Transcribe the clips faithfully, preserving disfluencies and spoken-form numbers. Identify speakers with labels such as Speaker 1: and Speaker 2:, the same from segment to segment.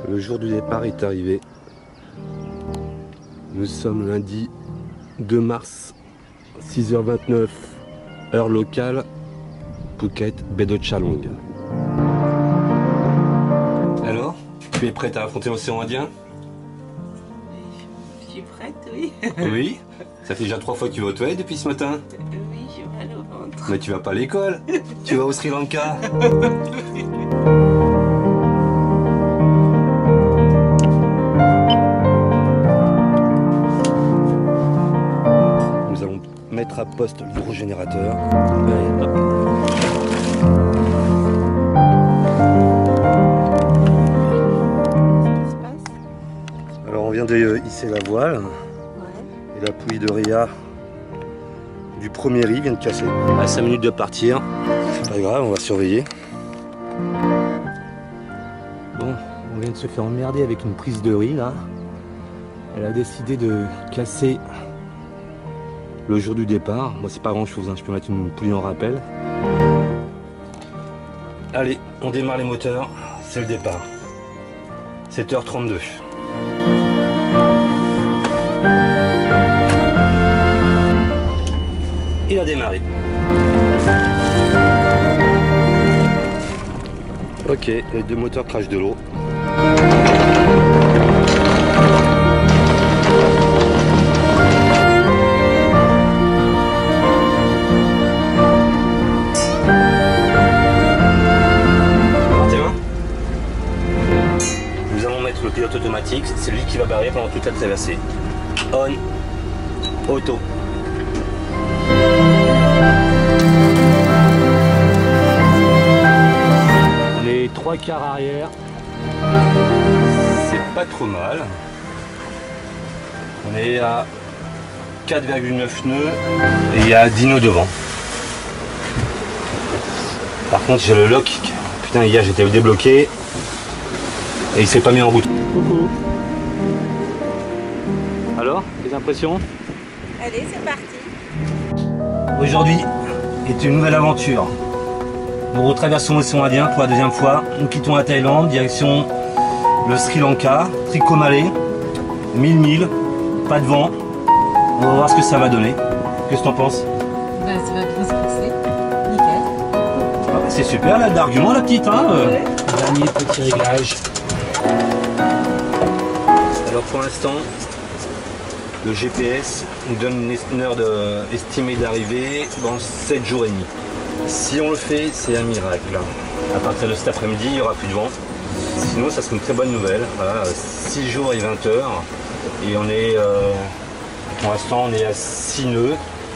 Speaker 1: Le jour du départ est arrivé. Nous sommes lundi deux mars, six heures vingt-neuf, heure locale, Phuket, baie de Chalong. Alors, tu es prête à affronter l'océan Indien?
Speaker 2: Je suis prête, oui.
Speaker 1: Oui. Ça fait déjà trois fois que tu vas aux toilettes depuis ce matin?
Speaker 2: Oui, j'ai mal au ventre.
Speaker 1: Mais tu vas pas à l'école. Tu vas au Sri Lanka. Nous allons mettre à poste l'hydrogénérateur. Allez, hop. Alors on vient de hisser la voile. Ouais. Et la poulie de Ria du premier riz vient de casser. À cinq minutes de partir. C'est pas grave, on va surveiller. Bon, on vient de se faire emmerder avec une prise de riz là. Elle a décidé de casser le jour du départ. Moi c'est pas grand chose, hein. Je peux mettre une poulie en rappel. Allez, on démarre les moteurs, c'est le départ. sept heures trente-deux. Il a démarré. Ok, les deux moteurs crachent de l'eau. Nous allons mettre le pilote automatique, c'est lui qui va barrer pendant toute la traversée. On, auto. Les trois quarts arrière, c'est pas trop mal. On est à quatre virgule neuf nœuds et il y a dix nœuds devant. Par contre j'ai le lock, putain hier j'étais débloqué et il s'est pas mis en route. Coucou. Alors, tes impressions?
Speaker 2: Allez, c'est parti.
Speaker 1: Aujourd'hui est une nouvelle aventure. Nous retraversons l'océan Indien pour la deuxième fois. Nous quittons la Thaïlande, direction le Sri Lanka, Trincomalee, mille milles, pas de vent. On va voir ce que ça va donner. Qu'est-ce que t'en penses?
Speaker 2: Bah, ça va bien se passer. Nickel.
Speaker 1: Ah bah, c'est super là, d'argument la petite. Hein, ouais. Dernier petit réglage. Alors pour l'instant, le G P S nous donne une heure de, estimée d'arrivée dans sept jours et demi. Si on le fait, c'est un miracle. À partir de cet après-midi, il n'y aura plus de vent. Sinon, ça serait une très bonne nouvelle. Voilà, six jours et vingt heures. Et on est, euh, pour l'instant, on est à six nœuds.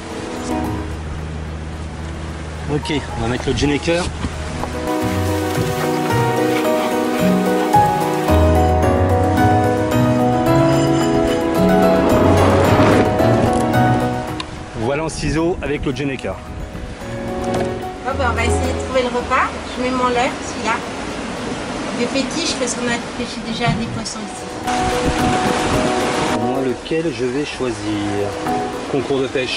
Speaker 1: Ok, on va mettre le Gennaker. Voilà en ciseaux avec le Gennaker.
Speaker 2: Oh bah, on va essayer de trouver le repas. Je mets mon leurre, celui-là. Des fétiches parce qu'on a pêché déjà des poissons ici.
Speaker 1: Moi, lequel je vais choisir? Concours de pêche.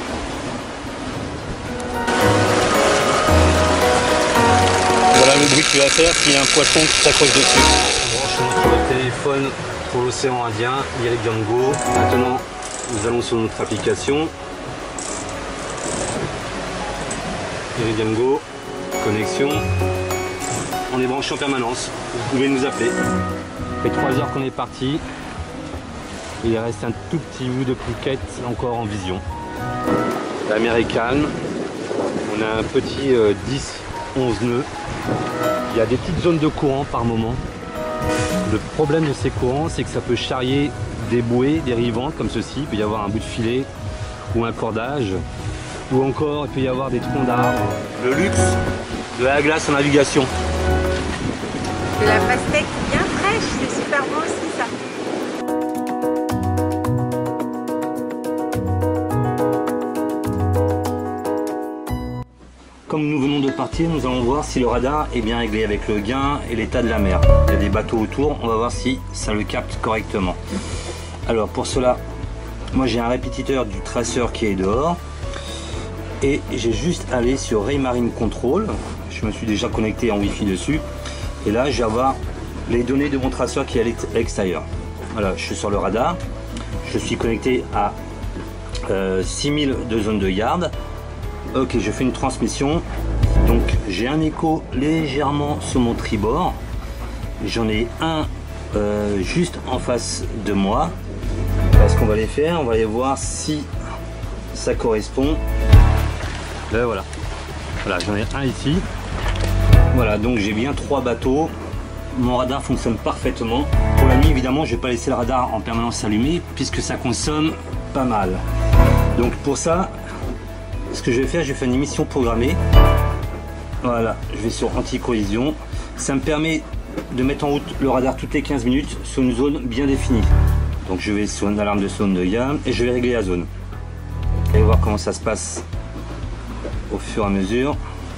Speaker 1: Voilà le bruit que tu vas faire s'il y a un poisson qui s'accroche dessus. On branche notre téléphone pour l'océan Indien, Iridium Go. Maintenant, nous allons sur notre application. Iridium Go, connexion. On est branché en permanence. Vous pouvez nous appeler. Ça fait trois heures qu'on est parti. Il reste un tout petit bout de Phuket encore en vision. La mer est calme. On a un petit euh, dix onze nœuds. Il y a des petites zones de courant par moment. Le problème de ces courants, c'est que ça peut charrier des bouées dérivantes comme ceci. Il peut y avoir un bout de filet ou un cordage. Ou encore, il peut y avoir des troncs d'arbres. Le luxe de la glace en navigation.
Speaker 2: De la pastèque bien fraîche, c'est super bon aussi ça.
Speaker 1: Comme nous venons de partir, nous allons voir si le radar est bien réglé avec le gain et l'état de la mer. Il y a des bateaux autour, on va voir si ça le capte correctement. Alors pour cela, moi j'ai un répétiteur du traceur qui est dehors. Et j'ai juste allé sur Raymarine Control. Je me suis déjà connecté en Wi-Fi dessus. Et là, je vais avoir les données de mon traceur qui est à l'extérieur. Voilà, je suis sur le radar, je suis connecté à euh, six mille de zone de yard. Ok, je fais une transmission, donc j'ai un écho légèrement sur mon tribord, j'en ai un euh, juste en face de moi. Ce qu'on va les faire, on va aller voir si ça correspond. Là, voilà, voilà, j'en ai un ici. Voilà, donc j'ai bien trois bateaux. Mon radar fonctionne parfaitement. Pour la nuit, évidemment, je vais pas laisser le radar en permanence allumé puisque ça consomme pas mal. Donc pour ça, ce que je vais faire, je vais faire une émission programmée. Voilà, je vais sur anti-collision. Ça me permet de mettre en route le radar toutes les quinze minutes sur une zone bien définie. Donc je vais sur une alarme de zone de gamme et je vais régler la zone. Et voir comment ça se passe au fur et à mesure.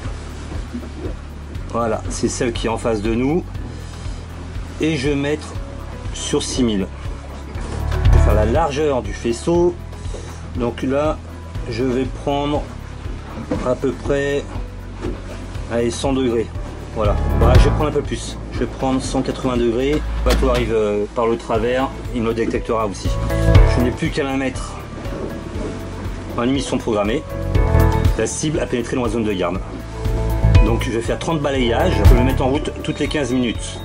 Speaker 1: Voilà, c'est celle qui est en face de nous. Et je vais mettre sur six mille. Je vais faire la largeur du faisceau. Donc là, je vais prendre à peu près allez, cent degrés. Voilà, voilà, je vais prendre un peu plus. Je vais prendre cent quatre-vingts degrés. Le bateau arrive euh, par le travers, il me le détectera aussi. Je n'ai plus qu'à la mettre en émission programmée. La cible a pénétré dans la zone de garde. Donc je vais faire trente balayages. Je vais le mettre en route toutes les quinze minutes.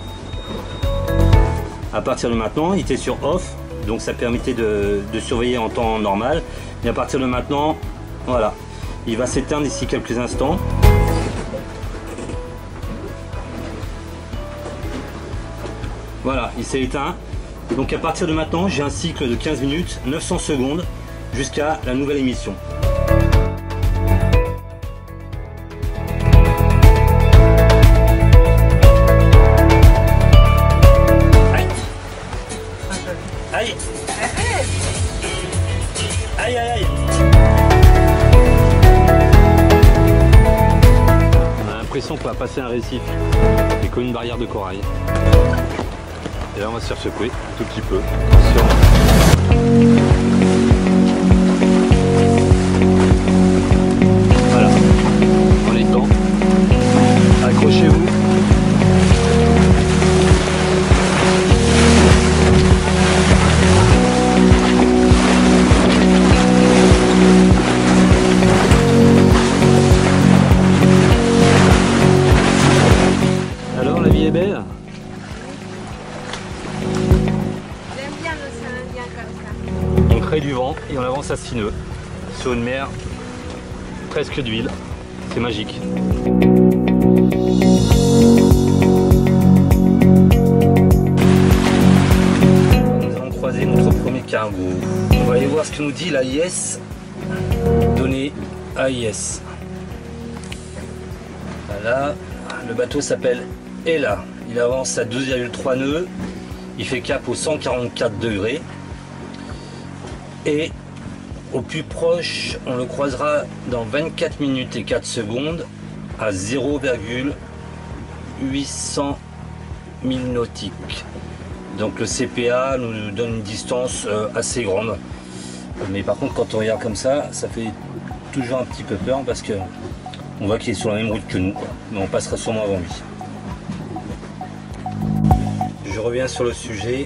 Speaker 1: À partir de maintenant, il était sur off, donc ça permettait de, de surveiller en temps normal. Et à partir de maintenant, voilà, il va s'éteindre d'ici quelques instants. Voilà, il s'est éteint. Donc à partir de maintenant, j'ai un cycle de quinze minutes, neuf cents secondes, jusqu'à la nouvelle émission. Aïe. Aïe. Aïe, aïe, aïe. On a l'impression qu'on va passer un récif et comme une barrière de corail. Et là on va se faire secouer un tout petit peu. Attention. Voilà, on est dedans. Accrochez-vous. Alors la vie est belle? On crée du vent et on avance à six nœuds sur une mer presque d'huile. C'est magique. Nous avons croisé notre premier cargo. On va aller voir ce que nous dit l'A I S. Données A I S. Voilà. Le bateau s'appelle Ella. Il avance à douze virgule trois nœuds. Il fait cap au cent quarante-quatre degrés. Et au plus proche, on le croisera dans vingt-quatre minutes et quatre secondes à zéro virgule huit cents milles nautiques. Donc le C P A nous donne une distance assez grande. Mais par contre, quand on regarde comme ça, ça fait toujours un petit peu peur parce que on voit qu'il est sur la même route que nous, quoi. Mais on passera sûrement avant lui. Je reviens sur le sujet.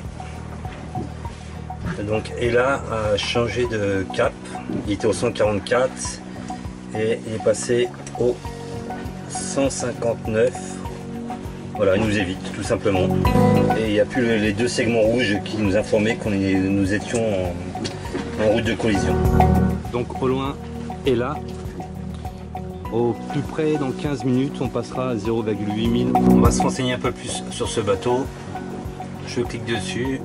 Speaker 1: Donc Ella a changé de cap. Il était au cent quarante-quatre et il est passé au cent cinquante-neuf. Voilà, il nous évite tout simplement. Et il n'y a plus les deux segments rouges qui nous informaient qu'on nous étions en, en route de collision. Donc au loin, Ella. Au plus près, dans quinze minutes, on passera à zéro virgule huit mille. On va se renseigner un peu plus sur ce bateau. Je clique dessus.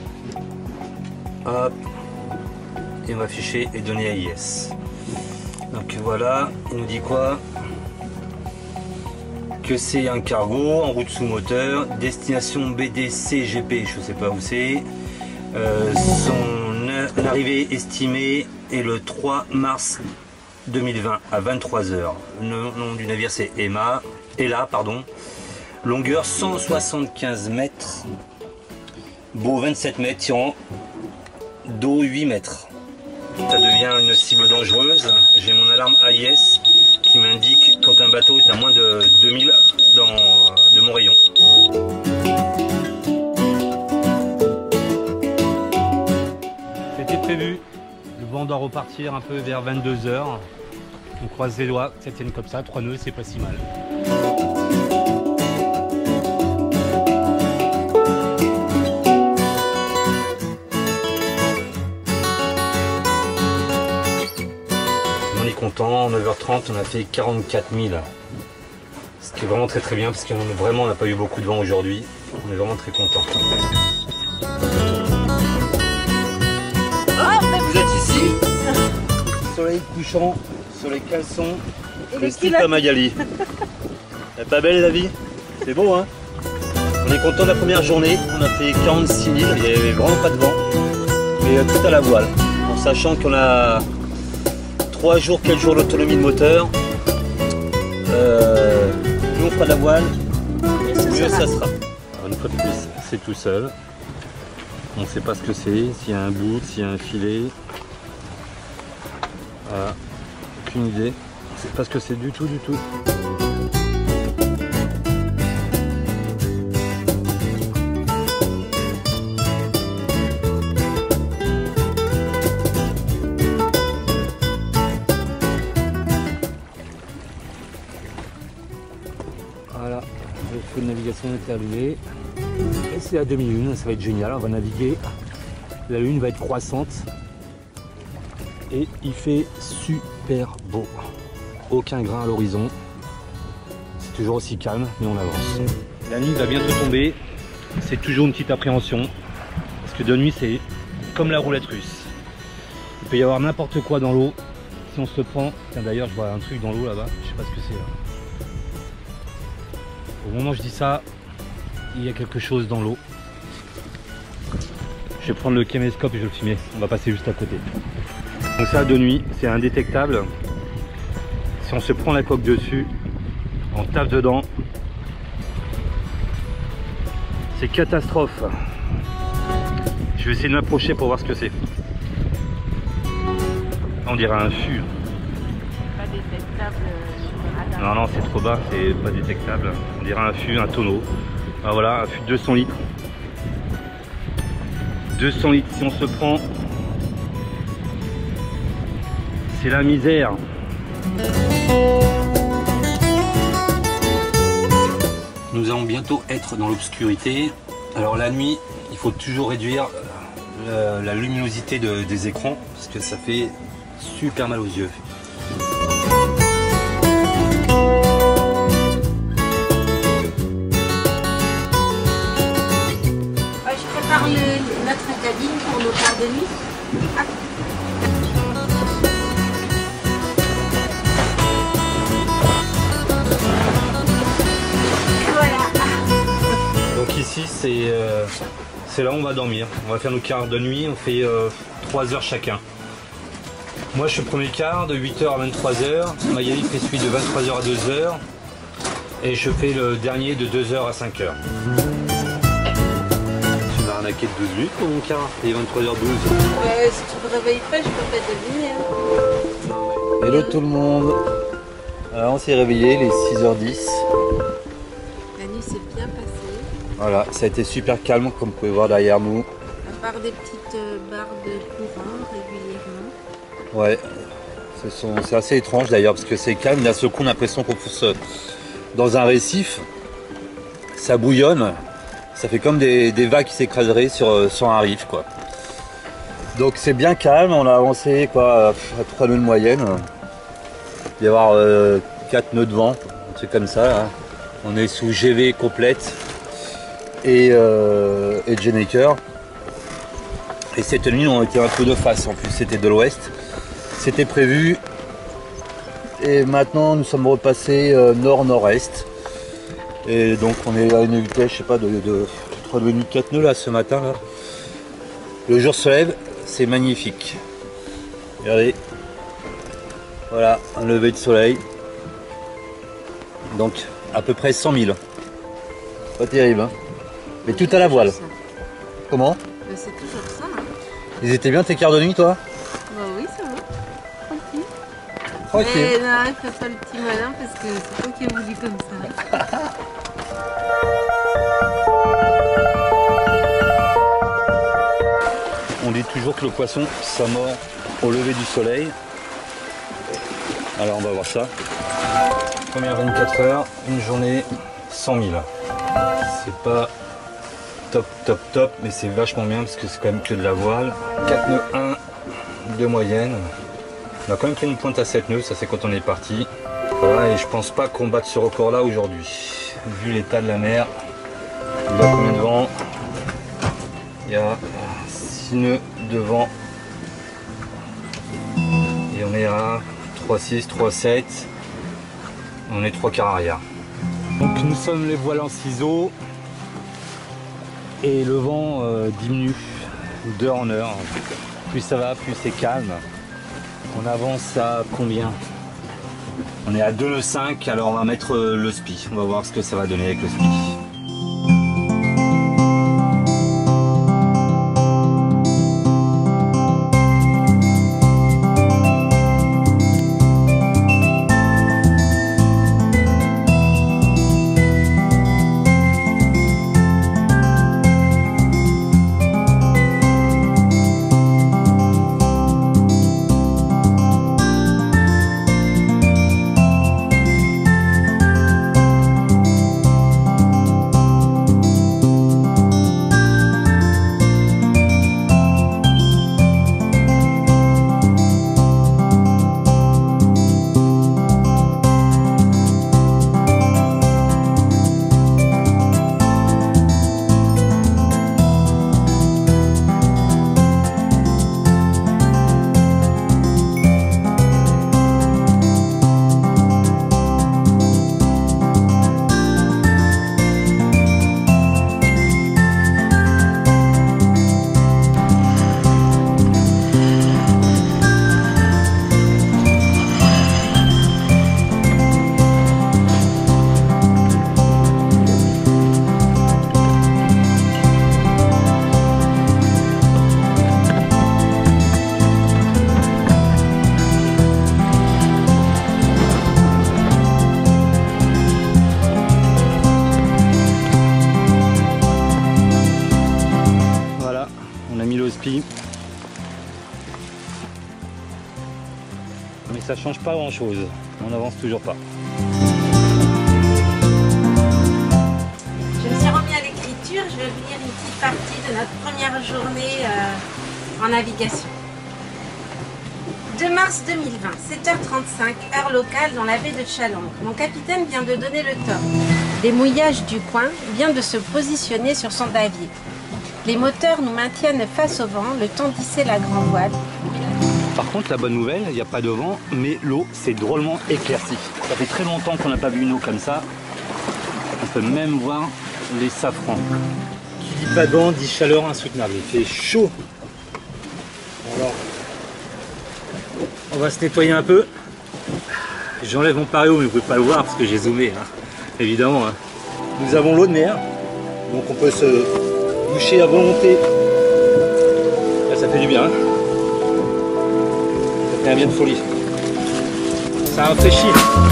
Speaker 1: Hop. Et on va afficher les données A I S. Donc voilà, il nous dit quoi? Que c'est un cargo en route sous moteur, destination B D C G P, je ne sais pas où c'est. Euh, son arrivée estimée est le trois mars deux mille vingt à vingt-trois heures. Le nom du navire c'est Emma, Ella, pardon. Longueur cent soixante-quinze mètres, beau vingt-sept mètres, tirant d'eau huit mètres. Ça devient une cible dangereuse. J'ai mon alarme A I S qui m'indique quand un bateau est à moins de deux mille dans, de mon rayon. vent doit repartir un peu vers vingt-deux heures. On croise les doigts, que ça tienne comme ça, trois nœuds, c'est pas si mal. On est content, neuf heures trente, on a fait quarante-quatre mille. Ce qui est vraiment très très bien parce que vraiment on n'a pas eu beaucoup de vent aujourd'hui. On est vraiment très content. Vous êtes ici, soleil couchant, soleil caleçon, le style à Magali. Elle est pas belle la vie? C'est beau hein? On est content de la première journée, on a fait quarante-six mille, il n'y avait vraiment pas de vent, mais tout à la voile. En sachant qu'on a trois jours, quatre jours d'autonomie de moteur, euh, plus on fera de la voile, mieux ça sera. Alors, une fois de plus, c'est tout seul. On ne sait pas ce que c'est, s'il y a un bout, s'il y a un filet. Voilà, aucune idée. Je ne sais pas ce que c'est du tout, du tout. Voilà, le feu de navigation est allumé. Et c'est la demi-lune, ça va être génial, on va naviguer. La lune va être croissante. Et il fait super beau. Aucun grain à l'horizon. C'est toujours aussi calme, mais on avance. La nuit va bientôt tomber. C'est toujours une petite appréhension. Parce que de nuit, c'est comme la roulette russe. Il peut y avoir n'importe quoi dans l'eau. Si on se prend... Tiens, d'ailleurs, je vois un truc dans l'eau là-bas. Je sais pas ce que c'est là. Au moment où je dis ça, il y a quelque chose dans l'eau. Je vais prendre le caméscope et je vais le filmer. On va passer juste à côté. Donc ça, de nuit, c'est indétectable. Si on se prend la coque dessus, on tape dedans. C'est catastrophe. Je vais essayer de m'approcher pour voir ce que c'est. On dirait un fût.
Speaker 2: Pas détectable sur le radar.
Speaker 1: Non, non, c'est trop bas, c'est pas détectable. On dirait un fût, un tonneau. Ah, voilà, un fût de deux cents litres. deux cents litres si on se prend. C'est la misère. Nous allons bientôt être dans l'obscurité. Alors la nuit, il faut toujours réduire la, la luminosité de, des écrans parce que ça fait super mal aux yeux.
Speaker 2: Je prépare le, notre cabine pour nos quarts de nuit. Ah.
Speaker 1: Ici c'est euh, là où on va dormir. On va faire nos quarts de nuit, on fait euh, trois heures chacun. Moi je suis le premier quart de huit heures à vingt-trois heures, Magali fait celui de vingt-trois heures à deux heures et je fais le dernier de deux heures à cinq heures. Tu m'as arnaqué de douze minutes pour mon quart, il est vingt-trois heures douze.
Speaker 2: Ouais, si tu me réveilles pas, je peux pas deviner. Hein.
Speaker 3: Hello tout le monde. Alors on s'est réveillé les six heures dix.
Speaker 2: La nuit s'est bien passée.
Speaker 3: Voilà, ça a été super calme comme vous pouvez voir derrière nous.
Speaker 2: À part des petites barres de courant régulièrement.
Speaker 3: Ouais, c'est assez étrange d'ailleurs parce que c'est calme. D'un seul coup, on a l'impression qu'on pousse dans un récif. Ça bouillonne. Ça fait comme des, des vagues qui s'écraseraient sur, sur un riff, quoi. Donc c'est bien calme. On a avancé quoi, à trois nœuds de moyenne. Il va y avoir euh, quatre nœuds de vent, c'est comme ça. Là. On est sous G V complète. Et, euh, et Gennaker. Et cette nuit on était un peu de face, en plus c'était de l'ouest, c'était prévu. Et maintenant nous sommes repassés euh, nord-nord-est. Et donc on est à une vitesse, je sais pas, de, de trois minutes quatre nœuds là ce matin là. Le jour se lève, c'est magnifique. Regardez. Voilà, un lever de soleil. Donc à peu près cent mille. Pas terrible hein. Mais tout à la voile. Comment?
Speaker 2: C'est toujours ça. Hein.
Speaker 3: Ils étaient bien tes quarts de nuit, toi?
Speaker 2: Bah oui, ça va. Tranquille.
Speaker 3: Tranquille.
Speaker 2: Mais non, fais pas le petit malin parce que c'est toi qui as voulu comme ça.
Speaker 3: On dis toujours que le poisson, ça mord au lever du soleil. Alors on va voir ça. Première vingt-quatre heures, une journée, cent mille. C'est pas top, top, top, mais c'est vachement bien parce que c'est quand même que de la voile. quatre nœuds un de moyenne. On a quand même fait une pointe à sept nœuds, ça c'est quand on est parti. Voilà, et je pense pas qu'on batte ce record là aujourd'hui. Vu l'état de la mer, il y a combien de vent? Il y a six nœuds de vent. Et on est à trois six, trois sept. On est trois quarts arrière. Donc nous sommes les voiles en ciseaux. Et le vent euh, diminue d'heure en heure. Plus ça va, plus c'est calme. On avance à combien? On est à deux nœuds cinq, alors on va mettre euh, le spi. On va voir ce que ça va donner avec le spi. Mais ça change pas grand chose, on n'avance toujours pas.
Speaker 2: Je me suis remis à l'écriture, je vais vous lire une petite partie de notre première journée euh, en navigation. deux mars deux mille vingt, sept heures trente-cinq, heure locale dans la baie de Chalandre. Mon capitaine vient de donner le top. Les mouillages du coin vient de se positionner sur son davier. Les moteurs nous maintiennent face au vent, le temps d'hisser la grand voile.
Speaker 3: Par contre, la bonne nouvelle, il n'y a pas de vent, mais l'eau s'est drôlement éclaircie. Ça fait très longtemps qu'on n'a pas vu une eau comme ça. On peut même voir les safrans. Qui dit pas de vent dit chaleur insoutenable. Il fait chaud. Alors, on va se nettoyer un peu. J'enlève mon paréo, mais vous ne pouvez pas le voir parce que j'ai zoomé, hein. Évidemment. Hein. Nous avons l'eau de mer, donc on peut se doucher à volonté. Là, ça fait du bien. Hein. Ça fait un bien de folie. Ça rafraîchit.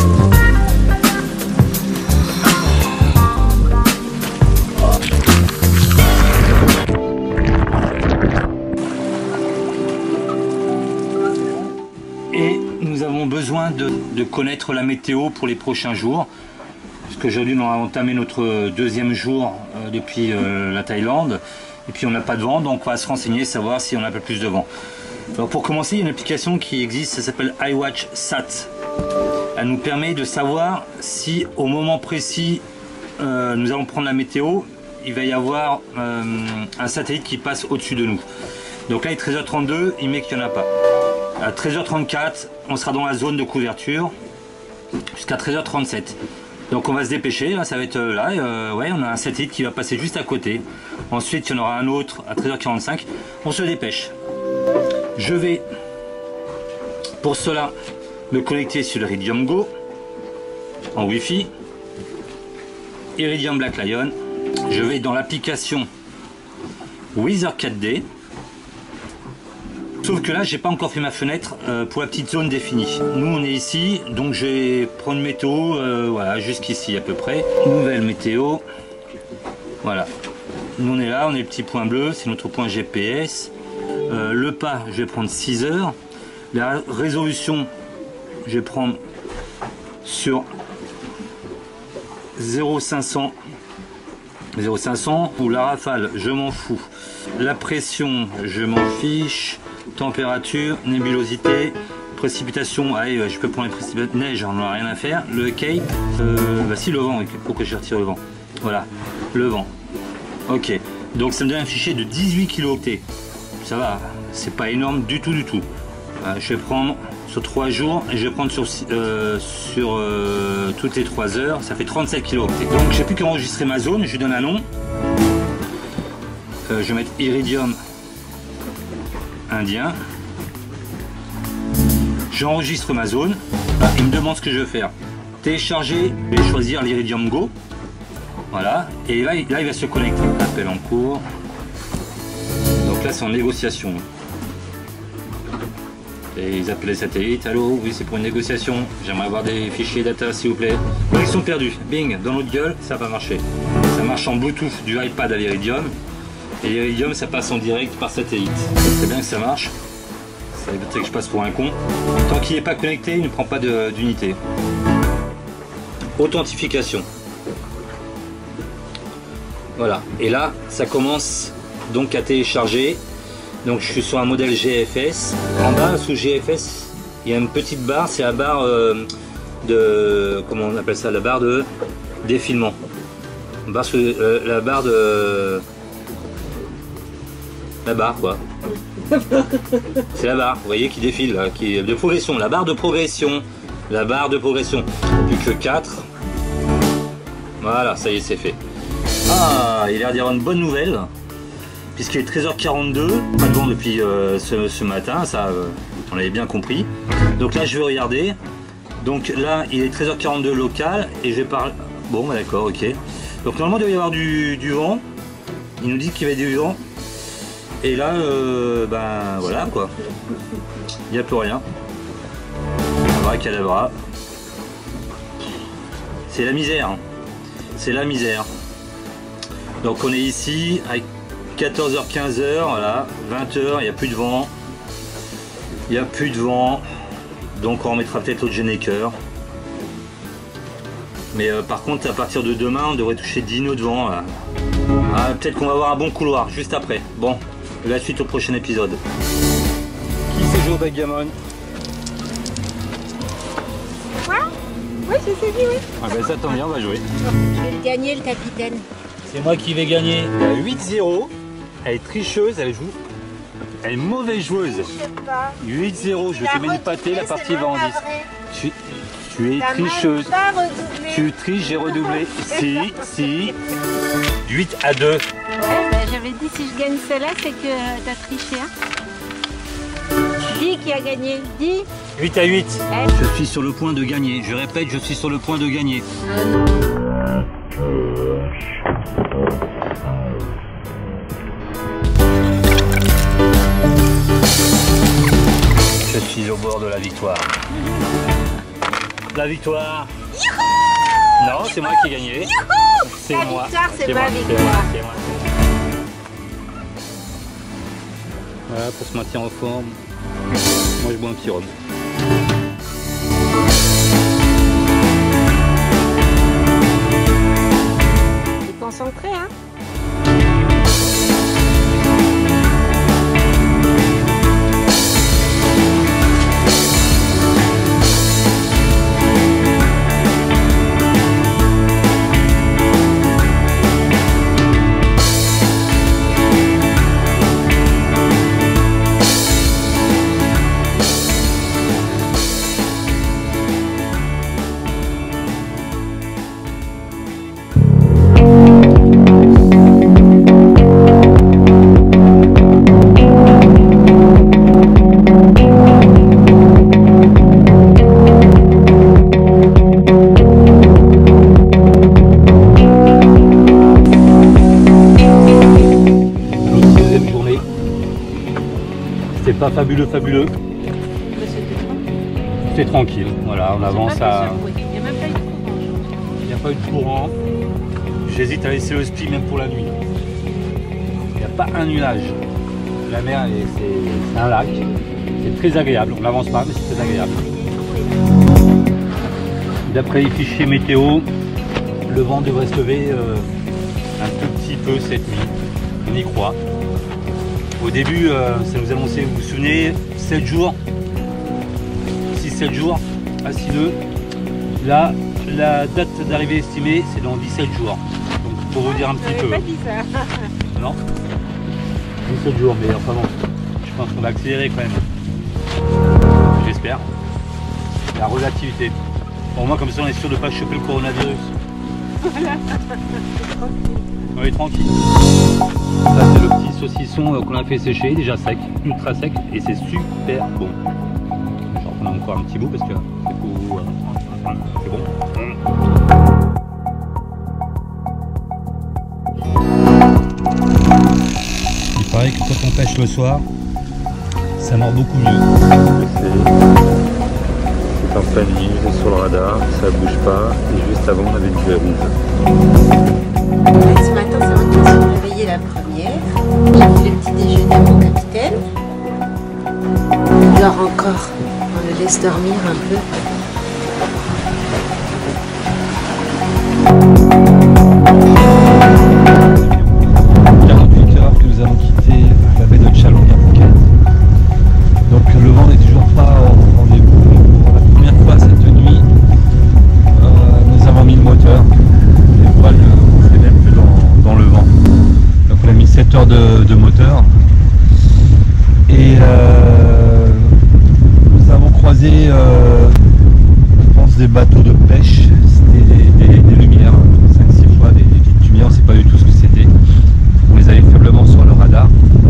Speaker 3: Et nous avons besoin de, de connaître la météo pour les prochains jours. Parce qu'aujourd'hui, on a entamé notre deuxième jour euh, depuis euh, la Thaïlande. Et puis on n'a pas de vent, donc on va se renseigner, savoir si on a un peu plus de vent. Alors pour commencer, il y a une application qui existe, ça s'appelle iWatch Sat. Elle nous permet de savoir si au moment précis, euh, nous allons prendre la météo, il va y avoir euh, un satellite qui passe au-dessus de nous. Donc là, il est treize heures trente-deux, il met qu'il n'y en a pas. À treize heures trente-quatre, on sera dans la zone de couverture jusqu'à treize heures trente-sept. Donc on va se dépêcher, là, ça va être là, euh, ouais, on a un satellite qui va passer juste à côté. Ensuite, il y en aura un autre à treize heures quarante-cinq. On se dépêche. Je vais, pour cela, me connecter sur le Iridium Go en Wi-Fi. Iridium Black Lion. Je vais dans l'application Weather quatre D. Sauf que là, j'ai pas encore fait ma fenêtre euh, pour la petite zone définie. Nous, on est ici, donc je vais prendre météo, euh, voilà, jusqu'ici à peu près. Nouvelle météo. Voilà. Nous, on est là, on est le petit point bleu, c'est notre point G P S.
Speaker 1: Euh, le pas, je vais prendre six heures. La résolution, je vais prendre sur zéro cinq cents. zéro cinq cents ou la rafale, je m'en fous. La pression, je m'en fiche. Température, nébulosité, précipitation, allez, je peux prendre les précipitations, neige, j'en ai rien à faire. Le cape, euh, bah si, le vent, pourquoi je retire le vent? Voilà, le vent. Ok, donc ça me donne un fichier de dix-huit kilooctets. Ça va, c'est pas énorme du tout, du tout. Euh, je vais prendre sur trois jours et je vais prendre sur, euh, sur euh, toutes les trois heures, ça fait trente-sept kilooctets. Donc j'ai plus qu'à enregistrer ma zone, je lui donne un nom. Euh, je vais mettre Iridium Indien. J'enregistre ma zone. Ah, il me demande ce que je veux faire. Télécharger, je vais choisir l'Iridium Go. Voilà. Et là, là, il va se connecter. Appel en cours. Donc là, c'est en négociation. Et ils appellent les satellites. Allô, oui, c'est pour une négociation. J'aimerais avoir des fichiers data, s'il vous plaît. Connexion perdue. Bing, dans l'autre gueule, ça va marcher. Ça marche en Bluetooth du iPad à l'Iridium. Et l'Iridium, ça passe en direct par satellite. C'est bien que ça marche. Ça éviterait que je passe pour un con. Tant qu'il n'est pas connecté, il ne prend pas d'unité. Authentification. Voilà. Et là, ça commence donc à télécharger. Donc je suis sur un modèle G F S. En bas, sous G F S, il y a une petite barre. C'est la barre euh, de... Comment on appelle ça? La barre de défilement. Barre sous, euh, la barre de... La barre quoi. C'est la barre, vous voyez, qui défile, là, qui est de progression. La barre de progression. La barre de progression. Plus que quatre. Voilà, ça y est, c'est fait. Ah, il a l'air d'y avoir une bonne nouvelle. Puisqu'il est treize heures quarante-deux. Pas de vent depuis euh, ce, ce matin, ça, euh, on l'avait bien compris. Donc là, je vais regarder. Donc là, il est treize heures quarante-deux local. Et je vais parler... Bon, bah, d'accord, ok. Donc normalement, il doit y avoir du, du vent. Il nous dit qu'il y avait du vent. Et là, euh, ben voilà quoi. Il n'y a plus rien. Abracadabra. C'est la misère. C'est la misère. Donc on est ici à quatorze heures quinze, voilà, vingt heures, il n'y a plus de vent. Il n'y a plus de vent. Donc on remettra peut-être l'autre Gennaker. Mais euh, par contre, à partir de demain, on devrait toucher dix nœuds de vent. Ah, peut-être qu'on va avoir un bon couloir juste après. Bon. La suite au prochain épisode. Qui sait jouer au backgammon?
Speaker 2: Quoi? Oui, je sais dit, oui.
Speaker 1: Ah ben ça tombe bien, on va jouer.
Speaker 2: Je vais le gagner, le capitaine.
Speaker 1: C'est moi qui vais gagner. Elle a huit zéro. Elle est tricheuse, elle joue. Elle est mauvaise joueuse.
Speaker 2: Je sais pas.
Speaker 1: huit zéro, je te mets du pâté, la partie va en dix. Tu, tu es
Speaker 2: T'as
Speaker 1: tricheuse.
Speaker 2: même pas redoublé.
Speaker 1: Tu triches, j'ai redoublé. Si, si. huit à deux.
Speaker 2: Ouais, bah, j'avais dit si je gagne celle-là, c'est que euh, t'as triché. Hein. Dis qui a gagné. Dis.
Speaker 1: huit à huit.
Speaker 2: Ouais.
Speaker 1: Je suis sur le point de gagner. Je répète, je suis sur le point de gagner. Je suis au bord de la victoire. La victoire.
Speaker 2: Youhou!
Speaker 1: Non, c'est moi qui ai gagné. C'est
Speaker 2: La
Speaker 1: moi.
Speaker 2: victoire, c'est
Speaker 1: moi,
Speaker 2: ma
Speaker 1: c'est
Speaker 2: victoire.
Speaker 1: moi, c'est moi. Voilà, pour se maintenir en forme. Moi, je bois un petit rhum.
Speaker 2: T'es concentré, hein?
Speaker 1: Pas fabuleux, fabuleux. C'est tranquille. Voilà, on avance à.
Speaker 2: Il n'y a même pas eu de courant.
Speaker 1: Il n'y a pas eu de courant. J'hésite à laisser le spi même pour la nuit. Il n'y a pas un nuage. La mer, c'est un lac. C'est très agréable. On n'avance pas, mais c'est très agréable. D'après les fichiers météo, le vent devrait se lever euh, un tout petit peu cette nuit. On y croit. Au début, euh, ça nous annonçait, vous vous souvenez, sept jours, six sept jours, acideux. Là, la date d'arrivée estimée, c'est dans dix-sept jours. Donc, pour vous dire un petit peu.
Speaker 2: Pas dit ça.
Speaker 1: Non, dix-sept jours, mais enfin bon, je pense qu'on va accélérer quand même. J'espère. La relativité. Au moins, comme ça, on est sûr de ne pas choper le coronavirus.
Speaker 2: Voilà.
Speaker 1: Oui, tranquille. Ça, c'est le petit saucisson qu'on a fait sécher, déjà sec, ultra sec, et c'est super bon. J'en prends encore un petit bout parce que c'est bon. Il paraît que quand on pêche le soir, ça mord beaucoup mieux. C'est en pleine nuit, c'est sur le radar, ça bouge pas, et juste avant on avait une buée rouge.
Speaker 2: Ce matin, c'est moi qui me suis réveillée la première. J'ai fait le petit déjeuner à mon capitaine. Il dort encore. On le laisse dormir un peu.
Speaker 4: quarante-huit heures que nous avons quitté la baie de Chalon à Phuket. Donc le vent n'est toujours pas au rendez-vous. Pour la première fois cette nuit, euh, nous avons mis le moteur. Les voiles ne même plus dans, dans le vent. Donc on a mis sept heures de, de moteur. Et euh, nous avons croisé, euh, je pense, des bateaux de pêche. C'était des, des, des lumières, cinq six fois des, des petites lumières, on ne sait pas du tout ce que c'était. On les avait faiblement sur le radar.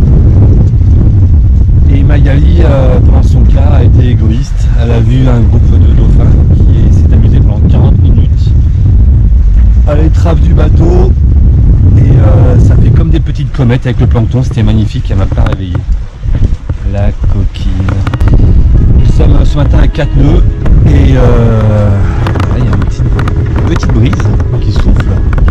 Speaker 4: Et Magali, euh, pendant son cas, a été égoïste. Elle a vu un groupe de dauphins qui s'est amusé pendant quarante minutes à l'étrave du bateau. Et euh, ça fait comme des petites comètes avec le plancton, c'était magnifique, elle m'a pas réveillé. La coquine. Nous sommes ce matin à quatre nœuds et euh, là, il y a une petite, une petite brise qui souffle.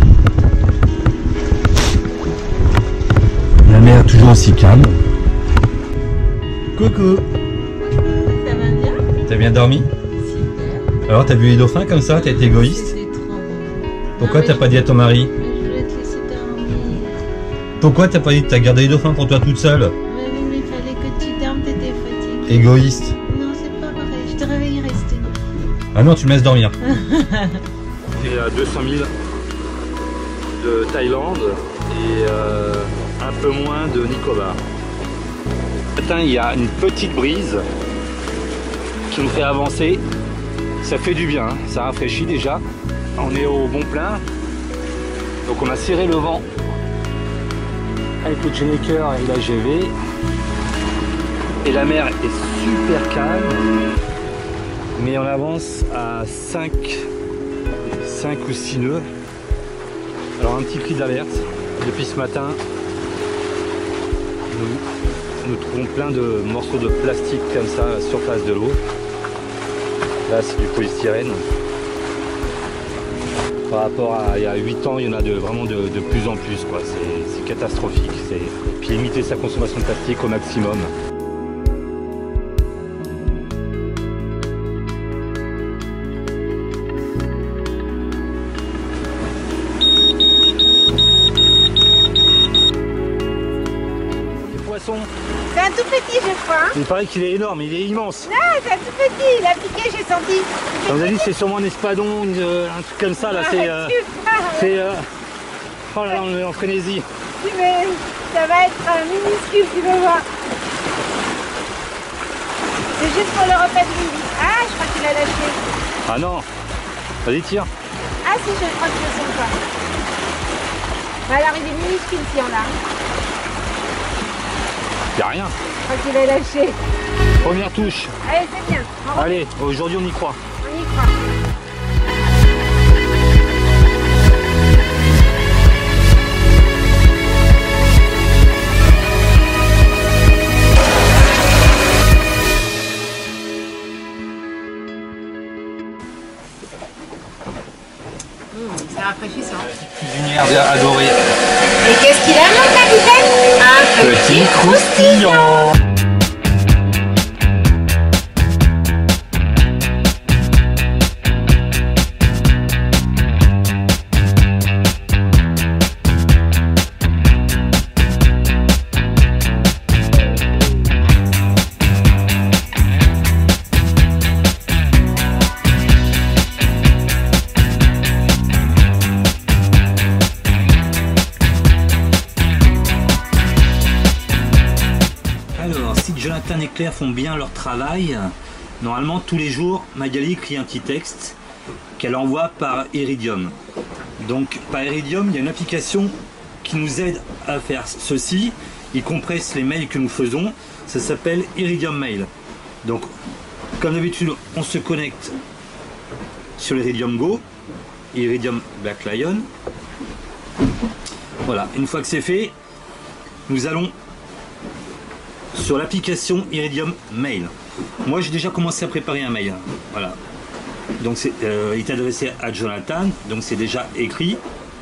Speaker 4: La mer est toujours aussi calme. Coucou.
Speaker 2: Ça va bien?
Speaker 4: T'as bien dormi?
Speaker 2: Super.
Speaker 4: Alors t'as vu les dauphins comme ça? T'as été égoïste?
Speaker 2: C'est trop bon.
Speaker 4: Pourquoi
Speaker 2: Non,
Speaker 4: t'as pas dit à ton mari?
Speaker 2: Je voulais te laisser dormir.
Speaker 4: Pourquoi t'as pas dit que t'as gardé les dauphins pour toi toute seule?
Speaker 2: Mais oui, mais il fallait que tu dormes, t'étais fatiguée.
Speaker 4: Égoïste.
Speaker 2: Non, c'est pas vrai. Je te réveillerai cette nuit.
Speaker 4: Ah non, tu me laisses dormir.
Speaker 1: C'est à deux cents milles de Thaïlande et euh, un peu moins de Nicobar. Ce matin, il y a une petite brise qui nous fait avancer. Ça fait du bien, ça rafraîchit déjà. On est au bon plein. Donc on a serré le vent avec le Gennaker et la G V. Et la mer est super calme. Mais on avance à cinq, cinq ou six nœuds. Alors un petit cri d'alerte. Depuis ce matin, nous, nous trouvons plein de morceaux de plastique comme ça à la surface de l'eau. Là c'est du polystyrène. Par rapport à il y a huit ans, il y en a de, vraiment de, de plus en plus. C'est catastrophique. Puis limiter sa consommation de plastique au maximum.
Speaker 2: C'est un tout petit, je crois. Hein.
Speaker 1: Il paraît qu'il est énorme, il est immense.
Speaker 2: Non, c'est un tout petit. Il a piqué, j'ai senti.
Speaker 1: On a dit c'est sûrement un espadon, une, un truc comme ça là. C'est. Euh, c'est. Euh... Oh là là, on est en frénésie.
Speaker 2: Oui, mais ça va être un minuscule, tu vas voir. C'est juste pour le repas de midi. Ah, je crois qu'il a lâché.
Speaker 1: Ah non. Vas-y, tire.
Speaker 2: Ah si, je crois que je sens pas. Alors il est minuscule si on l'a.
Speaker 1: Y'a rien.
Speaker 2: Je crois qu'il a lâché.
Speaker 1: Première touche.
Speaker 2: Allez, c'est bien. On
Speaker 1: Allez, aujourd'hui on y croit.
Speaker 2: On y croit. Mmh, c'est rafraîchissant.
Speaker 4: Cuisinière adorée.
Speaker 2: Et qu'est-ce qu'il a, mon capitaine? Un
Speaker 4: Petit
Speaker 1: C'est croustillant.
Speaker 3: Jonathan et Claire font bien leur travail. Normalement, tous les jours, Magali écrit un petit texte qu'elle envoie par Iridium. Donc, par Iridium, il y a une application qui nous aide à faire ceci. Il compresse les mails que nous faisons. Ça s'appelle Iridium Mail. Donc, comme d'habitude, on se connecte sur l'Iridium Go, Iridium Black Lion. Voilà, une fois que c'est fait, nous allons sur l'application Iridium Mail. Moi j'ai déjà commencé à préparer un mail. Voilà. Donc c'est, euh, il est adressé à Jonathan, donc c'est déjà écrit.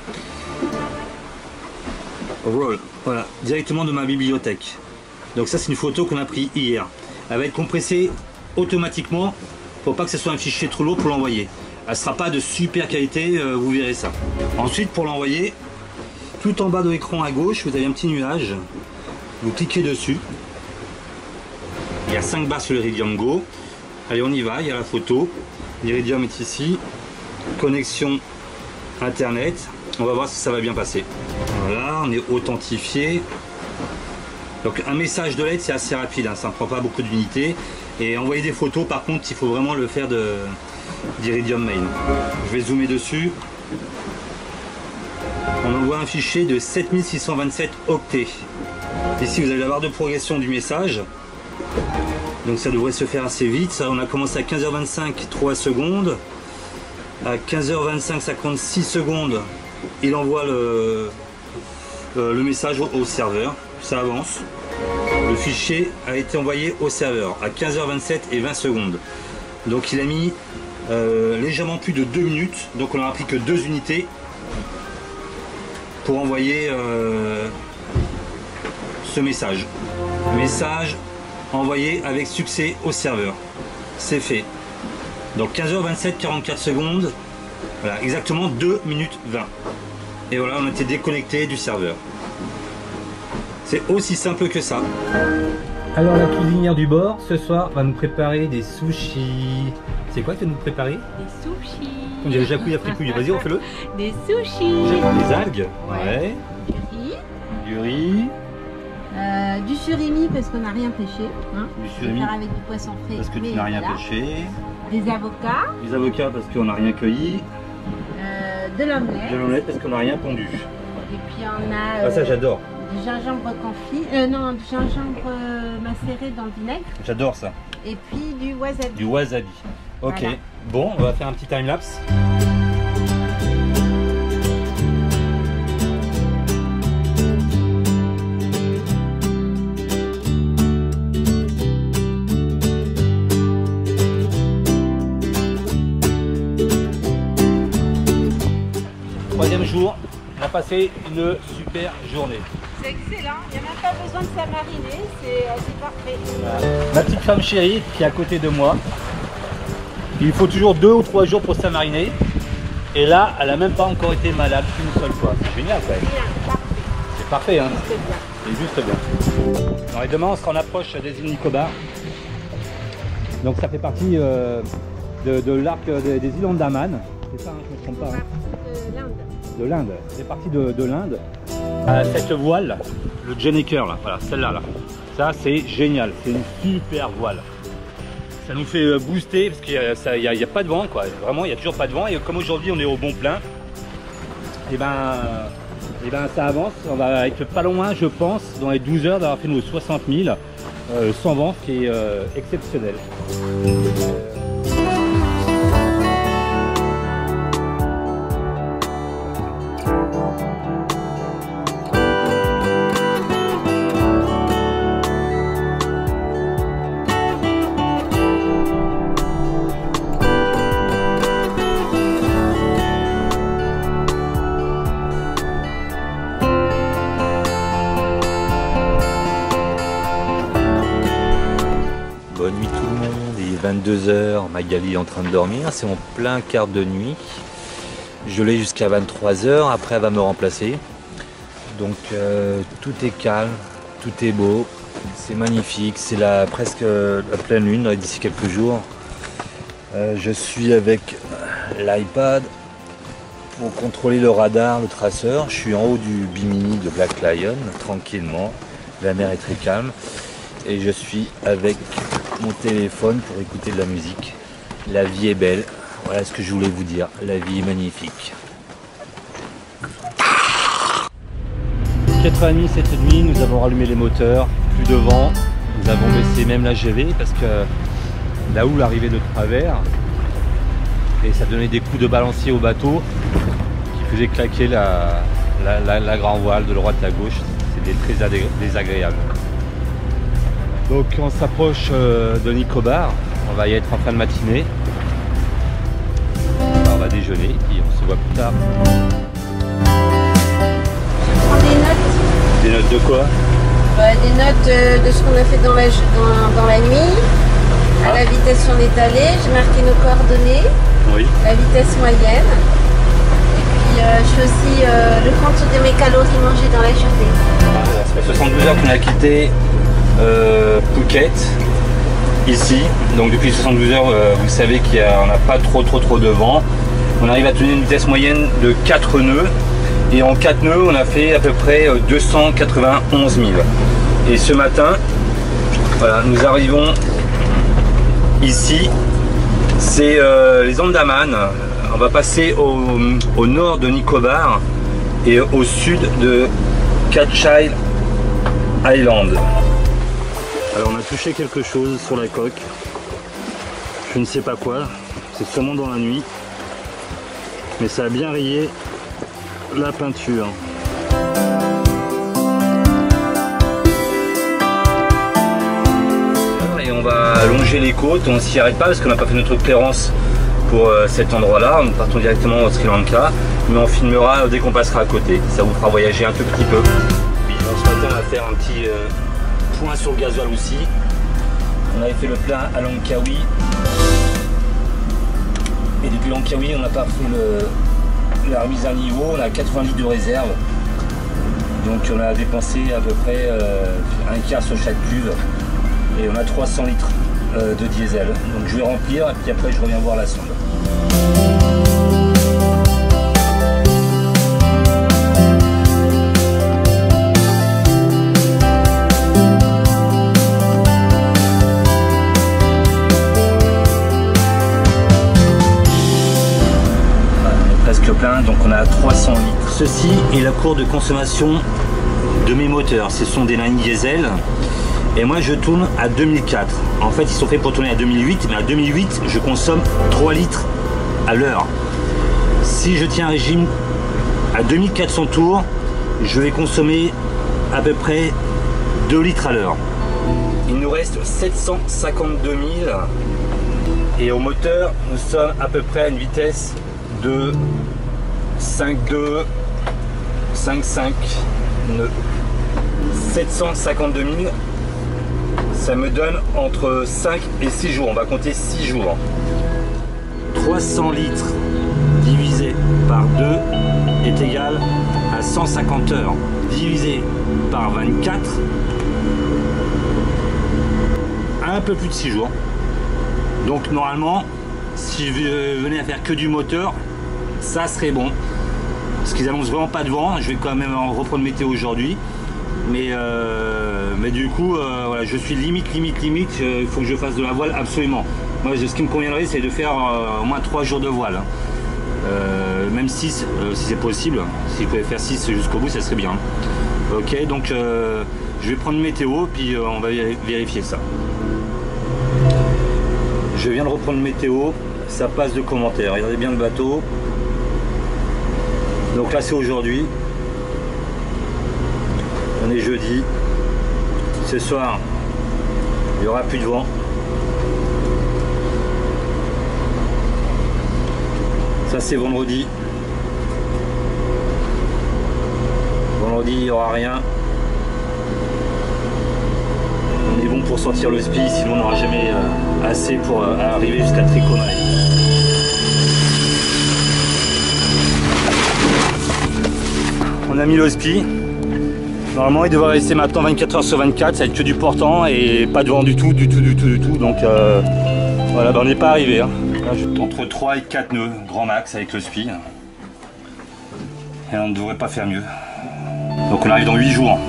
Speaker 3: Roll. Voilà, directement de ma bibliothèque. Donc ça c'est une photo qu'on a prise hier. Elle va être compressée automatiquement pour pas que ce soit un fichier trop lourd pour l'envoyer. Elle sera pas de super qualité, euh, vous verrez ça. Ensuite pour l'envoyer, tout en bas de l'écran à gauche, vous avez un petit nuage. Vous cliquez dessus. Il y a cinq barres sur l'Iridium Go. Allez, on y va, il y a la photo. L'Iridium est ici. Connexion Internet. On va voir si ça va bien passer. Voilà, on est authentifié. Donc un message de l'aide, c'est assez rapide, hein, ça ne prend pas beaucoup d'unités. Et envoyer des photos, par contre, il faut vraiment le faire de d'Iridium Mail. Je vais zoomer dessus. On envoie un fichier de sept mille six cent vingt-sept octets. Ici, vous avez la barre de progression du message. Donc ça devrait se faire assez vite. Ça, on a commencé à quinze heures vingt-cinq, trois secondes. À quinze heures vingt-cinq, cinquante-six secondes, il envoie le, le, le message au, au serveur. Ça avance. Le fichier a été envoyé au serveur à quinze heures vingt-sept et vingt secondes. Donc il a mis euh, légèrement plus de deux minutes. Donc on n'aura pris que deux unités pour envoyer euh, ce message. Message envoyé avec succès au serveur. C'est fait. Donc quinze heures vingt-sept, quarante-quatre secondes. Voilà, exactement deux minutes vingt. Et voilà, on a été déconnecté du serveur. C'est aussi simple que ça. Alors la cuisinière du bord, ce soir, va nous préparer des sushis. C'est quoi que tu vas nous préparer?
Speaker 2: Des sushis.
Speaker 3: On dirait Jacouille à fripouille. Vas-y, on fait le.
Speaker 2: Des sushis.
Speaker 3: Des algues.
Speaker 2: Ouais.
Speaker 3: Ouais.
Speaker 2: Du riz.
Speaker 3: Du riz.
Speaker 2: Euh, du surimi parce qu'on n'a rien pêché. Hein.
Speaker 3: Du
Speaker 2: On peut
Speaker 3: surimi.
Speaker 2: faire avec du poisson frais.
Speaker 3: Parce que tu
Speaker 2: mais
Speaker 3: n'as rien
Speaker 2: voilà.
Speaker 3: pêché.
Speaker 2: Des avocats.
Speaker 3: Des avocats parce qu'on n'a rien cueilli.
Speaker 2: Euh, de l'omelette.
Speaker 3: De l'omelette parce qu'on n'a rien pondu.
Speaker 2: Et puis on a.
Speaker 3: Ah ça
Speaker 2: euh,
Speaker 3: j'adore.
Speaker 2: Du gingembre confit. Euh, non, du gingembre euh, macéré dans le vinaigre.
Speaker 3: J'adore ça.
Speaker 2: Et puis du wasabi.
Speaker 3: Du wasabi. Ok.
Speaker 2: Voilà.
Speaker 3: Bon, on va faire un petit time-lapse. Troisième jour, on a passé une super journée.
Speaker 2: C'est excellent, il n'y a même pas besoin de s'amariner, c'est euh, c'est parfait.
Speaker 3: Voilà. Ma petite femme chérie qui est à côté de moi. Il faut toujours deux ou trois jours pour s'amariner. Et là, elle n'a même pas encore été malade une seule fois. C'est génial quand même.
Speaker 2: Bien, parfait.
Speaker 3: C'est parfait, hein.
Speaker 2: C'est bien.
Speaker 3: C'est juste bien. Alors, et demain, on sera en approche des îles Nicobar. Donc ça fait partie euh, de, de l'arc des, des îles Andaman. C'est ça, hein, je ne me trompe pas. Hein.
Speaker 2: De l'Inde.
Speaker 3: De l'Inde. C'est parti de, de l'Inde. Euh, cette voile, le Jenneker, là, voilà, celle-là, là. Ça, c'est génial. C'est une super voile. Ça nous fait booster parce qu'il n'y a, a, a pas de vent, quoi. Vraiment, il n'y a toujours pas de vent. Et comme aujourd'hui, on est au bon plein, et ben, et ben, ça avance. On va être pas loin, je pense, dans les douze heures d'avoir fait nos soixante mille euh, sans vent, ce qui est euh, exceptionnel. vingt-deux heures, Magali est en train de dormir, c'est mon plein quart de nuit. Je l'ai jusqu'à vingt-trois heures, après elle va me remplacer. Donc euh, tout est calme, tout est beau, c'est magnifique, c'est la, presque la pleine lune d'ici quelques jours. Euh, je suis avec l'iPad pour contrôler le radar, le traceur. Je suis en haut du Bimini de Black Lion, tranquillement. La mer est très calme. Et je suis avec mon téléphone pour écouter de la musique. La vie est belle. Voilà ce que je voulais vous dire. La vie est magnifique.
Speaker 1: quatre heures trente cette nuit, nous avons rallumé les moteurs, plus de vent. Nous avons baissé même la G V parce que la houle arrivait de travers et ça donnait des coups de balancier au bateau qui faisaient claquer la, la, la, la grand voile de droite à gauche. C'était très désagréable. Donc on s'approche de Nicobar, on va y être en fin de matinée. On va déjeuner et on se voit plus tard.
Speaker 2: Prends des notes.
Speaker 1: Des notes de quoi?
Speaker 2: Bah, des notes euh, de ce qu'on a fait dans la, dans, dans la nuit, à
Speaker 1: Ah.
Speaker 2: la vitesse où on est allé. J'ai marqué nos coordonnées,
Speaker 1: Oui.
Speaker 2: la vitesse moyenne. Et puis euh, je fais aussi euh, le compte de mes calories mangées dans la journée.
Speaker 1: Ça fait soixante-douze heures qu'on a quitté euh, Phuket, ici. Donc depuis soixante-douze heures, euh, vous savez qu'il n'y a pas trop trop trop de vent. On arrive à tenir une vitesse moyenne de quatre nœuds. Et en quatre nœuds, on a fait à peu près deux cent quatre-vingt-onze milles. Et ce matin, voilà, nous arrivons ici. C'est euh, les Andaman. On va passer au, au nord de Nicobar et au sud de Catchill Island. Alors on a touché quelque chose sur la coque. Je ne sais pas quoi. C'est sûrement dans la nuit. Mais ça a bien rayé la peinture. Et on va longer les côtes, on s'y arrête pas parce qu'on n'a pas fait notre clairance pour euh, cet endroit là. Nous partons directement au Sri Lanka, mais on filmera dès qu'on passera à côté. Ça vous fera voyager un tout petit peu. Puis, donc, ce matin on va faire un petit euh, point sur le gasoil aussi. On avait fait le plein à Langkawi. Et depuis Langkawi on n'a pas fait le la remise à niveau, on a quatre-vingts litres de réserve, donc on a dépensé à peu près euh, un quart sur chaque cuve et on a trois cents litres euh, de diesel, donc je vais remplir et puis après je reviens voir la sonde. Plein, donc on a trois cents litres. Ceci est la courbe de consommation de mes moteurs. Ce sont des Nani diesel et moi je tourne à deux mille quatre. En fait ils sont faits pour tourner à deux mille huit, mais à deux mille huit je consomme trois litres à l'heure. Si je tiens un régime à deux mille quatre cents tours, je vais consommer à peu près deux litres à l'heure. Il nous reste sept cent cinquante-deux mille et au moteur nous sommes à peu près à une vitesse de cinq deux, cinq cinq nœuds. sept cent cinquante-deux mille, ça me donne entre cinq et six jours. On va compter six jours. trois cents litres divisé par deux est égal à cent cinquante heures. Divisé par vingt-quatre, un peu plus de six jours. Donc normalement, si je venais à faire que du moteur, ça serait bon. Parce qu'ils annoncent vraiment pas de vent. Je vais quand même en reprendre météo aujourd'hui. Mais, euh, mais du coup, euh, voilà, je suis limite, limite, limite. Il faut que je fasse de la voile absolument. Moi, ce qui me conviendrait, c'est de faire euh, au moins trois jours de voile. Hein. Euh, même six, euh, si c'est possible. Si je pouvais faire six jusqu'au bout, ça serait bien. Ok, donc euh, je vais prendre météo, puis euh, on va vérifier ça. Je viens de reprendre météo. Ça passe de commentaires. Regardez bien le bateau. Donc là c'est aujourd'hui, on est jeudi, ce soir il n'y aura plus de vent. Ça c'est vendredi, vendredi il n'y aura rien, on est bon pour sortir le spi, sinon on n'aura jamais euh, assez pour euh, arriver jusqu'à Tricomalee. On a mis le spi. Normalement il devrait rester maintenant vingt-quatre heures sur vingt-quatre, ça va être que du portant et pas de vent du tout, du tout, du tout, du tout. Donc euh, voilà, ben on n'est pas arrivé. Hein. Là, je... Entre trois et quatre nœuds, grand max avec le spi. Et on ne devrait pas faire mieux. Donc on arrive dans huit jours.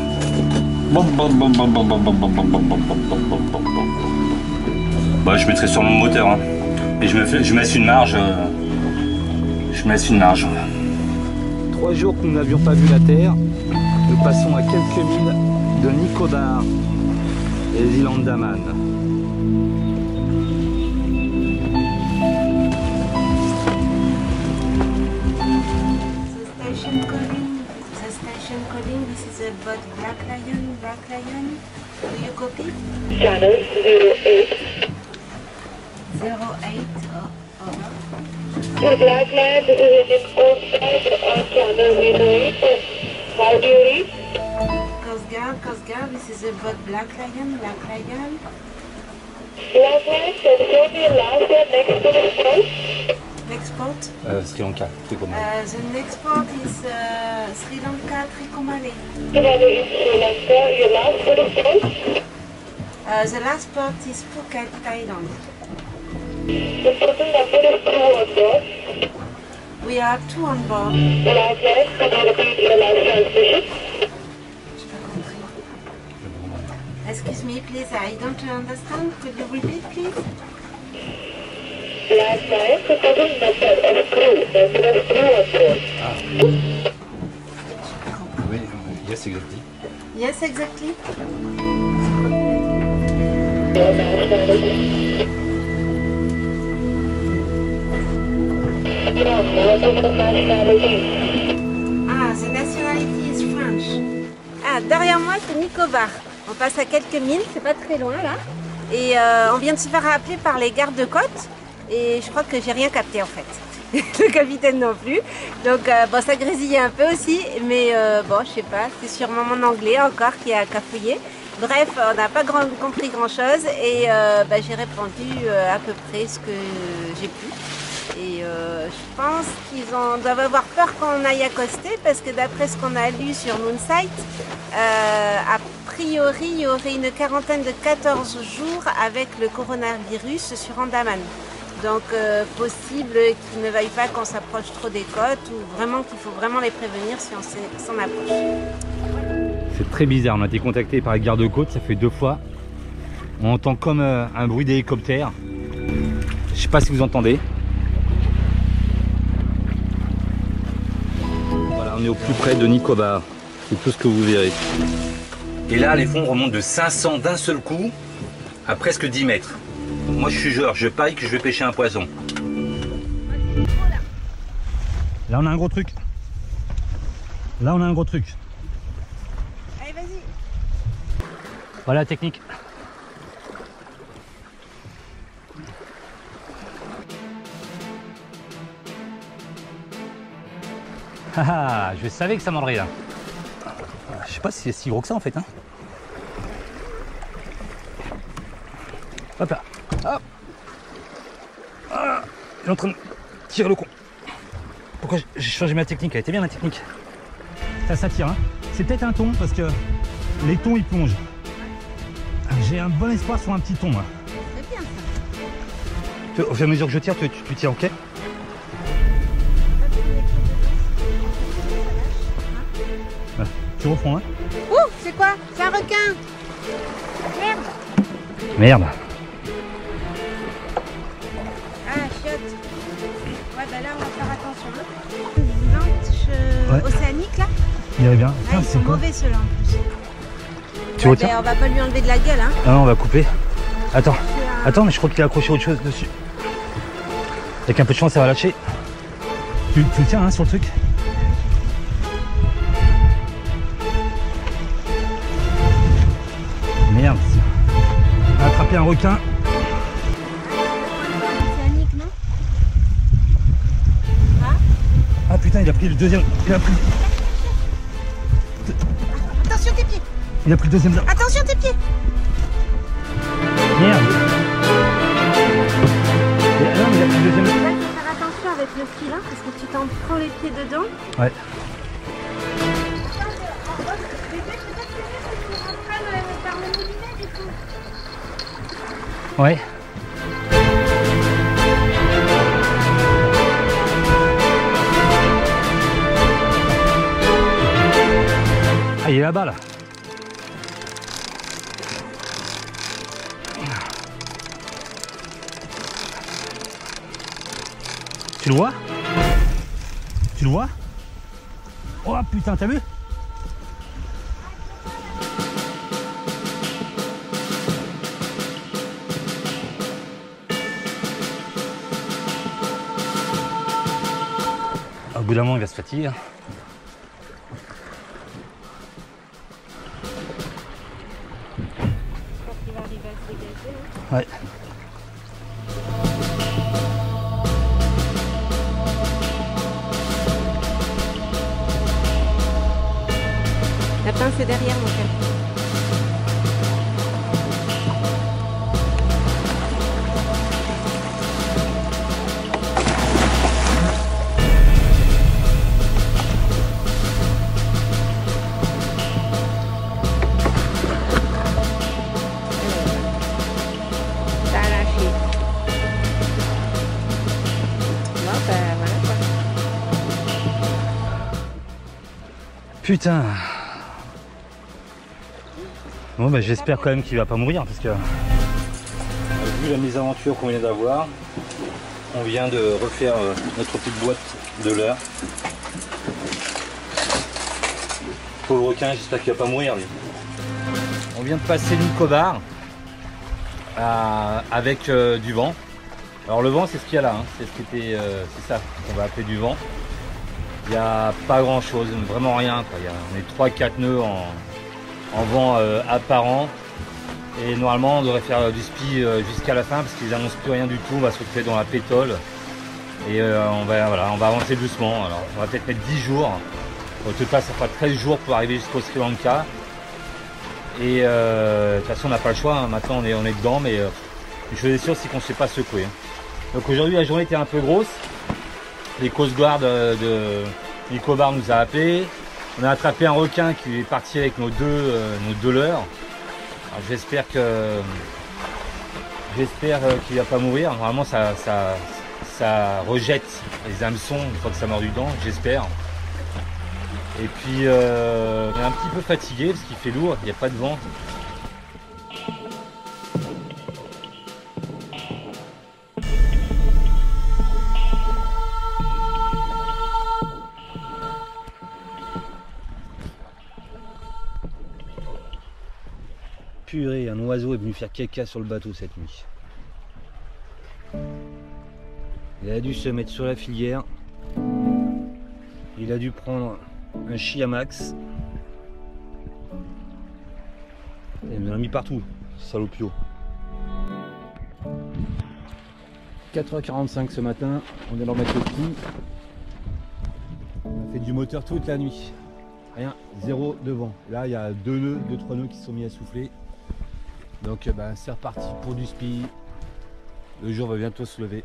Speaker 1: Bah, je mettrai sur mon moteur. Hein. Et je me, fais, je me laisse une marge. Euh, je me laisse une marge. Trois jours que nous n'avions pas vu la Terre. Nous passons à quelques milles de Nicobar et les îles Andaman.
Speaker 2: This is a boat Black Lion, Black Lion. Do you copy?
Speaker 5: Channel zero eight.
Speaker 2: zero eight, oh, over.
Speaker 5: For Black Lion, this is Indian Coast Guard on channel zero eight. How do you read?
Speaker 2: Coast Guard, Coast Guard, this is a boat Black Lion, Black Lion.
Speaker 5: Black Lion, can you show me last and next to the port?
Speaker 2: Next port?
Speaker 1: Euh, Sri Lanka, Tricomalee.
Speaker 2: Uh, the next port is uh, Sri Lanka, Tricomalee.
Speaker 5: Tricomalee in Sri Lanka. Your last port of call?
Speaker 2: Uh, the last port is Phuket, Thailand.
Speaker 5: The total number of crew on board?
Speaker 2: We are two on board.
Speaker 5: Black Lion, can you repeat your last transmission?
Speaker 2: Excuse me, please, I don't understand. Could you repeat, please?
Speaker 5: Black Lion, the total number of crew, number of crew on board.
Speaker 1: Ah. Oui, yes, exactly.
Speaker 2: Yes, exactly.
Speaker 5: Your nationality? No, what is the nationality?
Speaker 2: Ah, the nationality is French. Ah, derrière moi, c'est Nicobar. On passe à quelques milles, c'est pas très loin là. Et euh, on vient de se faire rappeler par les gardes-côtes. Et je crois que j'ai rien capté en fait. Le capitaine non plus. Donc euh, bon, ça grésillait un peu aussi. Mais euh, bon, je sais pas, c'est sûrement mon anglais encore qui a cafouillé. Bref, on n'a pas grand, compris grand chose. Et euh, bah, j'ai répondu euh, à peu près ce que j'ai pu. Et euh, je pense qu'ils doivent avoir peur qu'on aille accoster parce que d'après ce qu'on a lu sur Moonsight, euh, a priori il y aurait une quarantaine de quatorze jours avec le coronavirus sur Andaman. Donc euh, possible qu'ils ne veuillent pas qu'on s'approche trop des côtes ou vraiment qu'il faut vraiment les prévenir si on s'en approche.
Speaker 1: C'est très bizarre, on a été contacté par les gardes-côtes, ça fait deux fois. On entend comme euh, un bruit d'hélicoptère. Je sais pas si vous entendez. Voilà, on est au plus près de Nicobar. C'est tout ce que vous verrez. Et là, les fonds remontent de cinq cents d'un seul coup à presque dix mètres. Moi, je suis joueur, je paille que je vais pêcher un poisson. Là, on a un gros truc. Là, on a un gros truc.
Speaker 2: Allez, vas-y.
Speaker 1: Voilà la technique. Ah, je savais que ça mordrait là. Je sais pas si c'est si gros que ça en fait. Hein. Hop là. Hop. Ah, il est en train de tirer le con. Pourquoi j'ai changé ma technique? Elle était bien ma technique. Ça, ça tire. Hein. C'est peut-être un thon parce que les thons ils plongent. J'ai un bon espoir sur un petit thon. Hein.
Speaker 2: C'est bien ça.
Speaker 1: Au fur et à mesure que je tire, tu, tu, tu tires, ok? Voilà. Tu reprends, hein?
Speaker 2: Ouh, c'est quoi? C'est un requin. Merde.
Speaker 1: Merde.
Speaker 2: Ah, chiotte. Ouais, bah là, on va faire attention. Hein. Vente euh,
Speaker 1: Ouais.
Speaker 2: océanique, là.
Speaker 1: Il irait bien.
Speaker 2: Ah,
Speaker 1: Tiens,
Speaker 2: ils
Speaker 1: c'est
Speaker 2: sont
Speaker 1: quoi?
Speaker 2: mauvais, ceux-là, en plus.
Speaker 1: Tu
Speaker 2: Ouais,
Speaker 1: retiens?
Speaker 2: mais on va pas lui enlever de la gueule, hein.
Speaker 1: Ah non, on va couper. Attends,
Speaker 2: C'est un-
Speaker 1: attends, mais je crois qu'il a accroché autre chose dessus. Avec un peu de chance, ça va lâcher. Tu, tu le tiens hein, sur le truc? Merde. On a attrapé un requin.
Speaker 2: Océanique, non? Ah,
Speaker 1: Ah putain, il a pris le deuxième. Il a pris,
Speaker 2: attention tes pieds.
Speaker 1: il a pris le deuxième.
Speaker 2: Attention tes pieds.
Speaker 1: Merde. Et, ah non, mais il y a plus de deuxième.
Speaker 2: Là, il faut faire attention avec le fil, hein, parce que tu t'en prends les pieds dedans.
Speaker 1: Ouais. Ouais. Ah, il est là-bas là. Tu le vois? Tu le vois? Oh putain, t'as vu? Au bout d'un moment, il va se fatiguer. Hein.
Speaker 2: Je pense qu'il va arriver à se dégager. Hein.
Speaker 1: Ouais.
Speaker 2: La pince est derrière mon cœur. T'as lâché. Bon, bah voilà quoi.
Speaker 1: Putain. Bon bah j'espère quand même qu'il va pas mourir parce que vu la mésaventure qu'on vient d'avoir, on vient de refaire euh, notre petite boîte de l'heure. Pauvre requin, j'espère qu'il va pas mourir lui. On vient de passer Nicobar euh, avec euh, du vent. Alors le vent c'est ce qu'il y a là, hein. C'est ce qui était, euh, c'est ça qu'on va appeler du vent. Il n'y a pas grand chose, vraiment rien quoi. Il y a, on est trois quatre nœuds en en vent euh, apparent et normalement on devrait faire euh, du spi euh, jusqu'à la fin parce qu'ils annoncent plus rien du tout. On va se retrouver dans la pétole et euh, on va voilà, on va avancer doucement. Alors on va peut-être mettre dix jours, au total ça fera treize jours pour arriver jusqu'au Sri Lanka et euh, de toute façon on n'a pas le choix, hein. Maintenant on est, on est dedans, mais euh, une chose est sûre, c'est qu'on ne s'est pas secoué. Donc aujourd'hui la journée était un peu grosse, les Coast Guard de Nicobar nous a appelé. On a attrapé un requin qui est parti avec nos deux, euh, nos deux leurres. J'espère que j'espère qu'il va pas mourir. Normalement ça, ça, ça rejette les hameçons une fois que ça mord du dent, j'espère. Et puis euh, on est un petit peu fatigué parce qu'il fait lourd, il n'y a pas de vent. Purée, un oiseau est venu faire caca sur le bateau cette nuit. Il a dû se mettre sur la filière. Il a dû prendre un chiamax. Il m'en a mis partout, salopio. quatre heures quarante-cinq ce matin, on est leur mettre le coup. On a fait du moteur toute la nuit. Rien, zéro de vent. Là, il y a deux nœuds, deux, trois nœuds qui se sont mis à souffler. Donc ben, c'est reparti pour du spi. Le jour va bientôt se lever.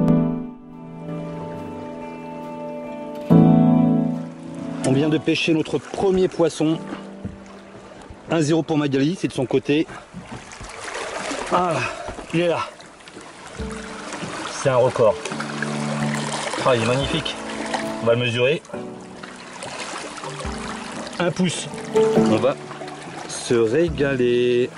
Speaker 1: On vient de pêcher notre premier poisson. un zéro pour Magali, c'est de son côté. Ah, il est là. C'est un record. Ah, il est magnifique. On va le mesurer. Un pouce. On va se régaler.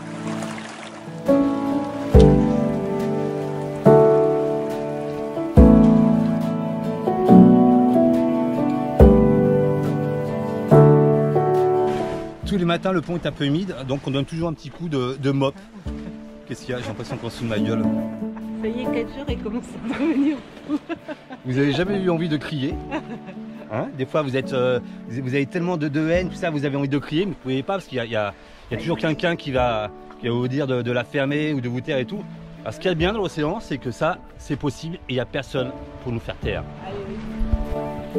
Speaker 1: Tous les matins, le pont est un peu humide, donc on donne toujours un petit coup de, de mop. Qu'est-ce qu'il y a? J'ai l'impression qu'on se fout de ma gueule.
Speaker 2: Ça y est, quatre jours et commence à revenir.
Speaker 1: Vous avez jamais eu envie de crier? Hein? Des fois, vous êtes, euh, vous avez tellement de, de haine, tout ça, vous avez envie de crier, mais vous ne pouvez pas parce qu'il y, y, y a toujours quelqu'un qui va, qui va vous dire de, de la fermer ou de vous taire et tout. Alors, ce qu'il y a de bien dans l'océan, c'est que ça, c'est possible et il n'y a personne pour nous faire taire.
Speaker 2: Allez, oui.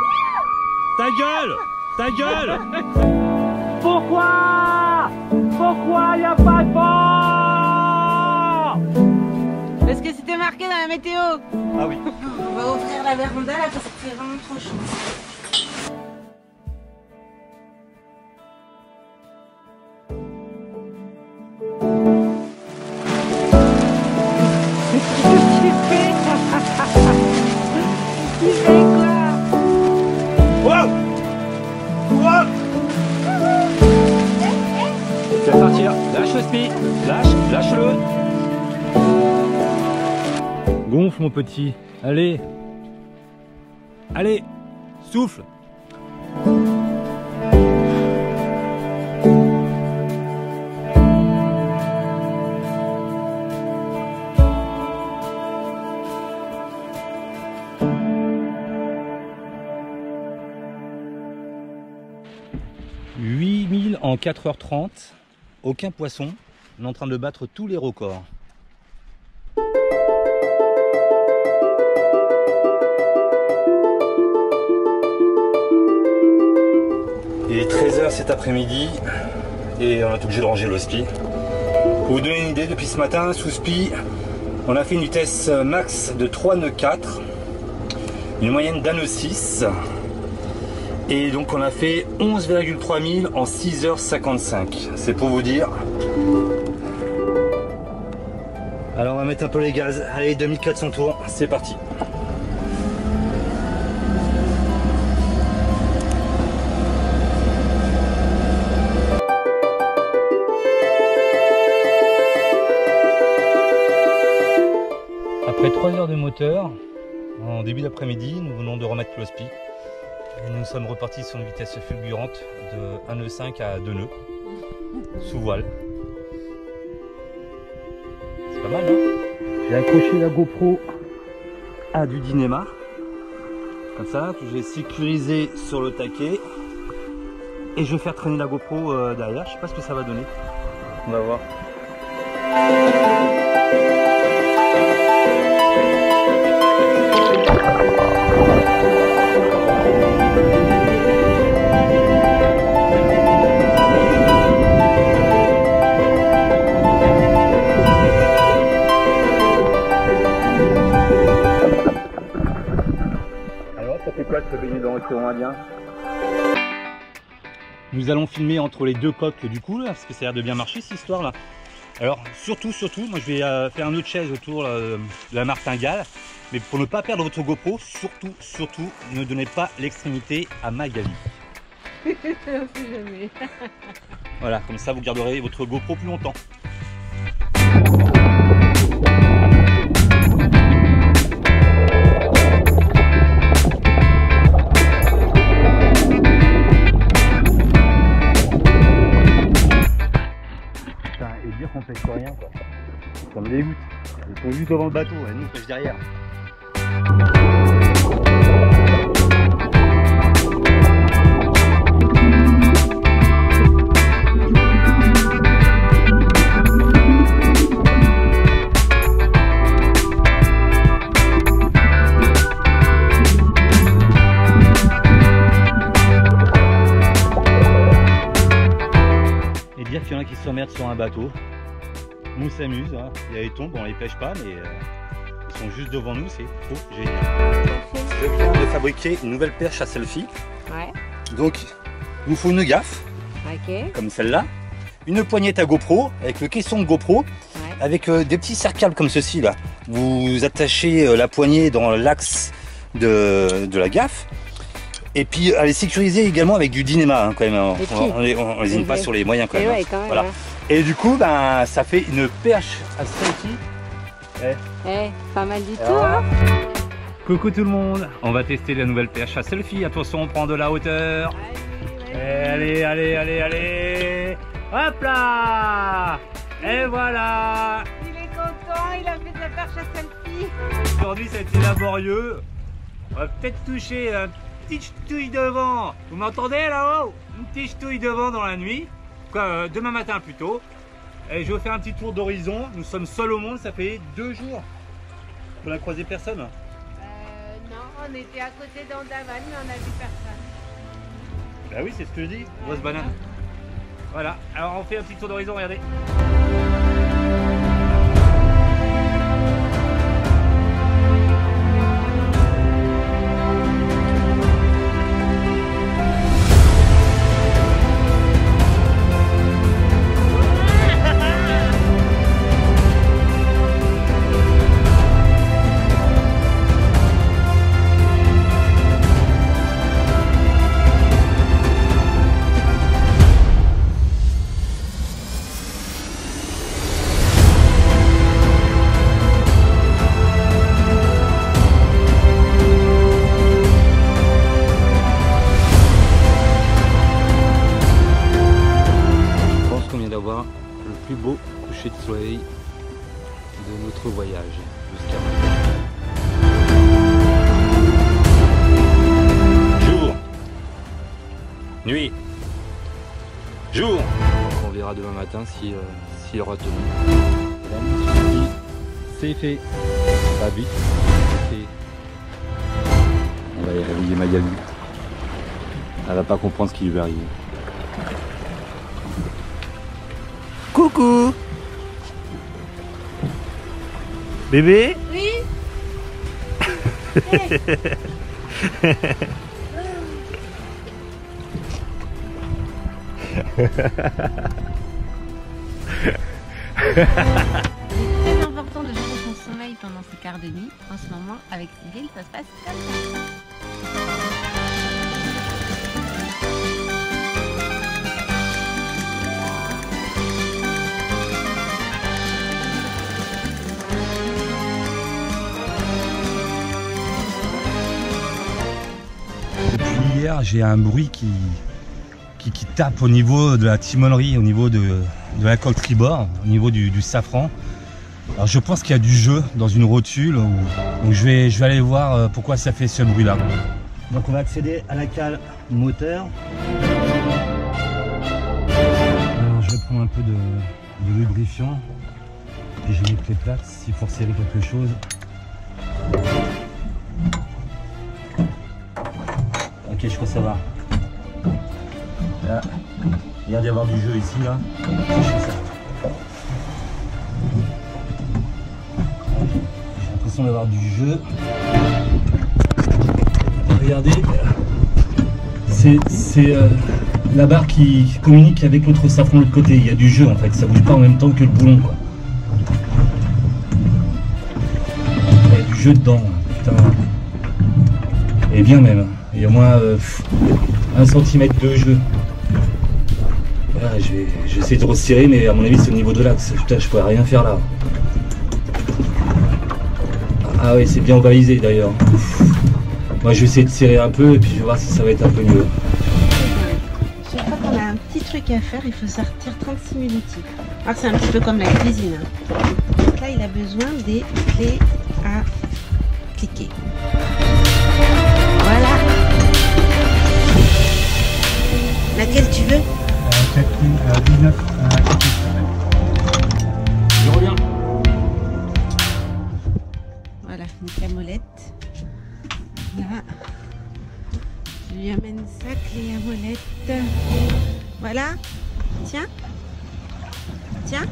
Speaker 1: Ta gueule! Ta gueule!
Speaker 6: Pourquoi? Pourquoi?
Speaker 1: Pourquoi il n'y a pas de vent?
Speaker 2: Parce que c'était marqué dans la météo.
Speaker 1: Ah oui.
Speaker 2: On va ouvrir la véranda là parce qu'il fait vraiment trop chaud. Il fait quoi?
Speaker 1: Wow! Wow! Tu vas partir. Lâche le spi. Lâche, lâche-le. Gonfle mon petit. Allez. Allez. Souffle. huit mille en quatre heures trente, aucun poisson, on est en train de battre tous les records. Il est treize heures cet après-midi et on est obligé de ranger le spi. Pour vous donner une idée, depuis ce matin, sous spi, on a fait une vitesse max de trois nœuds quatre, une moyenne d'un nœud six. Et donc on a fait onze virgule trois mille en six heures cinquante-cinq. C'est pour vous dire. Alors on va mettre un peu les gaz. Allez, deux mille quatre cents tours, c'est parti. Après trois heures de moteur, en début d'après-midi, nous venons de remettre le spi. Et nous sommes repartis sur une vitesse fulgurante de un nœud cinq à deux nœuds, sous voile. C'est pas mal, non? J'ai accroché la GoPro à du Dynéma, comme ça, que j'ai sécurisé sur le taquet. Et je vais faire traîner la GoPro euh, derrière, je sais pas ce que ça va donner. On va voir. Se baigner dans l'océan Indien. Nous allons filmer entre les deux coques du coup là, parce que ça a l'air de bien marcher cette histoire là. Alors surtout surtout moi je vais euh, faire un nœud de chaise autour euh, de la martingale, mais pour ne pas perdre votre GoPro, surtout surtout ne donnez pas l'extrémité à Magali.
Speaker 2: Jamais.
Speaker 1: Voilà, comme ça vous garderez votre GoPro plus longtemps. Et dire qu'on pêche rien quoi. Ça me dégoûte. Ils sont juste devant le bateau et nous on pêche derrière. Et dire qu'il y en a qui s'emmerdent sur un bateau. Nous on s'amuse, hein. Il y a les thons, bon, on les pêche pas, mais euh, ils sont juste devant nous, c'est trop génial. Je viens de fabriquer une nouvelle perche à selfie.
Speaker 2: Ouais.
Speaker 1: Donc, il nous faut une gaffe,
Speaker 2: Ok.
Speaker 1: comme celle-là, une poignette à GoPro, avec le caisson de GoPro,
Speaker 2: Ouais.
Speaker 1: avec euh, des petits cercles comme ceci là. Vous attachez euh, la poignée dans l'axe de, de la gaffe. Et puis elle est sécurisée également avec du Dynéma hein, quand même. On, on, on n'hésite pas sur les moyens quand même.
Speaker 2: Ouais,
Speaker 1: hein.
Speaker 2: quand même
Speaker 1: Voilà.
Speaker 2: hein.
Speaker 1: Et du coup, ben, ça fait une perche à selfie. Eh.
Speaker 2: Eh, pas mal du tout
Speaker 1: Alors,
Speaker 2: hein.
Speaker 1: Coucou tout le monde, on va tester la nouvelle perche à selfie. Attention, on prend de la hauteur. Allez, allez, allez, allez. Hop là. Et voilà.
Speaker 2: Il est content, il a fait de la perche à selfie.
Speaker 1: Aujourd'hui, ça a été laborieux. On va peut-être toucher un petit ch'touille devant. Vous m'entendez là-haut? Une petite ch'touille devant dans la nuit. Quoi, euh, demain matin plutôt. Et je vais faire un petit tour d'horizon. Nous sommes seuls au monde, ça fait deux jours. On n'a croisé personne.
Speaker 2: Euh, non, on était à côté d'Andaman, mais on a vu personne.
Speaker 1: Bah oui, c'est ce que je dis, grosse banane. Voilà, alors on fait un petit tour d'horizon, regardez. D'avoir le plus beau coucher de soleil de notre voyage jusqu'à maintenant. Jour, nuit, jour. On verra demain matin si euh, s'il aura tenu. C'est fait. Pas vite. On va aller réveiller Magali. Elle va pas comprendre ce qui lui va arriver. Coucou bébé.
Speaker 2: Oui.
Speaker 6: Il est très important de gérer son sommeil pendant ces quarts de nuit. En ce moment, avec Cyril, ça se passe comme ça.
Speaker 4: Hier, j'ai un bruit qui, qui, qui tape au niveau de la timonerie, au niveau de, de la coque tribord, au niveau du, du safran. Alors je pense qu'il y a du jeu dans une rotule, où, donc je vais, je vais aller voir pourquoi ça fait ce bruit là. Donc on va accéder à la cale moteur. Alors je vais prendre un peu de, de lubrifiant et je vais mettre les plaques s'il faut resserrer quelque chose. Ok, je crois que ça va. Là, il y a d'y avoir du jeu ici, là. Je fais ça. J'ai l'impression d'avoir du jeu. Regardez, c'est euh, la barre qui communique avec l'autre safran de l'autre côté. Il y a du jeu en fait, ça bouge pas en même temps que le boulon, quoi. Il y a du jeu dedans, putain. Et bien même. Il y a au moins euh, un centimètre de jeu. Voilà, je vais, je vais essayer de resserrer, mais à mon avis c'est au niveau de l'axe. Putain, je pourrais rien faire là. Ah oui, c'est bien balisé d'ailleurs. Moi je vais essayer de serrer un peu et puis je vais voir si ça va être un peu mieux.
Speaker 2: Je crois qu'on a un petit truc à faire, il faut sortir trente-six minutes. Alors c'est un petit peu comme la cuisine. Donc là il a besoin des clés à cliquer. Voilà. Laquelle tu veux?
Speaker 4: dix-neuf.
Speaker 1: Je reviens.
Speaker 2: Voilà, une camolette. Là. Je lui amène sa clé à molette. Voilà. Tiens. Tiens.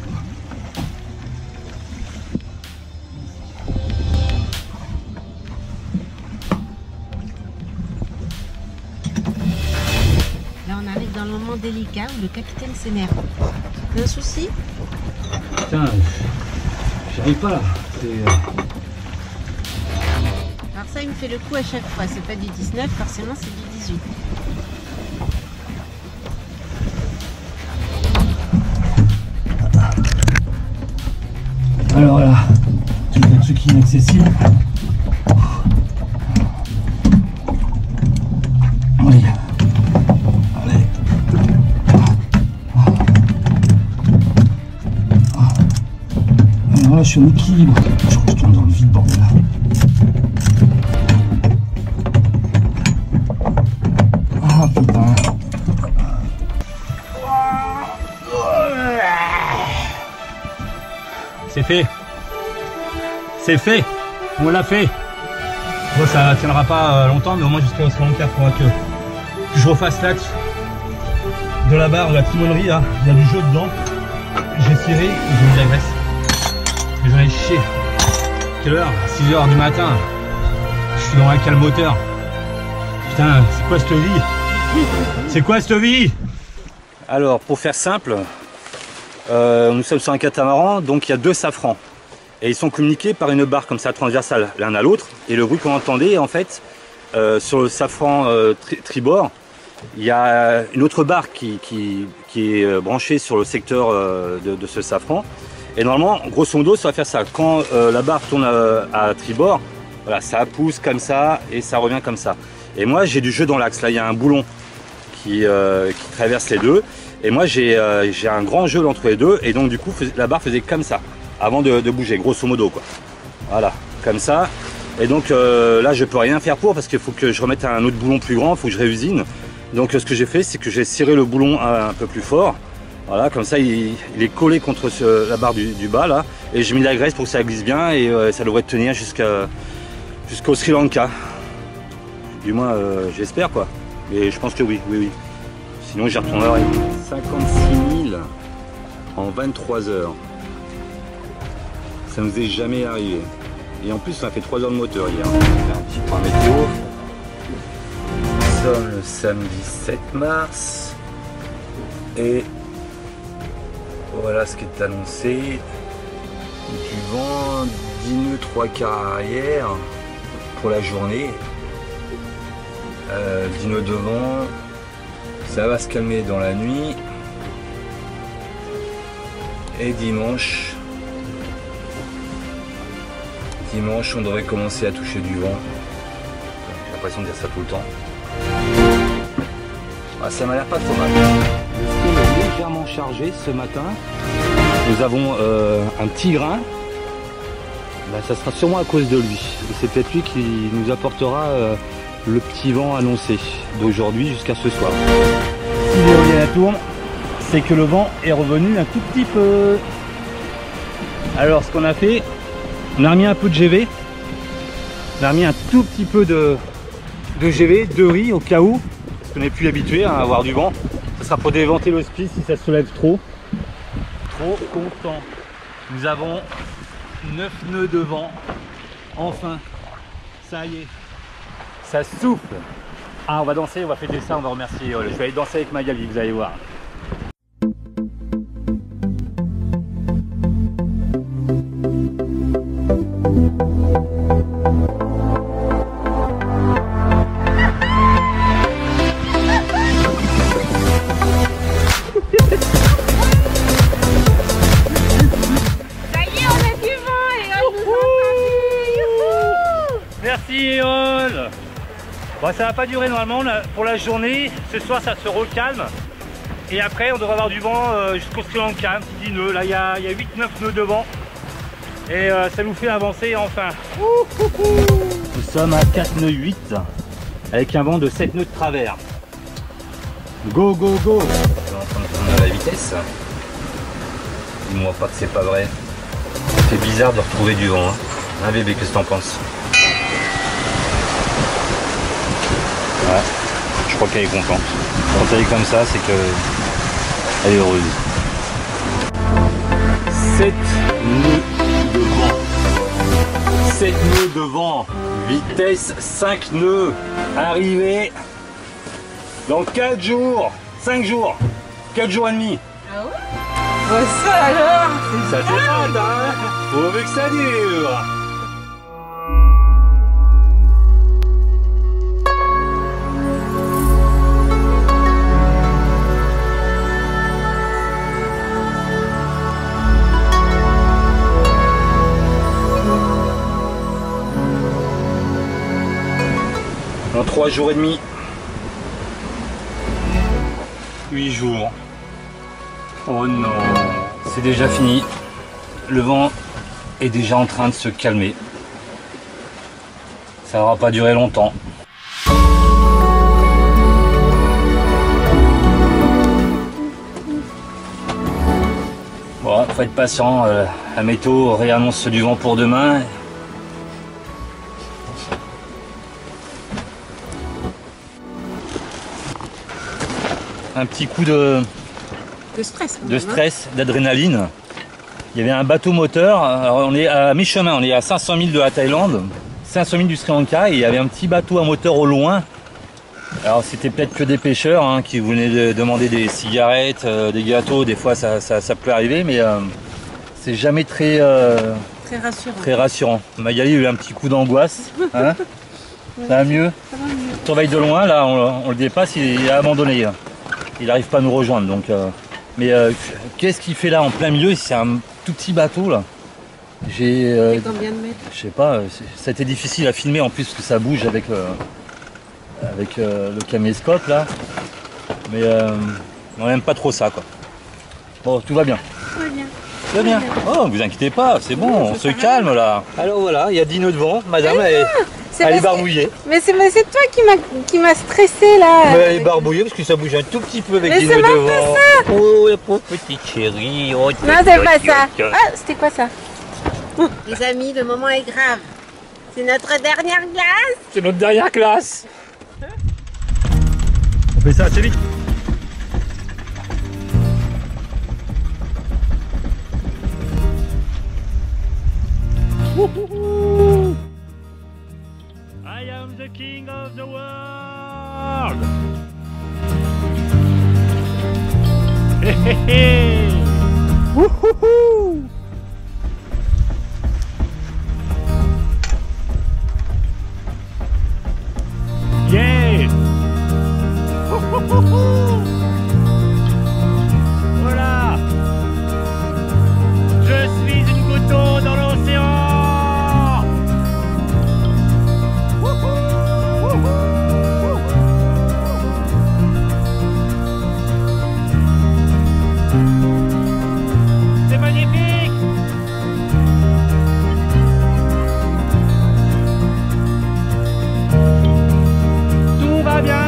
Speaker 2: Là, on arrive dans le moment délicat où le capitaine s'énerve. Un souci?
Speaker 4: Putain, j'arrive pas là. Euh...
Speaker 2: Alors ça, il me fait le coup à chaque fois. C'est pas du dix-neuf, forcément, c'est du dix-huit.
Speaker 4: Alors là, tout le truc inaccessible. Allez. Allez. Alors là, je suis en équilibre. Je crois que je tourne dans le vide, bordel. Ah putain. C'est fait. C'est fait. On l'a fait. Bon, ça tiendra pas longtemps, mais au moins jusqu'à ce qu'on faudra que je refasse l'axe de
Speaker 1: de la barre de la timonerie là, il y a du jeu dedans. J'ai tiré et j'ai mis la graisse. Et j'en ai chié. Quelle heure? six heures du matin. Je suis dans un calmoteur. Putain, c'est quoi cette vie? C'est quoi cette vie? Alors, pour faire simple, euh, nous sommes sur un catamaran, donc il y a deux safrans. Et ils sont communiqués par une barre comme ça transversale l'un à l'autre. Et le bruit qu'on entendait, en fait, euh, sur le safran euh, tri tribord, il y a une autre barre qui, qui, qui est branchée sur le secteur euh, de, de ce safran. Et normalement, grosso modo, ça va faire ça. Quand euh, la barre tourne à, à tribord, voilà, ça pousse comme ça et ça revient comme ça. Et moi, j'ai du jeu dans l'axe. Là, il y a un boulon qui, euh, qui traverse les deux. Et moi, j'ai euh, j'ai un grand jeu entre les deux. Et donc, du coup, la barre faisait comme ça avant de, de bouger, grosso modo, quoi. Voilà, comme ça. Et donc, euh, là, je peux rien faire pour parce qu'il faut que je remette un autre boulon plus grand. Il faut que je réusine. Donc, ce que j'ai fait, c'est que j'ai serré le boulon un, un peu plus fort. Voilà, comme ça, il, il est collé contre ce, la barre du, du bas, là. Et j'ai mis de la graisse pour que ça glisse bien. Et euh, ça devrait tenir jusqu'à jusqu'au Sri Lanka. Du moins, euh, j'espère, quoi. Mais je pense que oui, oui, oui. Sinon, j'y retournerai. cinquante-six mille en vingt-trois heures. Ça nous est jamais arrivé. Et en plus, on a fait trois heures de moteur hier. Un petit point météo. Nous sommes le samedi sept mars. Et voilà ce qui est annoncé. Du vent, dix nœuds trois quarts arrière pour la journée. Euh, dix nœuds devant. Ça va se calmer dans la nuit. Et dimanche, dimanche, on devrait commencer à toucher du vent. J'ai l'impression de dire ça tout le temps. Ah, ça m'a l'air pas trop mal. Le ciel est légèrement chargé ce matin. Nous avons euh, un petit grain. Bah, ça sera sûrement à cause de lui. Et c'est peut-être lui qui nous apportera euh, le petit vent annoncé d'aujourd'hui jusqu'à ce soir. Si l'éolienne tourne, c'est que le vent est revenu un tout petit peu. Alors ce qu'on a fait, on a remis un peu de G V. On a remis un tout petit peu de, de G V, de riz au cas où. Parce qu'on n'est plus habitué à avoir du vent. Ça sera pour déventer le split si ça se soulève trop. Trop content. Nous avons neuf nœuds de vent. Enfin, ça y est. Ça souffle. Ah, on va danser, on va fêter ça, on va remercier. Je vais aller danser avec Magali, vous allez voir. Merci Eol. Bon, ça va pas durer normalement pour la journée. Ce soir ça se recalme. Et après on devrait avoir du vent euh, jusqu'au Sri Lanka, un petit nœud. Là il y a, a huit neuf nœuds de vent. Et euh, ça nous fait avancer enfin. Nous sommes à quatre nœuds huit avec un vent de sept nœuds de travers. Go go go. On est en train de prendre la vitesse. Dis-moi pas que c'est pas vrai. C'est bizarre de retrouver du vent. Hein, hein bébé, qu'est-ce que t'en penses? Ouais, je crois qu'elle est contente. Quand elle est comme ça, c'est que elle est heureuse. sept nœuds de vent. sept nœuds de vent. Vitesse cinq nœuds. Arrivé dans quatre jours. cinq jours. quatre jours et demi.
Speaker 2: Ah ouais? Bah ça alors,
Speaker 1: ça fait hâte, hein? Faut que ça dure. En trois jours et demi, huit jours. Oh non, c'est déjà fini. Le vent est déjà en train de se calmer. Ça va pas durer longtemps. Bon, faut être patient. Euh, la météo réannonce du vent pour demain.
Speaker 3: un petit coup de,
Speaker 2: De stress. quand
Speaker 3: de
Speaker 2: même,
Speaker 3: stress, d'adrénaline. Il y avait un bateau moteur. Alors on est à mi-chemin, on est à cinq cents milles de la Thaïlande, cinq cents milles du Sri Lanka, et il y avait un petit bateau à moteur au loin. Alors c'était peut-être que des pêcheurs hein, qui venaient de demander des cigarettes, euh, des gâteaux, des fois ça, ça, ça peut arriver, mais euh, c'est jamais très, euh,
Speaker 2: hein. Très rassurant.
Speaker 3: très rassurant. Magali a eu un petit coup d'angoisse. Hein, ça va mieux?
Speaker 2: Ça va mieux.
Speaker 3: Surveille de loin, là on, on le dépasse, il est abandonné. Il n'arrive pas à nous rejoindre. Donc, euh, mais euh, qu'est-ce qu'il fait là en plein milieu? C'est un tout petit bateau là. J'ai, euh,
Speaker 2: C'est combien de mètres?
Speaker 3: je sais pas, ça a été difficile à filmer en plus parce que ça bouge avec, euh, avec euh, le caméscope là. Mais euh, on n'aime pas trop ça quoi. Bon, tout va bien.
Speaker 2: Très bien.
Speaker 3: Tout va bien. Oh, vous inquiétez pas, c'est bon, on se calme là. Alors voilà, il y a dix nœuds de vent. Madame, elle,
Speaker 2: C'est
Speaker 3: elle est
Speaker 2: parce que-
Speaker 3: barbouillée.
Speaker 2: Mais c'est mais c'est toi qui m'a qui m'a stressé là.
Speaker 3: Mais elle est barbouillée parce que ça bouge un tout petit peu avec
Speaker 2: Mais
Speaker 3: des
Speaker 2: c'est
Speaker 3: nœuds de
Speaker 2: même pas
Speaker 3: vent. Oh, la pauvre petite chérie. Oh,
Speaker 2: Non, c'est pas ça. Ah, c'était quoi ça? Les amis, le moment est grave. C'est notre dernière glace.
Speaker 3: C'est notre dernière classe. On fait ça assez vite. I am the king of the world. Woohoo! Yeah! Voilà! Je suis une goutte d'eau dans l'océan! C'est magnifique! Tout va bien!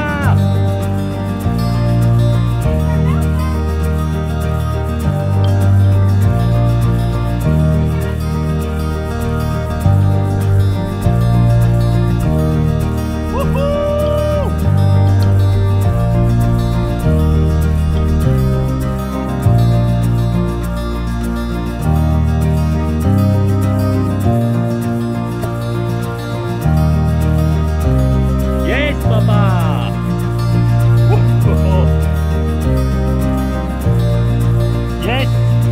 Speaker 3: Yes, papa! Yes!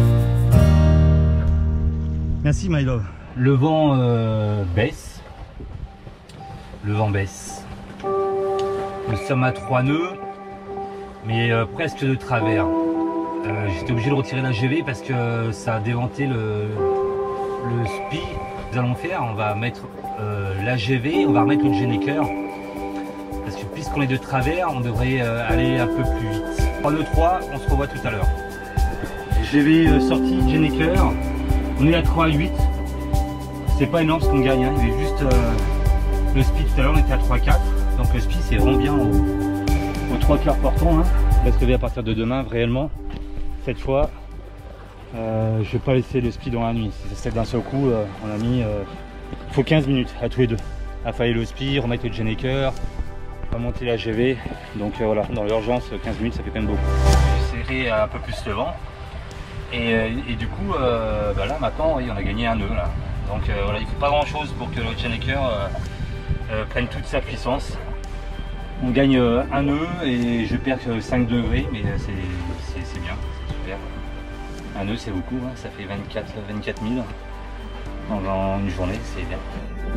Speaker 3: Merci, my love. Le vent euh, baisse. Le vent baisse. Nous sommes à trois nœuds, mais euh, presque de travers. Euh, J'étais obligé de retirer la G V parce que ça a déventé le, le spi. Nous allons faire, on va mettre euh, la G V, on va remettre le Gennaker. Parce que puisqu'on est de travers, on devrait euh, aller un peu plus vite. trois nœuds trois, on se revoit tout à l'heure. G V euh, sorti, Gennaker. On est à trois huit. C'est pas énorme ce qu'on gagne, hein. Il est juste euh, le speed tout à l'heure, on était à trois quatre. Donc le speed c'est vraiment bien aux, aux trois quarts portant. Hein. On va se lever à partir de demain réellement. Cette fois, euh, je vais pas laisser le speed dans la nuit. Si c'est d'un seul coup, euh, on a mis. Euh, il faut quinze minutes à tous les deux. À faire le speed, remettre le Gennaker, remonter la G V. Donc euh, voilà, dans l'urgence, quinze minutes ça fait quand même beaucoup. J'ai serré un peu plus le vent. Et, et du coup, euh, bah là maintenant, oui, on a gagné un nœud là. Donc euh, voilà, il ne faut pas grand chose pour que le Gennaker euh, euh, prenne toute sa puissance. On gagne euh, un nœud et je perds que cinq degrés, mais euh, c'est bien, c'est super. Un nœud c'est beaucoup, hein, ça fait vingt-quatre mille en, en une journée, c'est bien.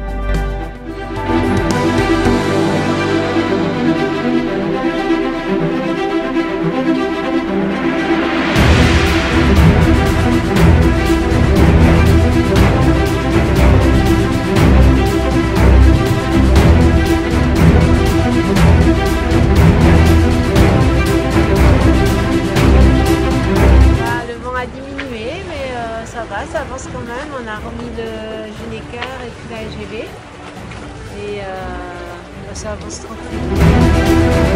Speaker 2: Ça avance quand même, on a remis le Gennaker et puis la G V et euh, ça avance tranquille.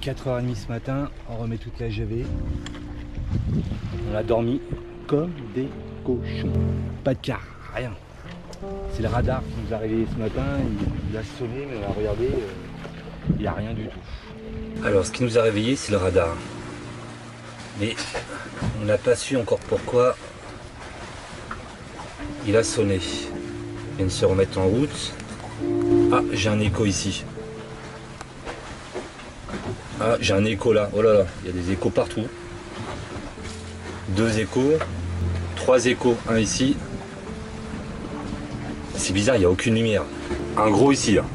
Speaker 3: quatre heures trente ce matin, on remet toute la G V. On a dormi comme des cochons. Pas de car, rien. C'est le radar qui nous a réveillés ce matin, il, il a sonné, mais on a regardé, euh, il n'y a rien du tout. Alors ce qui nous a réveillés, c'est le radar. Mais on n'a pas su encore pourquoi il a sonné. Il vient de se remettre en route. Ah, j'ai un écho ici. Ah, j'ai un écho là. Oh là là, il y a des échos partout. Deux échos. Trois échos. Un ici. C'est bizarre, il n'y a aucune lumière. Un gros ici là.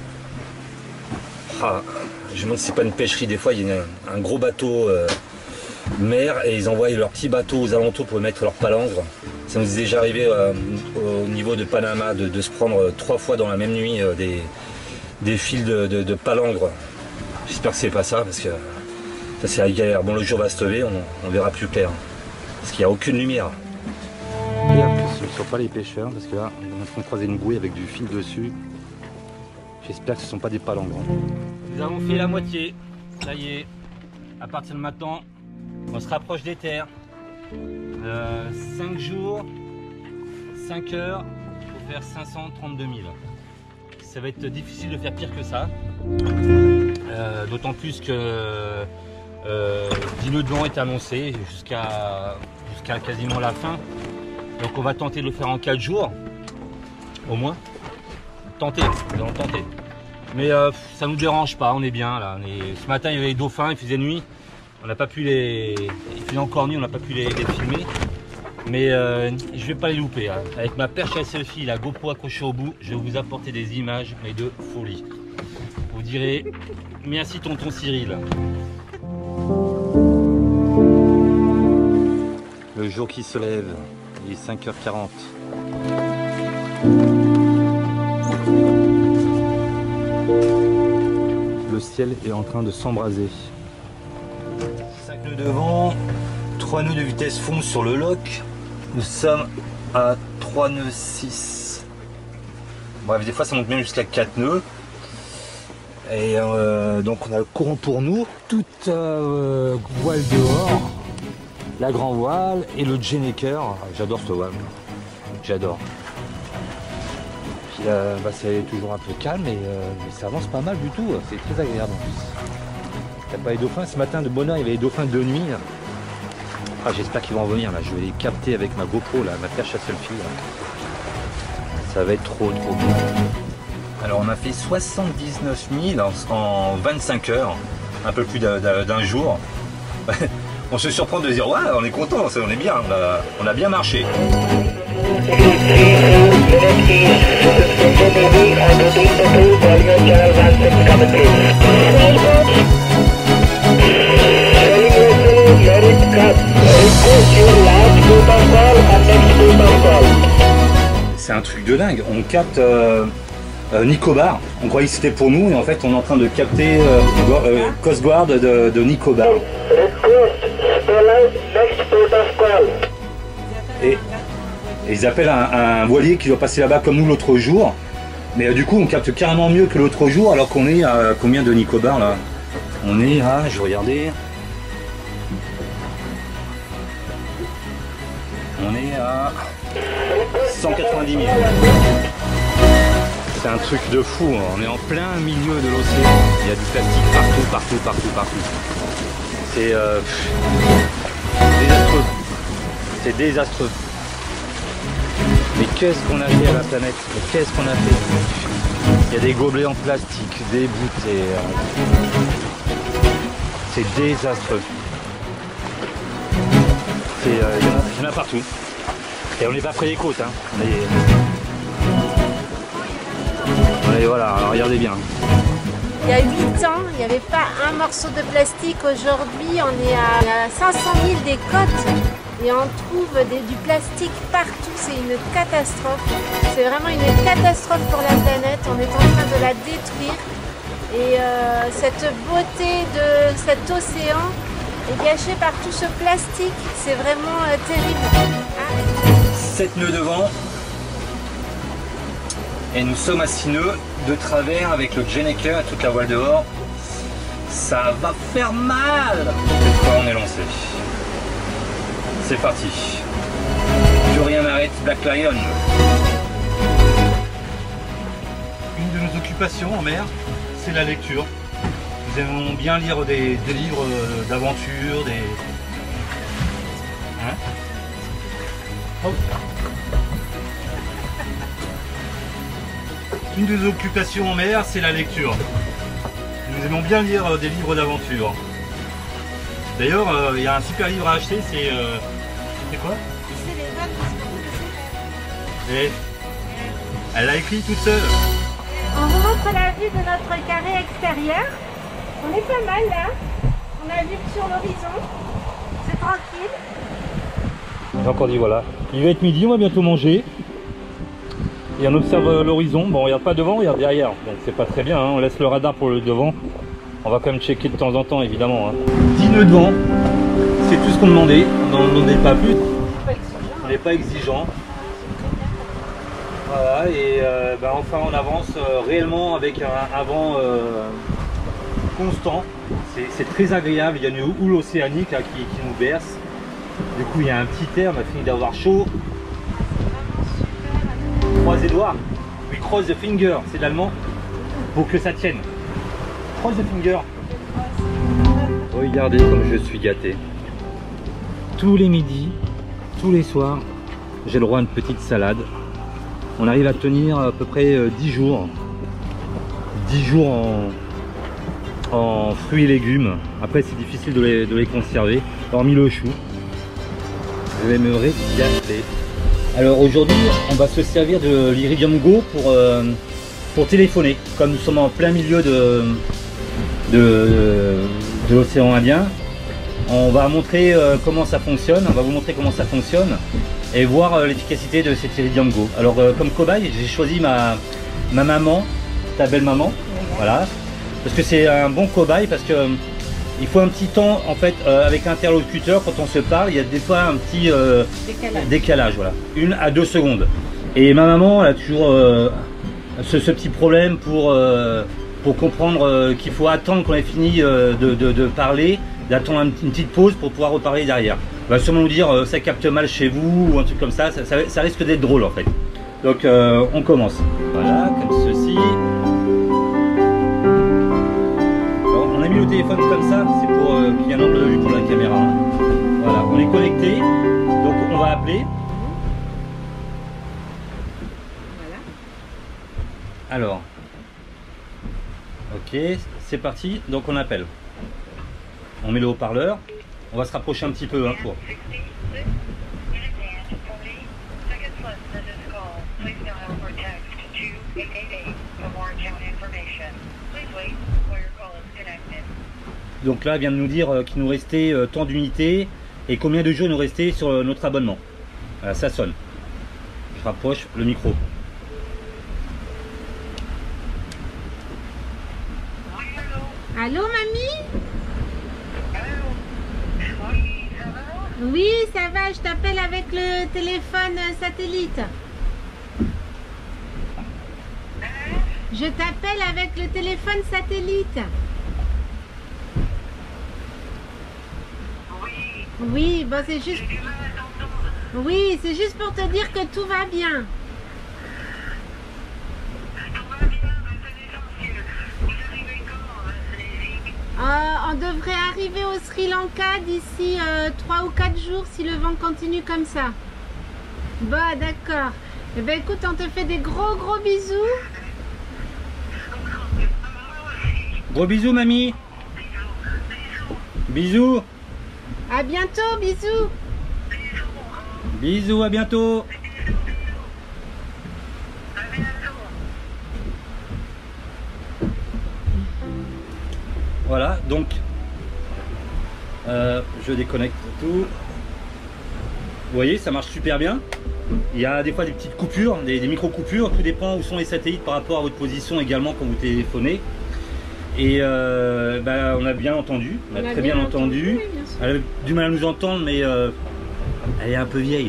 Speaker 3: Ah, je me demande si c'est pas une pêcherie. Des fois, il y a un gros bateau euh, mer et ils envoient leurs petits bateaux aux alentours pour mettre leurs palangres. Ça nous est déjà arrivé euh, au niveau de Panama de, de se prendre euh, trois fois dans la même nuit euh, des, des fils de, de, de palangres. J'espère que c'est pas ça parce que ça c'est la galère. Bon, le jour va se lever, on, on verra plus clair. Parce qu'il n'y a aucune lumière. Et en plus, ce ne sont pas les pêcheurs parce que là, on est en train de croiser une bouée avec du fil dessus. J'espère que ce ne sont pas des palangres.
Speaker 1: Nous avons fait la moitié. Ça y est. À partir de maintenant, on se rapproche des terres. Euh, cinq jours, cinq heures, il faut faire cinq cent trente-deux mille. Ça va être difficile de faire pire que ça. Euh, D'autant plus que euh, dix nœuds de vent est annoncé jusqu'à jusqu'à quasiment la fin. Donc on va tenter de le faire en quatre jours, au moins. Tenter, nous allons tenter. Mais euh, ça ne nous dérange pas, on est bien là. On est... Ce matin il y avait les dauphins, il faisait nuit. On n'a pas pu les... Il faisait encore nuit, on n'a pas pu les, les filmer. Mais euh, je vais pas les louper. Hein. Avec ma perche à selfie, la GoPro accrochée au bout, je vais vous apporter des images, mais de folie. Vous direz, merci tonton Cyril.
Speaker 3: Le jour qui se lève, il est cinq heures quarante. Le ciel est en train de s'embraser. cinq nœuds de vent, trois nœuds de vitesse fond sur le lock. Nous sommes à trois nœuds six. Bref, des fois ça monte même jusqu'à quatre nœuds. Et euh, donc on a le courant pour nous. Toute euh, voile dehors. La grand voile et le Jenneker. J'adore ce voile. J'adore. Puis euh, bah, c'est toujours un peu calme et euh, mais ça avance pas mal du tout. C'est très agréable en plus. Il n'y a pas les dauphins. Ce matin de bonne heure, il y avait les dauphins de nuit. Ah, j'espère qu'ils vont en venir là. Je vais les capter avec ma GoPro là, ma perche à selfie. Là. Ça va être trop trop bien. Alors on a fait soixante-dix-neuf mille en, en vingt-cinq heures, un peu plus d'un jour. On se surprend de dire ouais, on est content, on est bien, on a, on a bien marché. C'est un truc de dingue, on capte euh, euh, Nicobar, on croyait que c'était pour nous et en fait on est en train de capter euh, euh, Coast Guard de, de Nicobar. Et, et ils appellent un, un voilier qui doit passer là-bas comme nous l'autre jour, mais euh, du coup on capte carrément mieux que l'autre jour alors qu'on est à combien de Nicobar là? On est à, je vais regarder, on est à cent quatre-vingt-dix mille. C'est un truc de fou, on est en plein milieu de l'océan. Il y a du plastique partout, partout, partout, partout. C'est euh, désastreux. C'est désastreux. Mais qu'est-ce qu'on a fait à la planète? Qu'est-ce qu'on a fait? Il y a des gobelets en plastique, des bouteilles. C'est désastreux. Il euh, y, y en a partout. Et on n'est pas près des côtes. Hein. On est... Et voilà, alors regardez bien.
Speaker 2: Il y a huit ans, il n'y avait pas un morceau de plastique. Aujourd'hui, on est à cinq cent mille des côtes et on trouve des, du plastique partout. C'est une catastrophe. C'est vraiment une catastrophe pour la planète. On est en train de la détruire. Et euh, cette beauté de cet océan est gâchée par tout ce plastique. C'est vraiment euh, terrible. Ah.
Speaker 3: sept nœuds de vent. Et nous sommes à six nœuds de travers avec le Jenneker et toute la voile dehors. Ça va faire mal. Cette fois on est lancé. C'est parti. Plus rien n'arrête Black Lion. Une de nos occupations en mer, c'est la lecture. Nous aimons bien lire des, des livres d'aventure, des... Hein? Oh. Une de nos occupations en mer, c'est la lecture. Nous aimons bien lire des livres d'aventure. D'ailleurs, il euh, y a un super livre à acheter, c'est... Euh... C'est quoi?
Speaker 2: C'est les vannes de ce qu'on
Speaker 3: Et elle l'a écrit toute seule.
Speaker 2: On vous montre la vue de notre carré extérieur. On est pas mal là. On a vue sur l'horizon. C'est tranquille.
Speaker 1: J'ai encore dit voilà. Il va être midi, on va bientôt manger. Et on observe l'horizon. Bon, on regarde pas devant, on regarde derrière. Donc c'est pas très bien, hein. On laisse le radar pour le devant. On va quand même checker de temps en temps, évidemment. Hein. dix nœuds de vent, c'est tout ce qu'on demandait. On n'en demandait pas plus. On n'est pas exigeant. Voilà, et euh, bah, enfin on avance euh, réellement avec un, un vent euh, constant. C'est très agréable. Il y a une houle océanique là, qui, qui nous berce. Du coup, il y a un petit air. On a fini d'avoir chaud. Croise les doigts. We cross the finger. C'est l'allemand. Pour que ça tienne. Cross the finger. Regardez comme je suis gâté. Tous les midis, tous les soirs, j'ai le droit à une petite salade. On arrive à tenir à peu près dix jours. dix jours en, en fruits et légumes. Après, c'est difficile de les, de les conserver. Hormis le chou. Je vais me régaler. Alors aujourd'hui, on va se servir de l'Iridium Go pour, euh, pour téléphoner. Comme nous sommes en plein milieu de, de, de, de l'océan Indien, on va montrer euh, comment ça fonctionne. On va vous montrer comment ça fonctionne et voir euh, l'efficacité de cet Iridium Go. Alors euh, comme cobaye, j'ai choisi ma, ma maman, ta belle maman, voilà, parce que c'est un bon cobaye parce que il faut un petit temps en fait euh, avec l'interlocuteur quand on se parle, il y a des fois un petit euh, décalage. décalage, voilà, une à deux secondes. Et ma maman elle a toujours euh, ce, ce petit problème pour euh, pour comprendre euh, qu'il faut attendre qu'on ait fini euh, de, de, de parler, d'attendre une, une petite pause pour pouvoir reparler derrière. On va sûrement nous dire euh, ça capte mal chez vous ou un truc comme ça, ça, ça, ça risque d'être drôle en fait. Donc euh, on commence. Voilà, comme ceci. On a mis le téléphone comme ça, c'est pour euh, qu'il y ait un angle de vue pour la caméra. Hein. Voilà, on est connecté, donc on va appeler.
Speaker 2: Voilà.
Speaker 1: Alors, ok, c'est parti, donc on appelle. On met le haut-parleur, on va se rapprocher un petit peu hein, pour... Donc là, il vient de nous dire qu'il nous restait euh, tant d'unités et combien de jours il nous restait sur euh, notre abonnement. Voilà, ça sonne. Je rapproche le micro.
Speaker 2: Allô, mamie? Oui, ça va, je t'appelle avec le téléphone satellite. Je t'appelle avec le téléphone satellite. Oui, bon c'est juste... Oui, c'est juste pour te dire que tout va bien. Euh, on devrait arriver au Sri Lanka d'ici euh, trois ou quatre jours si le vent continue comme ça. Bon, d'accord. Eh ben écoute, on te fait des gros gros bisous.
Speaker 1: Gros bisous, mamie. Bisous.
Speaker 2: À bientôt, bisous.
Speaker 1: Bisous, à bientôt. Voilà, donc euh, je déconnecte tout. Vous voyez, ça marche super bien. Il y a des fois des petites coupures, des, des micro-coupures, tout dépend où sont les satellites par rapport à votre position également quand vous téléphonez. Et euh, bah, on a bien entendu, on a, on a très bien, bien entendu. entendu. Oui, bien sûr. Elle a du mal à nous entendre, mais euh, elle est un peu vieille.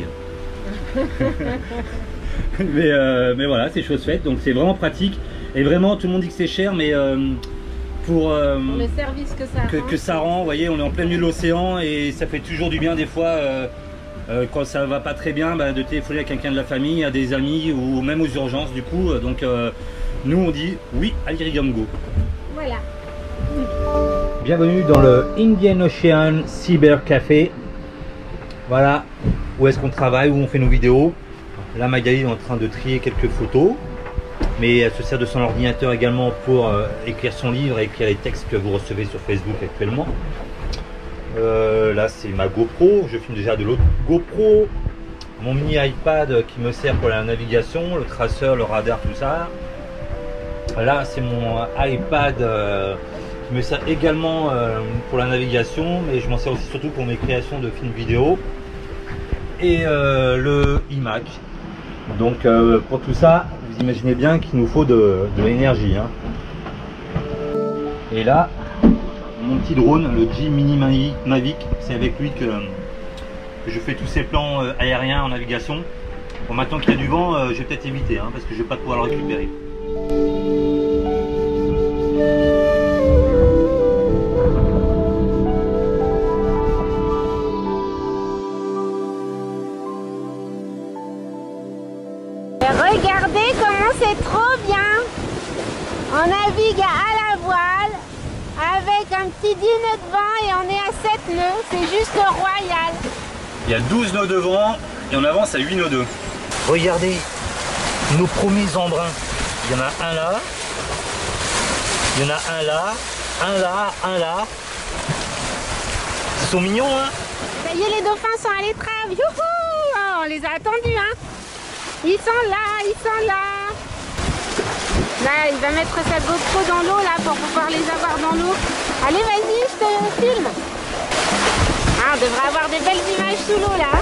Speaker 1: mais, euh, mais voilà, c'est chose faite, donc c'est vraiment pratique. Et vraiment, tout le monde dit que c'est cher, mais euh, pour, euh,
Speaker 2: Pour le service que ça
Speaker 1: que,
Speaker 2: rend.
Speaker 1: que ça rend. Vous voyez, on est en plein milieu de l'océan et ça fait toujours du bien des fois, euh, euh, quand ça va pas très bien, bah, de téléphoner à quelqu'un de la famille, à des amis ou même aux urgences du coup. Donc euh, nous on dit oui à l'Irrigam Go.
Speaker 2: Voilà.
Speaker 1: Bienvenue dans le Indian Ocean Cyber Café. Voilà où est-ce qu'on travaille, où on fait nos vidéos. Là Magali est en train de trier quelques photos, mais elle se sert de son ordinateur également pour euh, écrire son livre et écrire les textes que vous recevez sur Facebook actuellement. Euh, là c'est ma GoPro, je filme déjà de l'autre GoPro, mon mini iPad qui me sert pour la navigation, le traceur, le radar, tout ça. Là c'est mon iPad euh, qui me sert également euh, pour la navigation, mais je m'en sers aussi surtout pour mes créations de films vidéo. Et euh, le iMac. Donc euh, pour tout ça, vous imaginez bien qu'il nous faut de, de l'énergie. Hein. Et là, mon petit drone, le G Mini Mavic, c'est avec lui que, que je fais tous ces plans euh, aériens en navigation. Bon, maintenant qu'il y a du vent, euh, je vais peut-être éviter, hein, parce que je vais pas pouvoir le récupérer.
Speaker 2: Regardez comment c'est trop bien. On navigue à la voile avec un petit dix nœuds de vent et on est à sept nœuds. C'est juste royal.
Speaker 1: Il y a douze nœuds de vent et on avance à huit nœuds de. Regardez nos premiers embruns. Il y en a un là. Il y en a un là. Un là. Un là. Ils sont mignons, hein.
Speaker 2: Ça y est, les dauphins sont à l'étrave. Youhou! Oh, on les a attendus, hein. Ils sont là, ils sont là. Là, il va mettre sa GoPro dans l'eau là pour pouvoir les avoir dans l'eau. Allez, vas-y, je te filme. Ah, on devrait avoir des belles images sous l'eau là.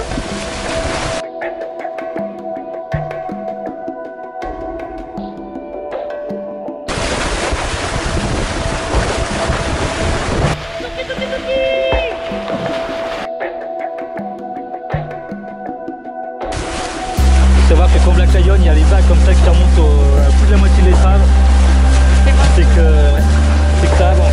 Speaker 1: Savoir que quand Black Lion il y a les vagues comme ça qui remontent au, à plus de la moitié de l'étrave, c'est que c'est que ça avance.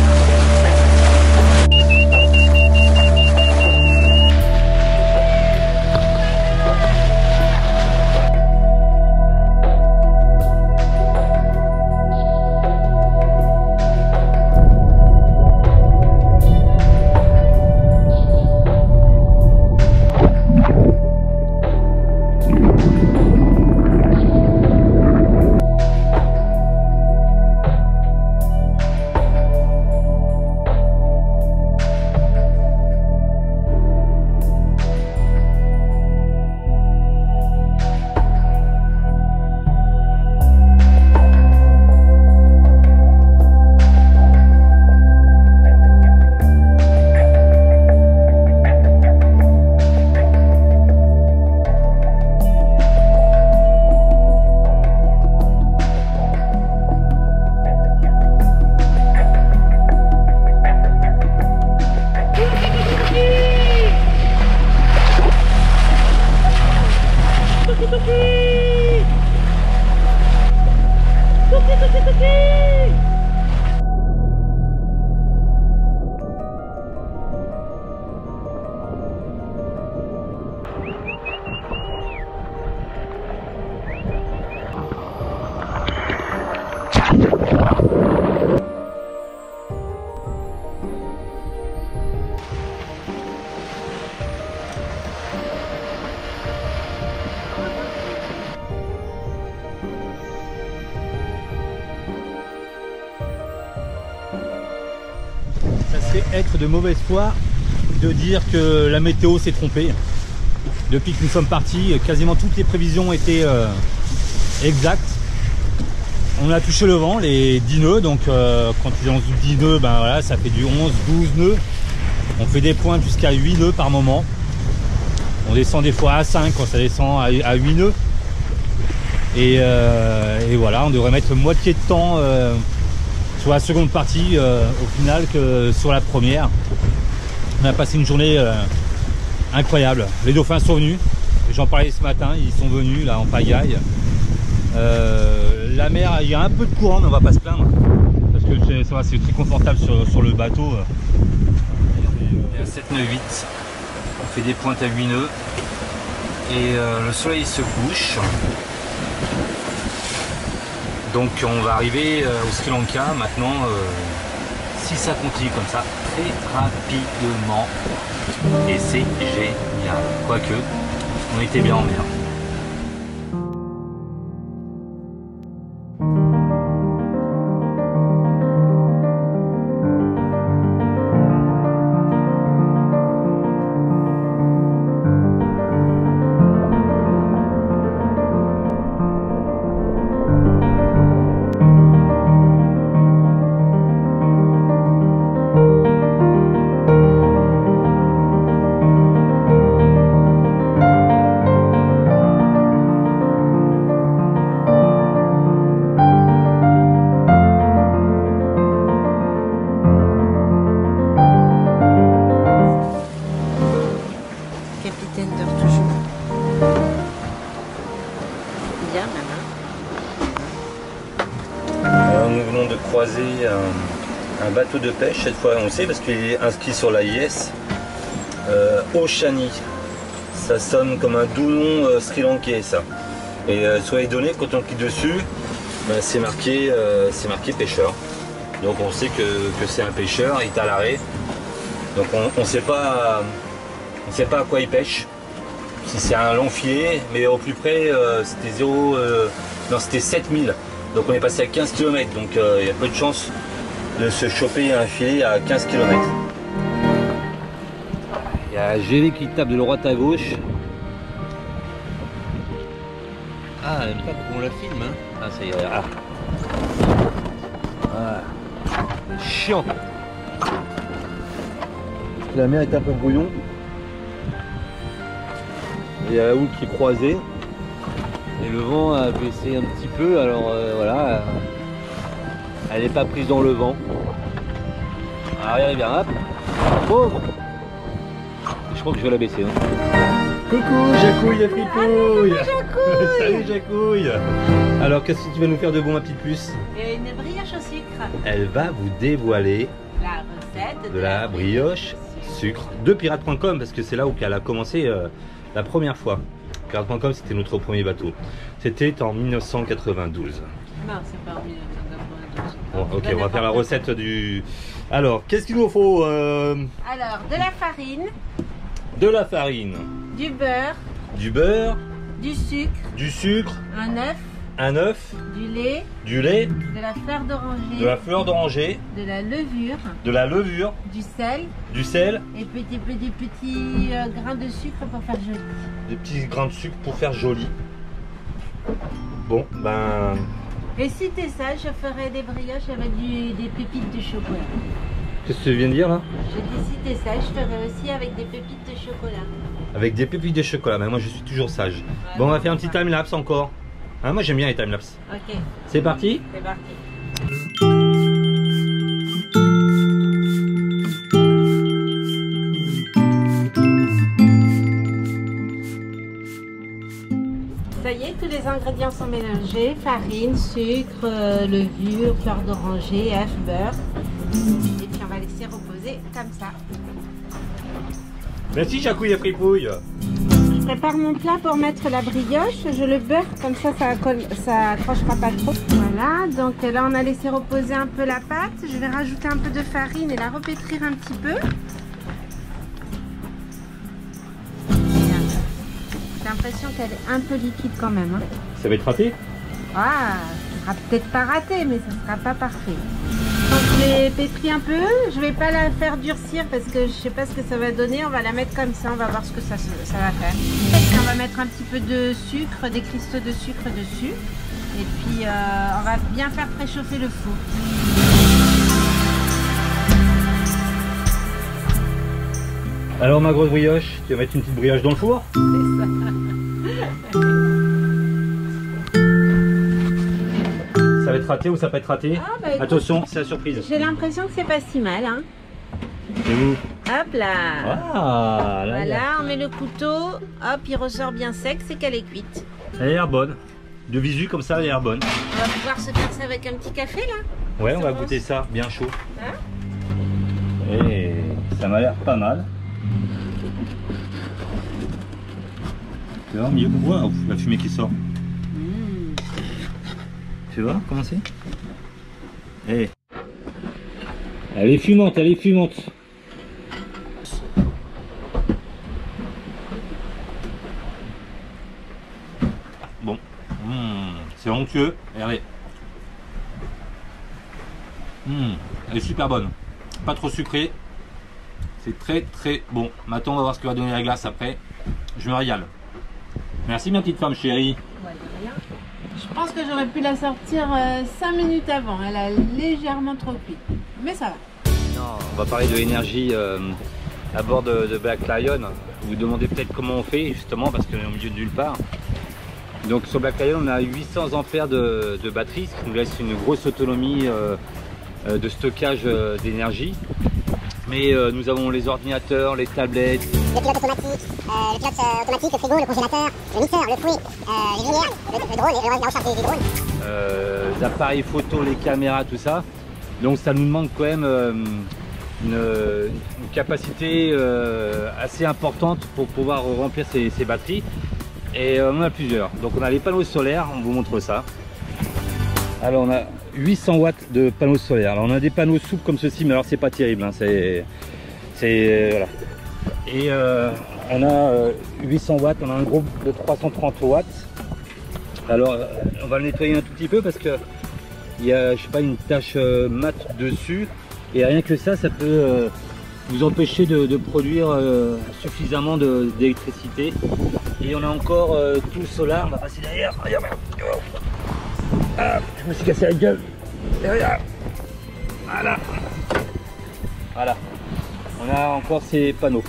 Speaker 1: Être de mauvaise foi de dire que la météo s'est trompée. Depuis que nous sommes partis, quasiment toutes les prévisions étaient euh, exactes. On a touché le vent, les dix nœuds, donc euh, quand ils ont dix nœuds, ben voilà, ça fait du onze douze nœuds. On fait des pointes jusqu'à huit nœuds par moment. On descend des fois à cinq quand ça descend à, à huit nœuds. Et, euh, et voilà, on devrait mettre moitié de temps euh, sur la seconde partie euh, au final que sur la première. On a passé une journée euh, incroyable. Les dauphins sont venus, j'en parlais ce matin, ils sont venus là en pagaille. Euh, la mer, il y a un peu de courant mais on va pas se plaindre parce que c'est, ça va, c'est très confortable sur, sur le bateau. Il y a sept nœuds huit, on fait des pointes à huit nœuds et euh, le soleil se couche. Donc on va arriver euh, au Sri Lanka maintenant, euh, si ça continue comme ça, très rapidement. Et c'est génial. Quoique, on était bien en mer.
Speaker 3: Croiser un, un bateau de pêche, cette fois on sait parce qu'il est inscrit sur l'A I S, euh, Oshani. Ça sonne comme un doux nom euh, sri lankais ça. Et euh, sur les données, quand on clique dessus, ben, c'est marqué, euh, c'est marqué pêcheur. Donc on sait que, que c'est un pêcheur, il est à l'arrêt. Donc on ne sait pas, on sait pas à quoi il pêche. Si c'est un long filet, mais au plus près euh, c'était zéro, euh, non c'était sept mille. Donc on est passé à quinze kilomètres, donc il euh, y a peu de chance de se choper un filet à quinze kilomètres. Il y a G V qui tape de droite à gauche. Ah, elle n'aime pas qu'on la filme, hein. Ah, ça y est, ah. Ah. C'est chiant. La mer est un peu brouillon. Il y a la houle qui est croisée. Et le vent a baissé un petit peu, alors euh, voilà, elle n'est pas prise dans le vent. Alors regardez bien, hop, oh. Je crois que je vais la baisser. Hein. Coucou Jacouille et Fripouille.
Speaker 2: Jacouille.
Speaker 3: Salut Jacouille. Alors qu'est-ce que tu vas nous faire de bon ma petite puce?
Speaker 2: Une brioche au sucre.
Speaker 3: Elle va vous dévoiler
Speaker 2: La recette
Speaker 3: de, de la brioche sucre de pirate point com parce que c'est là où elle a commencé euh, la première fois. pirate point com c'était notre premier bateau. C'était en mille neuf cent quatre-vingt-douze.
Speaker 2: Non, c'est pas en mille neuf cent quatre-vingt-douze.
Speaker 3: Bon, ok, on va faire la recette du... Alors, qu'est-ce qu'il nous faut euh...
Speaker 2: Alors, de la farine.
Speaker 3: De la farine.
Speaker 2: Du beurre.
Speaker 3: Du beurre.
Speaker 2: Du sucre.
Speaker 3: Du sucre.
Speaker 2: Un œuf.
Speaker 3: Un œuf.
Speaker 2: Du lait.
Speaker 3: Du lait.
Speaker 2: De la fleur d'oranger.
Speaker 3: De la fleur d'oranger.
Speaker 2: De la levure.
Speaker 3: De la levure.
Speaker 2: Du sel.
Speaker 3: Du sel.
Speaker 2: Et petits, petits, petits euh, grains de sucre pour faire joli.
Speaker 3: Des petits grains de sucre pour faire joli. Bon, ben...
Speaker 2: Et si t'es sage, je ferai des brioches avec du, des pépites de chocolat.
Speaker 3: Qu'est-ce que tu viens de dire là?
Speaker 2: Je dis si t'es sage, je ferai aussi avec des pépites de chocolat.
Speaker 3: Avec des pépites de chocolat, ben moi je suis toujours sage.
Speaker 2: Ouais,
Speaker 3: bon, on va faire un petit time-lapse encore. Hein, moi j'aime bien les time-lapse.
Speaker 2: Ok.
Speaker 3: C'est parti?
Speaker 2: C'est parti. Ça y est, tous les ingrédients sont mélangés. Farine, sucre, euh, levure, fleur d'oranger, œuf, beurre. Et puis on va laisser reposer comme ça.
Speaker 3: Merci Jacouille et Fripouille.
Speaker 2: Je prépare mon plat pour mettre la brioche. Je le beurre, comme ça, ça colle, ça accrochera pas trop. Voilà, donc là on a laissé reposer un peu la pâte. Je vais rajouter un peu de farine et la repétrir un petit peu. J'ai l'impression qu'elle est un peu liquide quand même. Hein.
Speaker 3: Ça va être raté?
Speaker 2: Ah, ça sera peut-être pas raté, mais ça sera pas parfait. Donc je l'ai pétri un peu. Je vais pas la faire durcir parce que je sais pas ce que ça va donner. On va la mettre comme ça, on va voir ce que ça, ça va faire. Et on va mettre un petit peu de sucre, des cristaux de sucre dessus. Et puis euh, on va bien faire préchauffer le four.
Speaker 3: Alors ma grosse brioche, tu vas mettre une petite brioche dans le four?
Speaker 2: C'est ça.
Speaker 3: Ça va être raté ou ça peut être raté?
Speaker 2: Ah, bah, écoute,
Speaker 3: attention, c'est la surprise.
Speaker 2: J'ai l'impression que c'est pas si mal. Hein.
Speaker 3: Et vous?
Speaker 2: Hop là.
Speaker 3: Ah, là,
Speaker 2: Voilà, on met le couteau. Hop, il ressort bien sec, c'est qu'elle est cuite.
Speaker 3: elle a l'air bonne. De visu comme ça, elle a l'air bonne.
Speaker 2: On va pouvoir se faire ça avec un petit café là.
Speaker 3: Ouais, on va goûter ça, bien chaud. Et ça m'a l'air pas mal. Tu vois, mieux que wow, la fumée qui sort. Mmh. Tu vois comment c'est? Hey. Elle est fumante, elle est fumante. Bon, mmh. C'est onctueux. Regardez. Mmh. Elle est super bonne. Pas trop sucrée. C'est très très bon. Maintenant on va voir ce que va donner la glace après. Je me régale. Merci ma petite femme chérie.
Speaker 6: Ouais, de rien. Je pense que j'aurais pu la sortir euh, cinq minutes avant. Elle a légèrement trop cuit. Mais ça va.
Speaker 3: Non, on va parler de l'énergie euh, à bord de, de Black Lion. Vous vous demandez peut-être comment on fait justement parce qu'on est au milieu de nulle part. Donc sur Black Lion on a huit cents ampères de, de batterie, ce qui nous laisse une grosse autonomie euh, de stockage euh, d'énergie. Mais euh, nous avons les ordinateurs, les tablettes,
Speaker 7: le pilote automatique, euh, le pilote euh, automatique, le frigo, le congélateur, le mixeur, le fruit, euh, les lumières, le, le drone, et la recharge des, des drones.
Speaker 3: Euh, les appareils photo, les caméras, tout ça. Donc ça nous demande quand même euh, une, une capacité euh, assez importante pour pouvoir remplir ces, ces batteries. Et euh, on en a plusieurs. Donc on a les panneaux solaires, on vous montre ça. Alors on a huit cents watts de panneaux solaires. Alors on a des panneaux souples comme ceci, mais alors c'est pas terrible. Hein. C'est, c'est voilà. Et euh, on a euh, huit cents watts, on a un groupe de trois cent trente watts. Alors euh, on va le nettoyer un tout petit peu parce que il y a, je sais pas, une tache euh, mat dessus. Et rien que ça, ça peut euh, vous empêcher de, de produire euh, suffisamment d'électricité. Et on a encore euh, tout le solar. On va passer derrière. Regarde. Ah, je me suis cassé la gueule. Derrière. Voilà. Voilà. On a encore ces panneaux.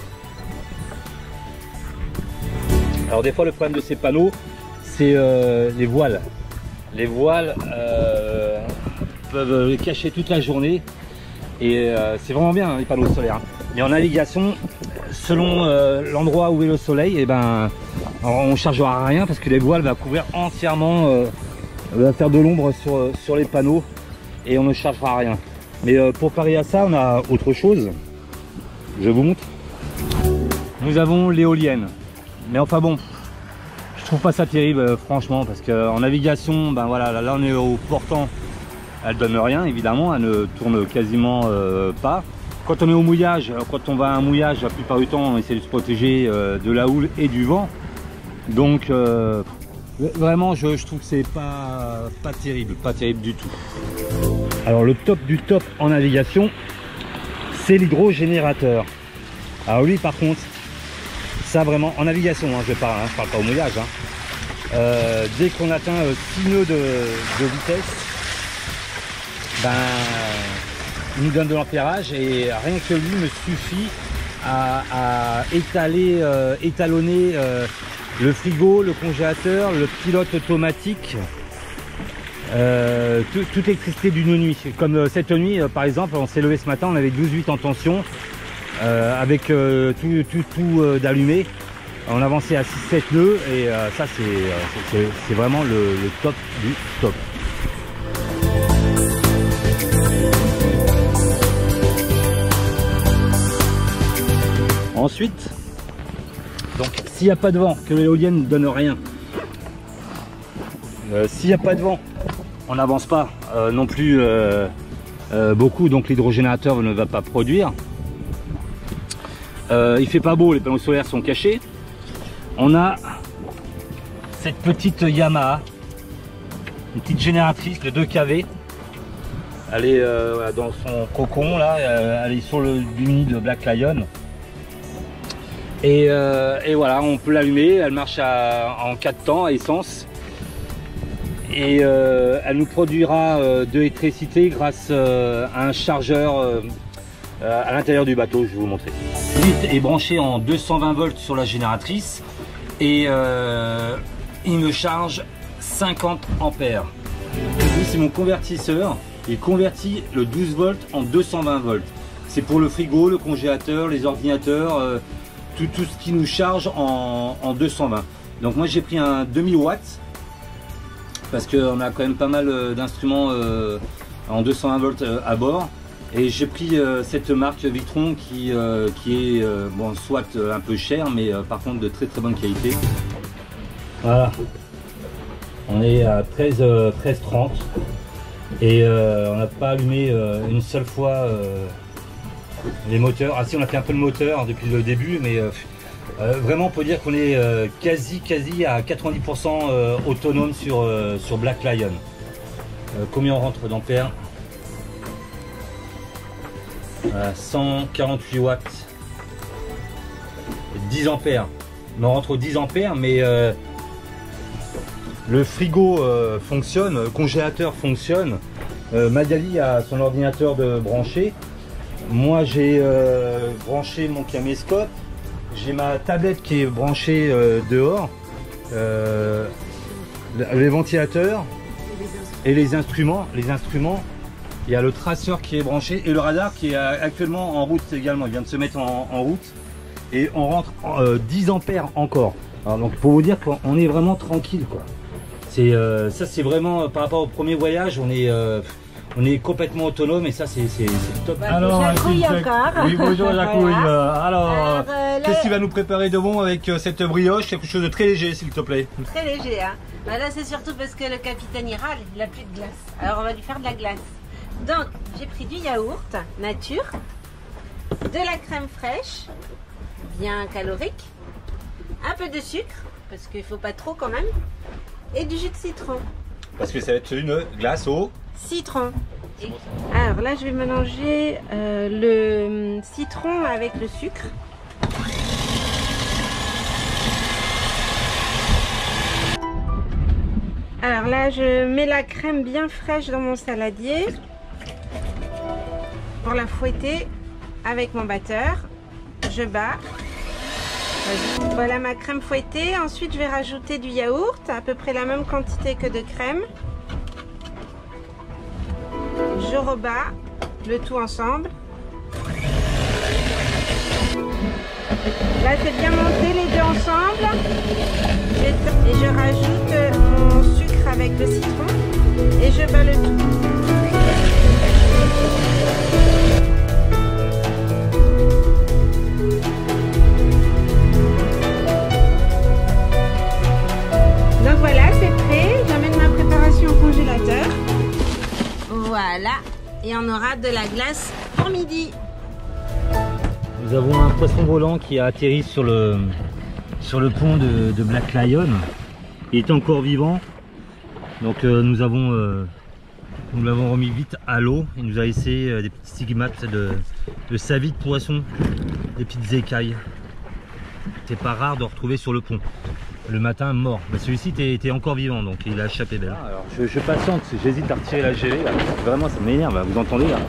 Speaker 3: Alors des fois le problème de ces panneaux, c'est euh, les voiles. Les voiles euh, peuvent les cacher toute la journée. Et euh, c'est vraiment bien hein, les panneaux solaires. Mais en navigation, selon euh, l'endroit où est le soleil, et ben on ne chargera rien parce que les voiles vont couvrir entièrement, euh, va faire de l'ombre sur, sur les panneaux et on ne chargera rien. Mais euh, pour parer à ça, on a autre chose. Je vous montre. Nous avons l'éolienne. Mais enfin bon, je trouve pas ça terrible euh, franchement parce qu'en navigation, ben voilà, là, là on est au portant. Elle donne rien évidemment, elle ne tourne quasiment euh, pas. Quand on est au mouillage, quand on va à un mouillage, la plupart du temps on essaie de se protéger euh, de la houle et du vent. Donc euh, vraiment je, je trouve que c'est pas, pas terrible, pas terrible du tout. Alors le top du top en navigation, c'est l'hydrogénérateur. Alors lui par contre, ça vraiment en navigation, hein, je parle, hein, je parle pas au mouillage. Hein. Euh, dès qu'on atteint euh, six nœuds de, de vitesse, ben, il nous donne de l'ampérage et rien que lui me suffit à, à étaler, euh, étalonner euh, le frigo, le congélateur, le pilote automatique, euh, tout, toute l'électricité d'une nuit. Comme euh, cette nuit, euh, par exemple, on s'est levé ce matin, on avait douze huit en tension, euh, avec euh, tout, tout, tout euh, d'allumé. On avançait à six sept nœuds et euh, ça c'est euh, c'est vraiment le, le top du top. Ensuite, donc s'il n'y a pas de vent, que l'éolienne ne donne rien, euh, s'il n'y a pas de vent, on n'avance pas euh, non plus euh, euh, beaucoup, donc l'hydrogénateur ne va pas produire. Euh, il fait pas beau, les panneaux solaires sont cachés. On a cette petite Yamaha, une petite génératrice de deux K V. Elle est euh, voilà, dans son cocon là, elle est sur le mini de Black Lion. Et, euh, et voilà, on peut l'allumer, elle marche à, en quatre temps à essence. Et euh, elle nous produira euh, de l'électricité grâce euh, à un chargeur euh, à l'intérieur du bateau, je vais vous montrer. Il est branché en deux cent vingt volts sur la génératrice et euh, il me charge cinquante ampères. C'est mon convertisseur, il convertit le douze volts en deux cent vingt volts. C'est pour le frigo, le congélateur, les ordinateurs, euh, tout, tout ce qui nous charge en, en deux cent vingt. Donc moi j'ai pris un deux mille watts parce qu'on a quand même pas mal d'instruments euh, en deux cent vingt volts à bord. Et j'ai pris euh, cette marque Victron qui, euh, qui est euh, bon, soit euh, un peu chère, mais euh, par contre de très très bonne qualité. Voilà, on est à treize trente et euh, on n'a pas allumé euh, une seule fois euh, les moteurs. Ah si, on a fait un peu le moteur depuis le début, mais euh, euh, vraiment on peut dire qu'on est euh, quasi quasi à quatre-vingt-dix pour cent euh, autonome sur, euh, sur Black Lion. Euh, combien on rentre d'ampères? Voilà, cent quarante-huit watts, dix ampères. On rentre aux dix ampères, mais euh, le frigo euh, fonctionne, le congélateur fonctionne. Euh, Magali a son ordinateur de branché. Moi j'ai euh, branché mon caméscope. J'ai ma tablette qui est branchée euh, dehors. Euh, les ventilateurs et les instruments. Les instruments. Il y a le traceur qui est branché et le radar qui est actuellement en route également. Il vient de se mettre en, en route et on rentre euh, dix ampères encore. Alors donc pour vous dire qu'on est vraiment tranquille quoi. C'est euh, ça c'est vraiment euh, par rapport au premier voyage, on est euh, on est complètement autonome et ça c'est top.
Speaker 2: Bah, alors Jacouille encore.
Speaker 3: Oui bonjour Jacouille.
Speaker 2: Voilà.
Speaker 3: Alors,
Speaker 2: Alors euh,
Speaker 3: qu'est-ce que tu vas nous préparer de bon avec euh, cette brioche? Quelque chose de très léger s'il te plaît.
Speaker 2: Très léger hein. Bah, là c'est surtout parce que le capitaine Iral il a plus de glace. Alors on va lui faire de la glace. Donc, j'ai pris du yaourt nature, de la crème fraîche, bien calorique, un peu de sucre, parce qu'il ne faut pas trop quand même, et du jus de citron.
Speaker 3: Parce que ça va être une glace au
Speaker 2: citron. Et... Alors là, je vais mélanger euh, le citron avec le sucre. Alors là, je mets la crème bien fraîche dans mon saladier. Pour la fouetter avec mon batteur, je bats. Voilà ma crème fouettée. Ensuite, je vais rajouter du yaourt, à peu près la même quantité que de crème. Je rebats le tout ensemble. Là, c'est bien monté les deux ensemble. Et je rajoute mon sucre avec le citron et je bats le tout. Donc voilà, c'est prêt. J'amène ma préparation au congélateur. Voilà. Et on aura de la glace pour midi.
Speaker 3: Nous avons un poisson volant qui a atterri sur le, sur le pont de, de Black Lion. Il est encore vivant. Donc euh, nous avons euh, nous l'avons remis vite à l'eau. Il nous a laissé euh, des petits stigmates de, de sa vie de poisson, des petites écailles. C'est pas rare de retrouver sur le pont. Le matin mort. Mais celui-ci était encore vivant, donc il a échappé belle. Ah, alors je, je patiente, j'hésite à retirer la gelée là. Vraiment ça m'énerve, vous entendez là.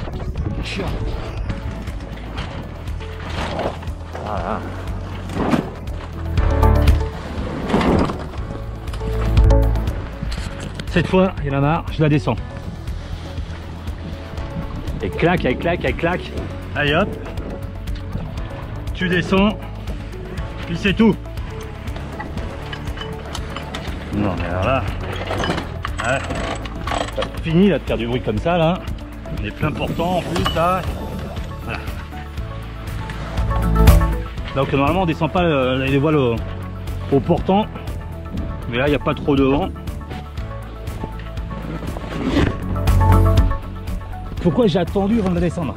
Speaker 3: Voilà. Cette fois, il y en a marre, je la descends. Et clac, elle claque, elle claque. Allez hop. Tu descends. Puis c'est tout. Non mais alors là, ouais, c'est fini là de faire du bruit comme ça là. On est plein portant en plus là. Voilà. Donc normalement on descend pas le, les voiles au, au portant. Mais là il n'y a pas trop de vent. Pourquoi j'ai attendu avant de descendre?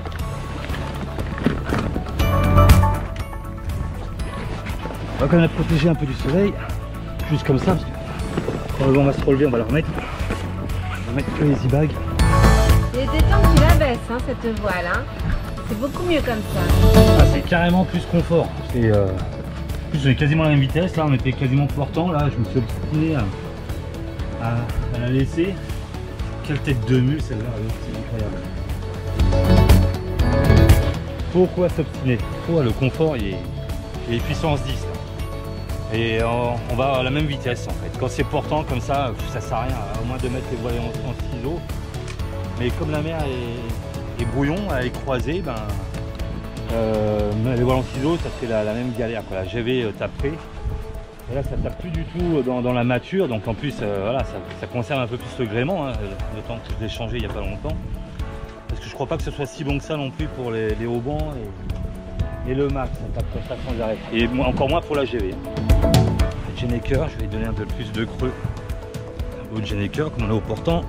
Speaker 3: On va quand même protéger un peu du soleil. Juste comme ça, parce que quand le vent va se relever, on va la remettre. On va mettre que les e-bags.
Speaker 2: Il était temps que tu la baisses, hein, cette voile. Hein. C'est beaucoup mieux comme ça.
Speaker 3: Ah, c'est carrément plus confort. C'est euh... en plus, on est quasiment à la même vitesse. Là, on était quasiment portant. Là, je me suis obstiné à, à, à la laisser. Quelle tête de mule celle-là, c'est incroyable. Pourquoi s'obstiner? Oh, le confort, il est, il est puissance dix. Là. Et on, on va à la même vitesse en fait. Quand c'est portant comme ça, ça sert à rien, à moins de mettre les voiles en, en ciseaux. Mais comme la mer est, est brouillon, elle est croisée, ben, euh, les voiles en ciseaux, ça fait la, la même galère. Quoi. La G V euh, taperait.
Speaker 1: Et là, ça tape plus du tout dans, dans la mature, donc en plus, euh, voilà, ça, ça conserve un peu plus le gréement, hein, le temps que je l'ai changé il n'y a pas longtemps. Parce que je crois pas que ce soit si bon que ça non plus pour les, les haubans et, et le max, ça tape comme ça sans arrêt. Et encore moins pour la G V. La Gennaker, je vais lui donner un peu plus de creux au Gennaker, comme on est au portant.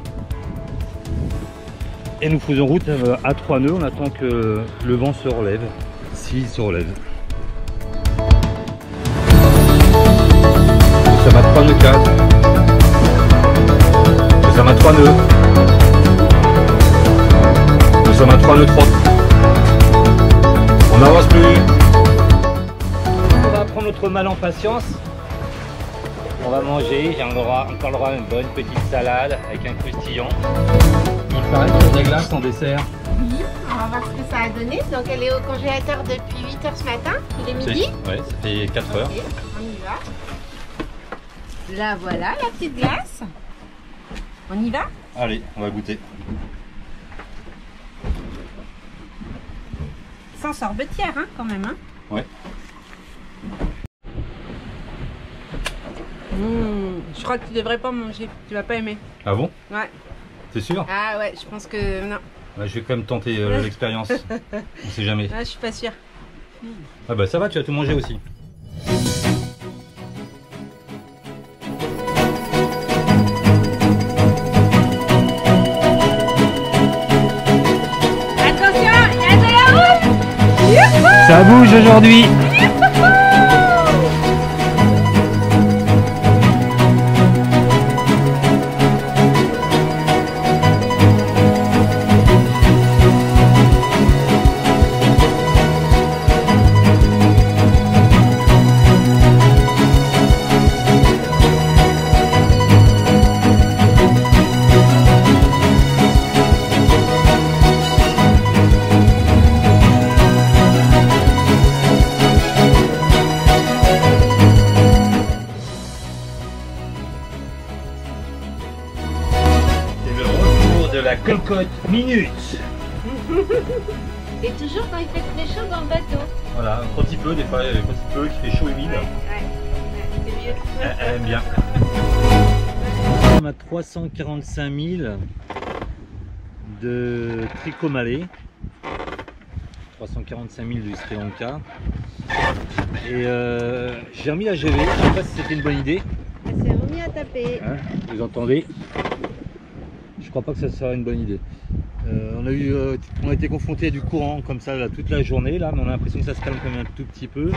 Speaker 1: Et nous faisons route à trois nœuds, on attend que le vent se relève, s'il se relève. Ça m'a trois nœuds quatre. Ça m'a trois nœuds. Nous sommes à trois nœuds trois. On n'avance plus. On va prendre notre mal en patience. On va manger. J'ai encore le droit à une bonne petite salade avec un croustillant. Il paraît qu'il y a de la glace en dessert.
Speaker 6: Oui, on va voir ce que ça a donné. Donc elle est au congélateur depuis huit heures ce matin. Il est midi.
Speaker 1: Ouais, ça fait quatre heures.
Speaker 6: Okay, on y va. Là voilà la petite glace. On y va?
Speaker 1: Allez, on va goûter.
Speaker 2: Sans sorbetière, hein, quand même. Hein.
Speaker 1: Ouais.
Speaker 6: Mmh, je crois que tu devrais pas manger. Tu vas pas aimer.
Speaker 1: Ah bon?
Speaker 6: Ouais.
Speaker 1: T'es sûr?
Speaker 6: Ah ouais, je pense que non.
Speaker 1: Ouais, je vais quand même tenter euh, l'expérience. On sait jamais.
Speaker 6: Ah, je suis pas sûre.
Speaker 1: Ah bah ça va, tu vas tout manger aussi. Ça bouge aujourd'hui. La cocotte minute.
Speaker 6: Et toujours quand il fait très chaud dans le bateau.
Speaker 1: Voilà, un petit peu, des fois, un petit peu qui fait chaud et humide.
Speaker 6: Ouais, ouais, ouais, c'est mieux.
Speaker 1: Elle, elle aime bien. On a trois cent quarante-cinq mille de tricot malais. trois cent quarante-cinq mille du Sri Lanka. Et euh, j'ai remis la G V, je ne sais pas si c'était une bonne idée.
Speaker 6: Elle s'est remis à taper.
Speaker 1: Hein, vous entendez? Je crois pas que ça sera une bonne idée. Euh, on, a eu, euh, on a été confronté à du courant comme ça là, toute la journée là, mais on a l'impression que ça se calme quand même un tout petit peu.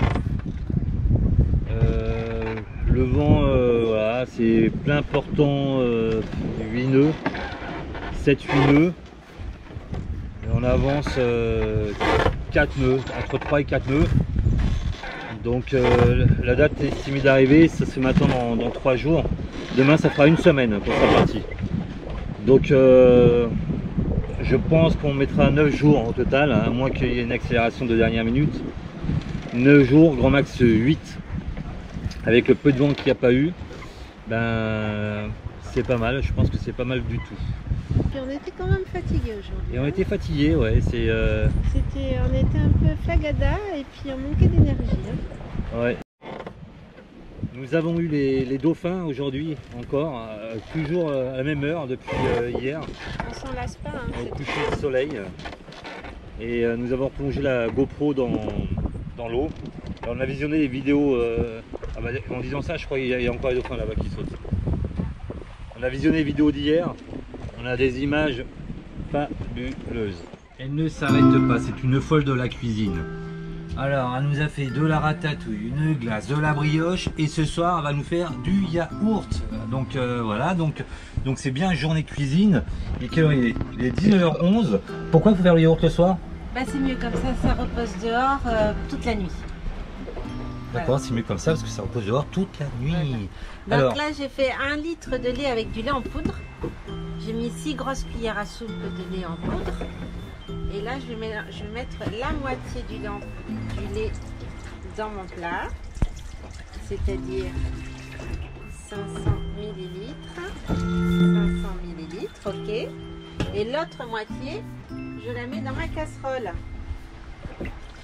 Speaker 1: Euh, le vent, euh, voilà, c'est plein portant, euh, huit nœuds, sept huit nœuds. Et on avance euh, quatre nœuds, entre trois et quatre nœuds. Donc euh, la date estimée d'arrivée, ça se maintenant dans, dans trois jours. Demain ça fera une semaine pour sa partie. Donc euh, je pense qu'on mettra neuf jours au total, hein, à moins qu'il y ait une accélération de dernière minute. neuf jours, grand max huit. Avec le peu de vent qu'il n'y a pas eu, ben c'est pas mal, je pense que c'est pas mal du tout.
Speaker 6: Puis on était quand même fatigués aujourd'hui.
Speaker 1: Et on était fatigués, ouais, c'est... Euh...
Speaker 6: C'était, on était un peu flagada et puis on manquait d'énergie. Hein.
Speaker 1: Ouais. Nous avons eu les, les dauphins aujourd'hui encore, euh, toujours à la même heure depuis euh, hier.
Speaker 6: On s'en lasse pas. Hein,
Speaker 1: au coucher de soleil. Et euh, nous avons plongé la GoPro dans, dans l'eau. On a visionné les vidéos, euh, ah bah, en disant ça je crois qu'il y, y a encore les dauphins là-bas qui sautent. On a visionné les vidéos d'hier, on a des images fabuleuses. Elle ne s'arrête pas, c'est une folle de la cuisine. Alors, elle nous a fait de la ratatouille, une glace, de la brioche, et ce soir, elle va nous faire du yaourt. Donc euh, voilà, donc donc c'est bien journée cuisine. Et quelle heure il est? Il est dix-neuf heures onze. Pourquoi il faut faire le yaourt le soir?
Speaker 2: Bah c'est mieux comme ça, ça repose dehors euh, toute la nuit.
Speaker 1: D'accord,
Speaker 2: Voilà.
Speaker 1: c'est mieux comme ça parce que ça repose dehors toute la nuit.
Speaker 2: Voilà. Donc
Speaker 1: Alors,
Speaker 2: là j'ai fait un litre de lait avec du lait en poudre. J'ai mis six grosses cuillères à soupe de lait en poudre. Et là, je vais, mettre, je vais mettre la moitié du, du lait dans mon plat, c'est-à-dire cinq cents millilitres. cinq cents millilitres, ok. Et l'autre moitié, je la mets dans ma casserole.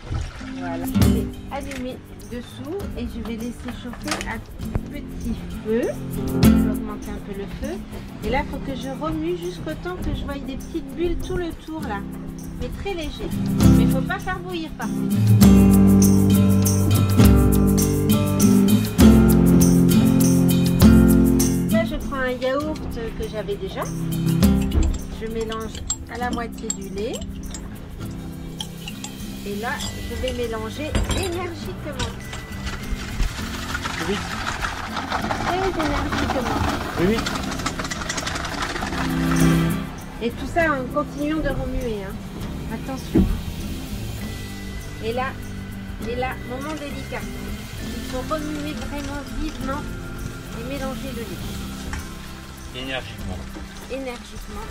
Speaker 6: Voilà, je vais allumer dessous et je vais laisser chauffer à petit feu. Je vais augmenter un peu le feu. Et là, il faut que je remue jusqu'au temps que je voie des petites bulles tout le tour là. Mais très léger. Mais il ne faut pas faire bouillir par contre. Là, je prends un yaourt que j'avais déjà. Je mélange à la moitié du lait. Et là, je vais mélanger énergiquement.
Speaker 1: Oui.
Speaker 6: Très énergiquement.
Speaker 1: Oui, oui.
Speaker 6: Et tout ça en continuant de remuer. Hein. Attention. Hein. Et là, et là, moment délicat. Il faut remuer vraiment vivement et mélanger le lait.
Speaker 1: Énergiquement.
Speaker 6: Énergiquement.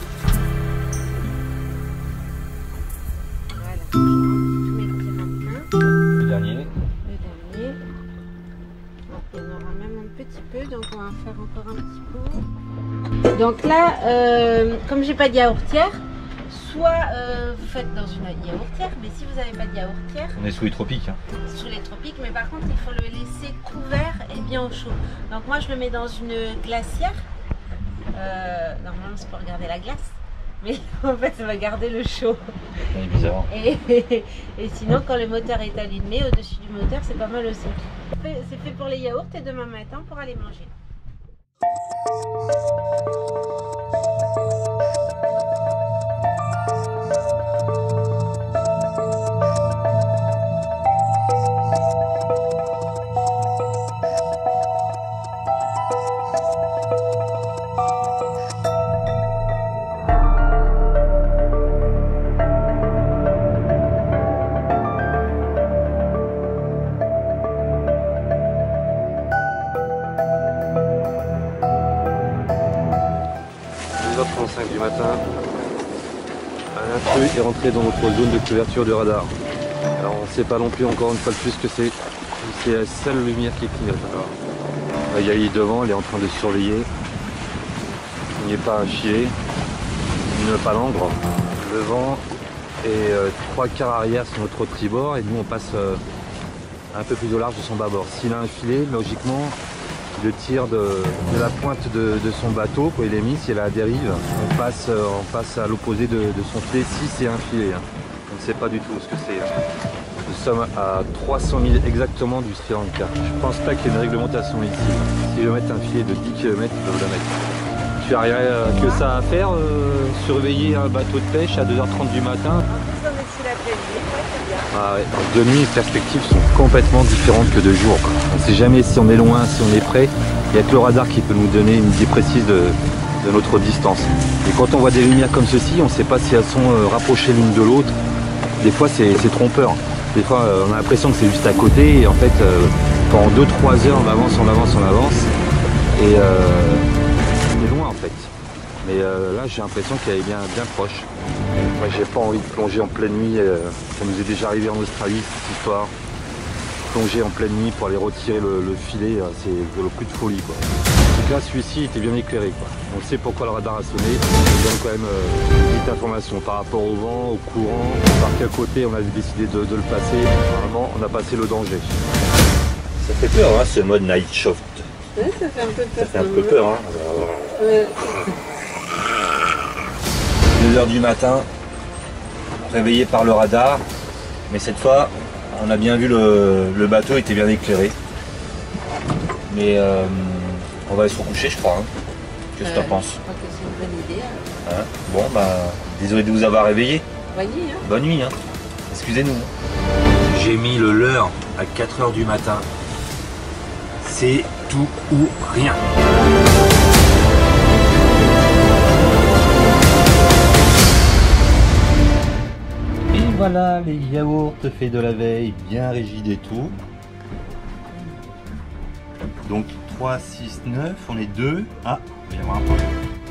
Speaker 6: Voilà. Tout mélanger maintenant.
Speaker 1: Le dernier.
Speaker 6: Le dernier. Bon, il y en aura même un petit peu, donc on va faire encore un petit peu. Donc là, euh, comme j'ai pas de yaourtière, soit euh, vous faites dans une yaourtière, mais si vous n'avez pas de yaourtière,
Speaker 3: On est sous les tropiques. Hein.
Speaker 6: sous les tropiques, mais par contre il faut le laisser couvert et bien au chaud. Donc moi je le mets dans une glacière. Euh, normalement c'est pour regarder la glace, mais en fait ça va garder le chaud.
Speaker 3: C'est bizarre.
Speaker 6: Et, et, et sinon quand le moteur est allumé, au-dessus du moteur c'est pas mal aussi. C'est fait pour les yaourts et demain matin pour aller manger.
Speaker 1: deux heures trente-cinq du matin, un intrus est rentré dans notre zone de couverture du radar. Alors on ne sait pas non plus encore une fois de plus que c'est. C'est la seule lumière qui clignote. Alors, il y a Yahi devant, elle est en train de surveiller. Il n'y a pas un filet, une palangre. Le vent est euh, trois quarts arrière sur notre tribord et nous on passe euh, un peu plus au large de son bâbord. S'il a un filet, logiquement, le tir de, de la pointe de, de son bateau, quand il est mis, si elle a la dérive, on passe, on passe à l'opposé de, de son filet si c'est un filet. Hein. On ne sait pas du tout ce que c'est. Hein. Nous sommes à trois cent mille exactement du Sri Lanka. Je pense pas qu'il y ait une réglementation ici. Si je veux mettre un filet de dix kilomètres, ils peuvent le mettre. Tu n'as rien que ça à faire, euh, surveiller un bateau de pêche à deux heures trente du matin. Ah ouais. De nuit, les perspectives sont complètement différentes que de jour. On ne sait jamais si on est loin, si on est près. Il n'y a que le radar qui peut nous donner une idée précise de, de notre distance. Et quand on voit des lumières comme ceci, on ne sait pas si elles sont euh, rapprochées l'une de l'autre. Des fois, c'est trompeur. Des fois, euh, on a l'impression que c'est juste à côté. Et en fait, euh, pendant deux trois heures, on avance, on avance, on avance. Et euh, on est loin en fait. Mais euh, là, j'ai l'impression qu'elle est bien, bien proche. Moi, j'ai pas envie de plonger en pleine nuit. Euh, ça nous est déjà arrivé en Australie, cette histoire. Plonger en pleine nuit pour aller retirer le, le filet, c'est le plus de folie, quoi. En tout cas, celui-ci était bien éclairé, quoi. On sait pourquoi le radar a sonné. On donne quand même euh, une petite information par rapport au vent, au courant, par quel côté on a décidé de, de le passer. Normalement, on a passé le danger.
Speaker 3: Ça fait peur, hein, ce mode night shift.
Speaker 6: Ouais, ça fait un peu peur.
Speaker 3: Ça fait un peu peur, hein.
Speaker 6: Ouais.
Speaker 3: deux heures du matin, réveillé par le radar, mais cette fois on a bien vu le, le bateau était bien éclairé. Mais euh, on va aller se recoucher, je crois. Hein. Qu'est-ce que tu en penses?
Speaker 6: Je crois que c'est une bonne idée.
Speaker 3: Hein? Bon, bah, désolé de vous avoir réveillé.
Speaker 6: Bonne nuit. Hein.
Speaker 3: Bonne nuit. Hein. Excusez-nous. J'ai mis le leurre à quatre heures du matin. C'est tout ou rien. Voilà les yaourts faits de la veille, bien rigides et tout. Donc trois, six, neuf, on est deux. Ah, il va y avoir un problème.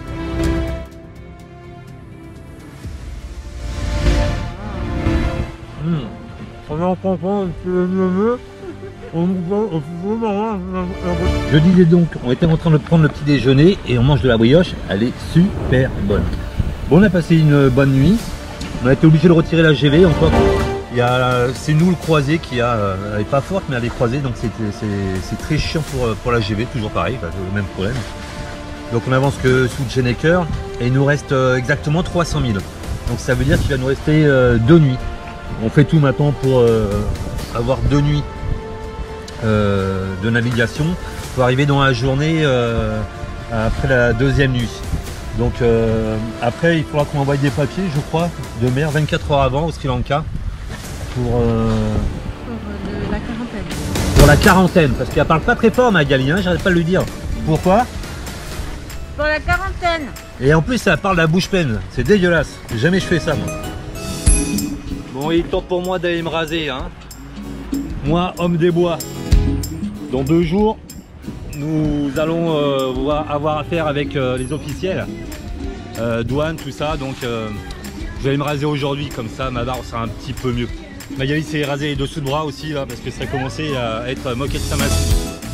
Speaker 3: Je disais donc, on était en train de prendre le petit déjeuner et on mange de la brioche, elle est super bonne. Bon, on a passé une bonne nuit. On a été obligé de retirer la G V encore. c'est nous le croisé qui a, euh, elle n'est pas forte mais elle est croisée, donc c'est très chiant pour, pour la G V, toujours pareil, bah, le même problème. Donc on avance que sous Jenneker et il nous reste euh, exactement trois cent mille. Donc ça veut dire qu'il va nous rester euh, deux nuits. On fait tout maintenant pour euh, avoir deux nuits euh, de navigation pour arriver dans la journée euh, après la deuxième nuit. Donc euh, après il faudra qu'on envoie des papiers, je crois, de mer vingt-quatre heures avant au Sri Lanka pour, euh,
Speaker 6: pour le, la quarantaine.
Speaker 3: Pour la quarantaine, parce qu'elle parle pas très fort Magali, hein, j'arrête pas de lui dire. Pourquoi?
Speaker 6: Pour la quarantaine.
Speaker 3: Et en plus elle parle la bouche pleine, c'est dégueulasse, jamais je fais ça moi. Bon, il est temps pour moi d'aller me raser, hein. Moi, homme des bois. Dans deux jours, nous allons euh, avoir affaire avec euh, les officiels, euh, douane, tout ça. Donc, euh, je vais aller me raser aujourd'hui, comme ça, ma barbe sera un petit peu mieux. Magali s'est rasé les dessous de bras aussi, là, parce que ça a commencé à être moqué de sa masse.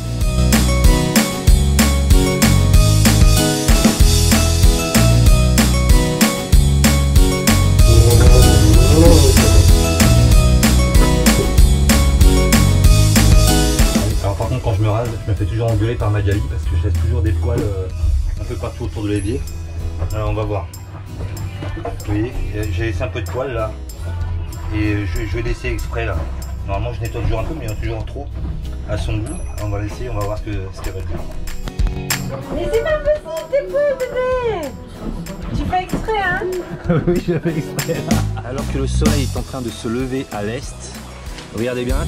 Speaker 3: Quand je me rase, je me fais toujours engueuler par Magali parce que je laisse toujours des poils euh, un peu partout autour de l'évier. Alors on va voir. Vous voyez, j'ai laissé un peu de poils là et je, je vais laisser exprès là. Normalement je nettoie toujours un peu mais il y en a toujours trop à son goût. Alors on va laisser, on va voir ce qu'elle ce qu'elle va dire.
Speaker 6: Mais c'est pas possible, t'es quoi bébé? Tu fais exprès hein?
Speaker 3: Oui, je fais exprès. Alors que le soleil est en train de se lever à l'est, regardez bien.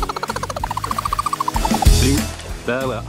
Speaker 3: Ben voilà,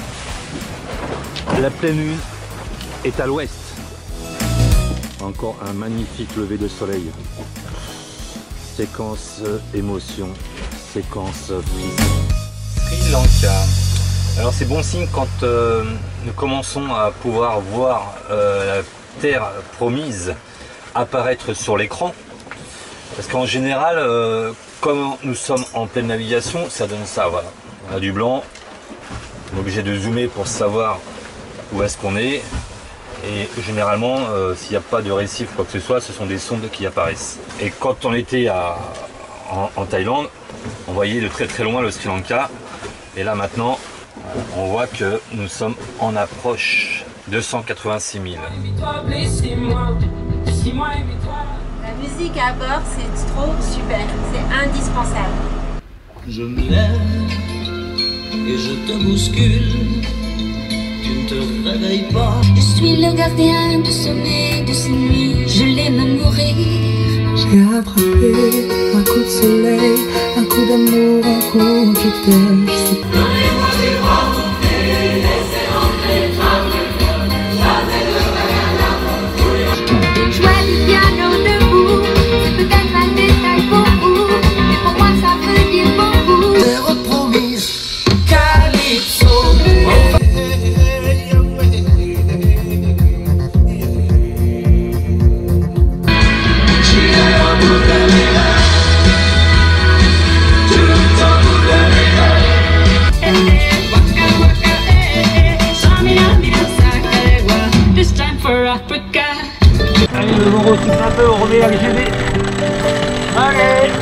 Speaker 3: la pleine lune est à l'ouest. Encore un magnifique lever de soleil. Séquence émotion, séquence frisson. Sri Lanka. Alors c'est bon signe quand euh, nous commençons à pouvoir voir euh, la terre promise apparaître sur l'écran. Parce qu'en général, euh, comme nous sommes en pleine navigation, ça donne ça, voilà. On a du blanc, on est obligé de zoomer pour savoir où est-ce qu'on est. Et généralement, euh, s'il n'y a pas de récif quoi que ce soit, ce sont des sondes qui apparaissent. Et quand on était à, en, en Thaïlande, on voyait de très très loin le Sri Lanka. Et là maintenant, on voit que nous sommes en approche. deux cent quatre-vingt-six mille.
Speaker 2: La musique à bord, c'est trop super, c'est indispensable.
Speaker 8: Je me lève et je te bouscule, tu ne te réveilles pas.
Speaker 9: Je suis le gardien du sommet de ces nuits, je l'aime à mourir.
Speaker 10: J'ai attrapé un coup de soleil, un coup d'amour, un coup je t'aime. Donnez-moi des bras et laissez rentrer jamais ne rien à mon
Speaker 9: jouer du piano debout, c'est peut-être un détail pour vous, mais pour moi ça veut dire beaucoup.
Speaker 8: Terre promise, Calypso.
Speaker 3: Allez, le vent ressouffle un peu, on remet la G V. Allez!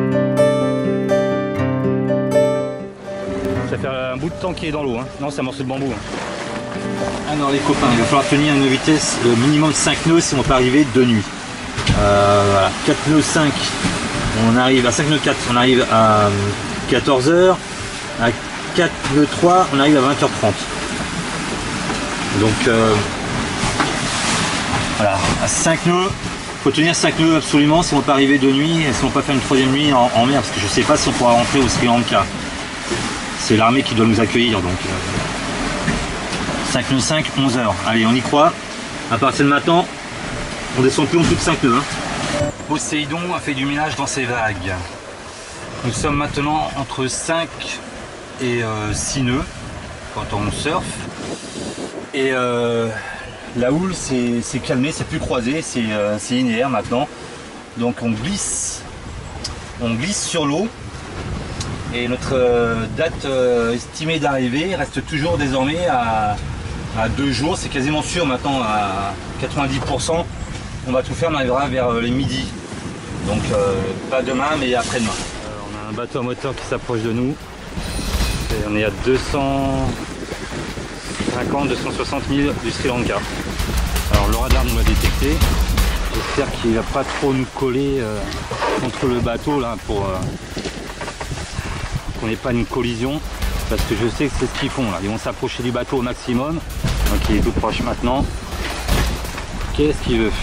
Speaker 3: Ça fait un bout de temps qu'il est dans l'eau, hein. Non, c'est un morceau de bambou. Hein. Alors les copains, il va falloir tenir une vitesse de minimum cinq nœuds si on peut arriver de nuit. Euh, voilà, quatre nœuds cinq, on arrive à cinq nœuds quatre, on arrive à quatorze heures. À quatre nœuds trois, on arrive à vingt heures trente. Donc euh, voilà, à cinq nœuds, il faut tenir cinq nœuds absolument si on peut arriver de nuit et si on peut faire une troisième nuit en, en mer, parce que je ne sais pas si on pourra rentrer au Sri Lanka. C'est l'armée qui doit nous accueillir, donc euh, cinq nœuds cinq, onze heures. Allez, on y croit. À partir de maintenant, on descend plus en dessous de cinq nœuds. Hein. Poséidon a fait du ménage dans ses vagues. Nous sommes maintenant entre cinq et euh, six nœuds quand on surfe. Et euh, la houle s'est calmée, c'est plus croisé, c'est euh, linéaire maintenant. Donc on glisse, on glisse sur l'eau. Et notre euh, date euh, estimée d'arrivée reste toujours désormais à, à deux jours. C'est quasiment sûr maintenant à quatre-vingt-dix pour cent. On va tout faire, on arrivera vers euh, les midis. Donc euh, pas demain mais après-demain.
Speaker 1: Euh, on a un bateau à moteur qui s'approche de nous. Et on est à deux cent cinquante à deux cent soixante milles du Sri Lanka. Alors le radar nous l'a détecté. J'espère qu'il ne va pas trop nous coller euh, contre le bateau là pour euh, qu'on n'ait pas une collision. Parce que je sais que c'est ce qu'ils font là. Ils vont s'approcher du bateau au maximum. Donc il est tout proche maintenant. Qu'est-ce qu'il veut?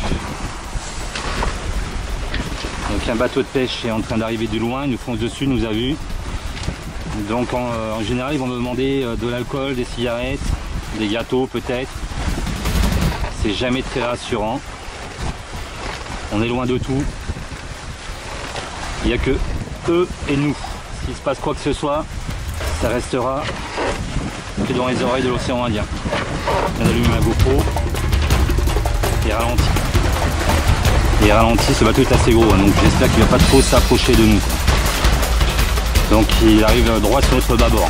Speaker 1: Donc un bateau de pêche est en train d'arriver du loin, il nous fonce dessus, il nous a vus. Donc en, en général ils vont me demander de l'alcool, des cigarettes, des gâteaux peut-être. C'est jamais très rassurant. On est loin de tout. Il n'y a que eux et nous. S'il se passe quoi que ce soit, ça restera que dans les oreilles de l'océan Indien. On allume ma GoPro et ralentit. Et ralentit, ce bateau est assez gros, hein, donc j'espère qu'il ne va pas trop s'approcher de nous. Donc il arrive droit sur notre bâbord.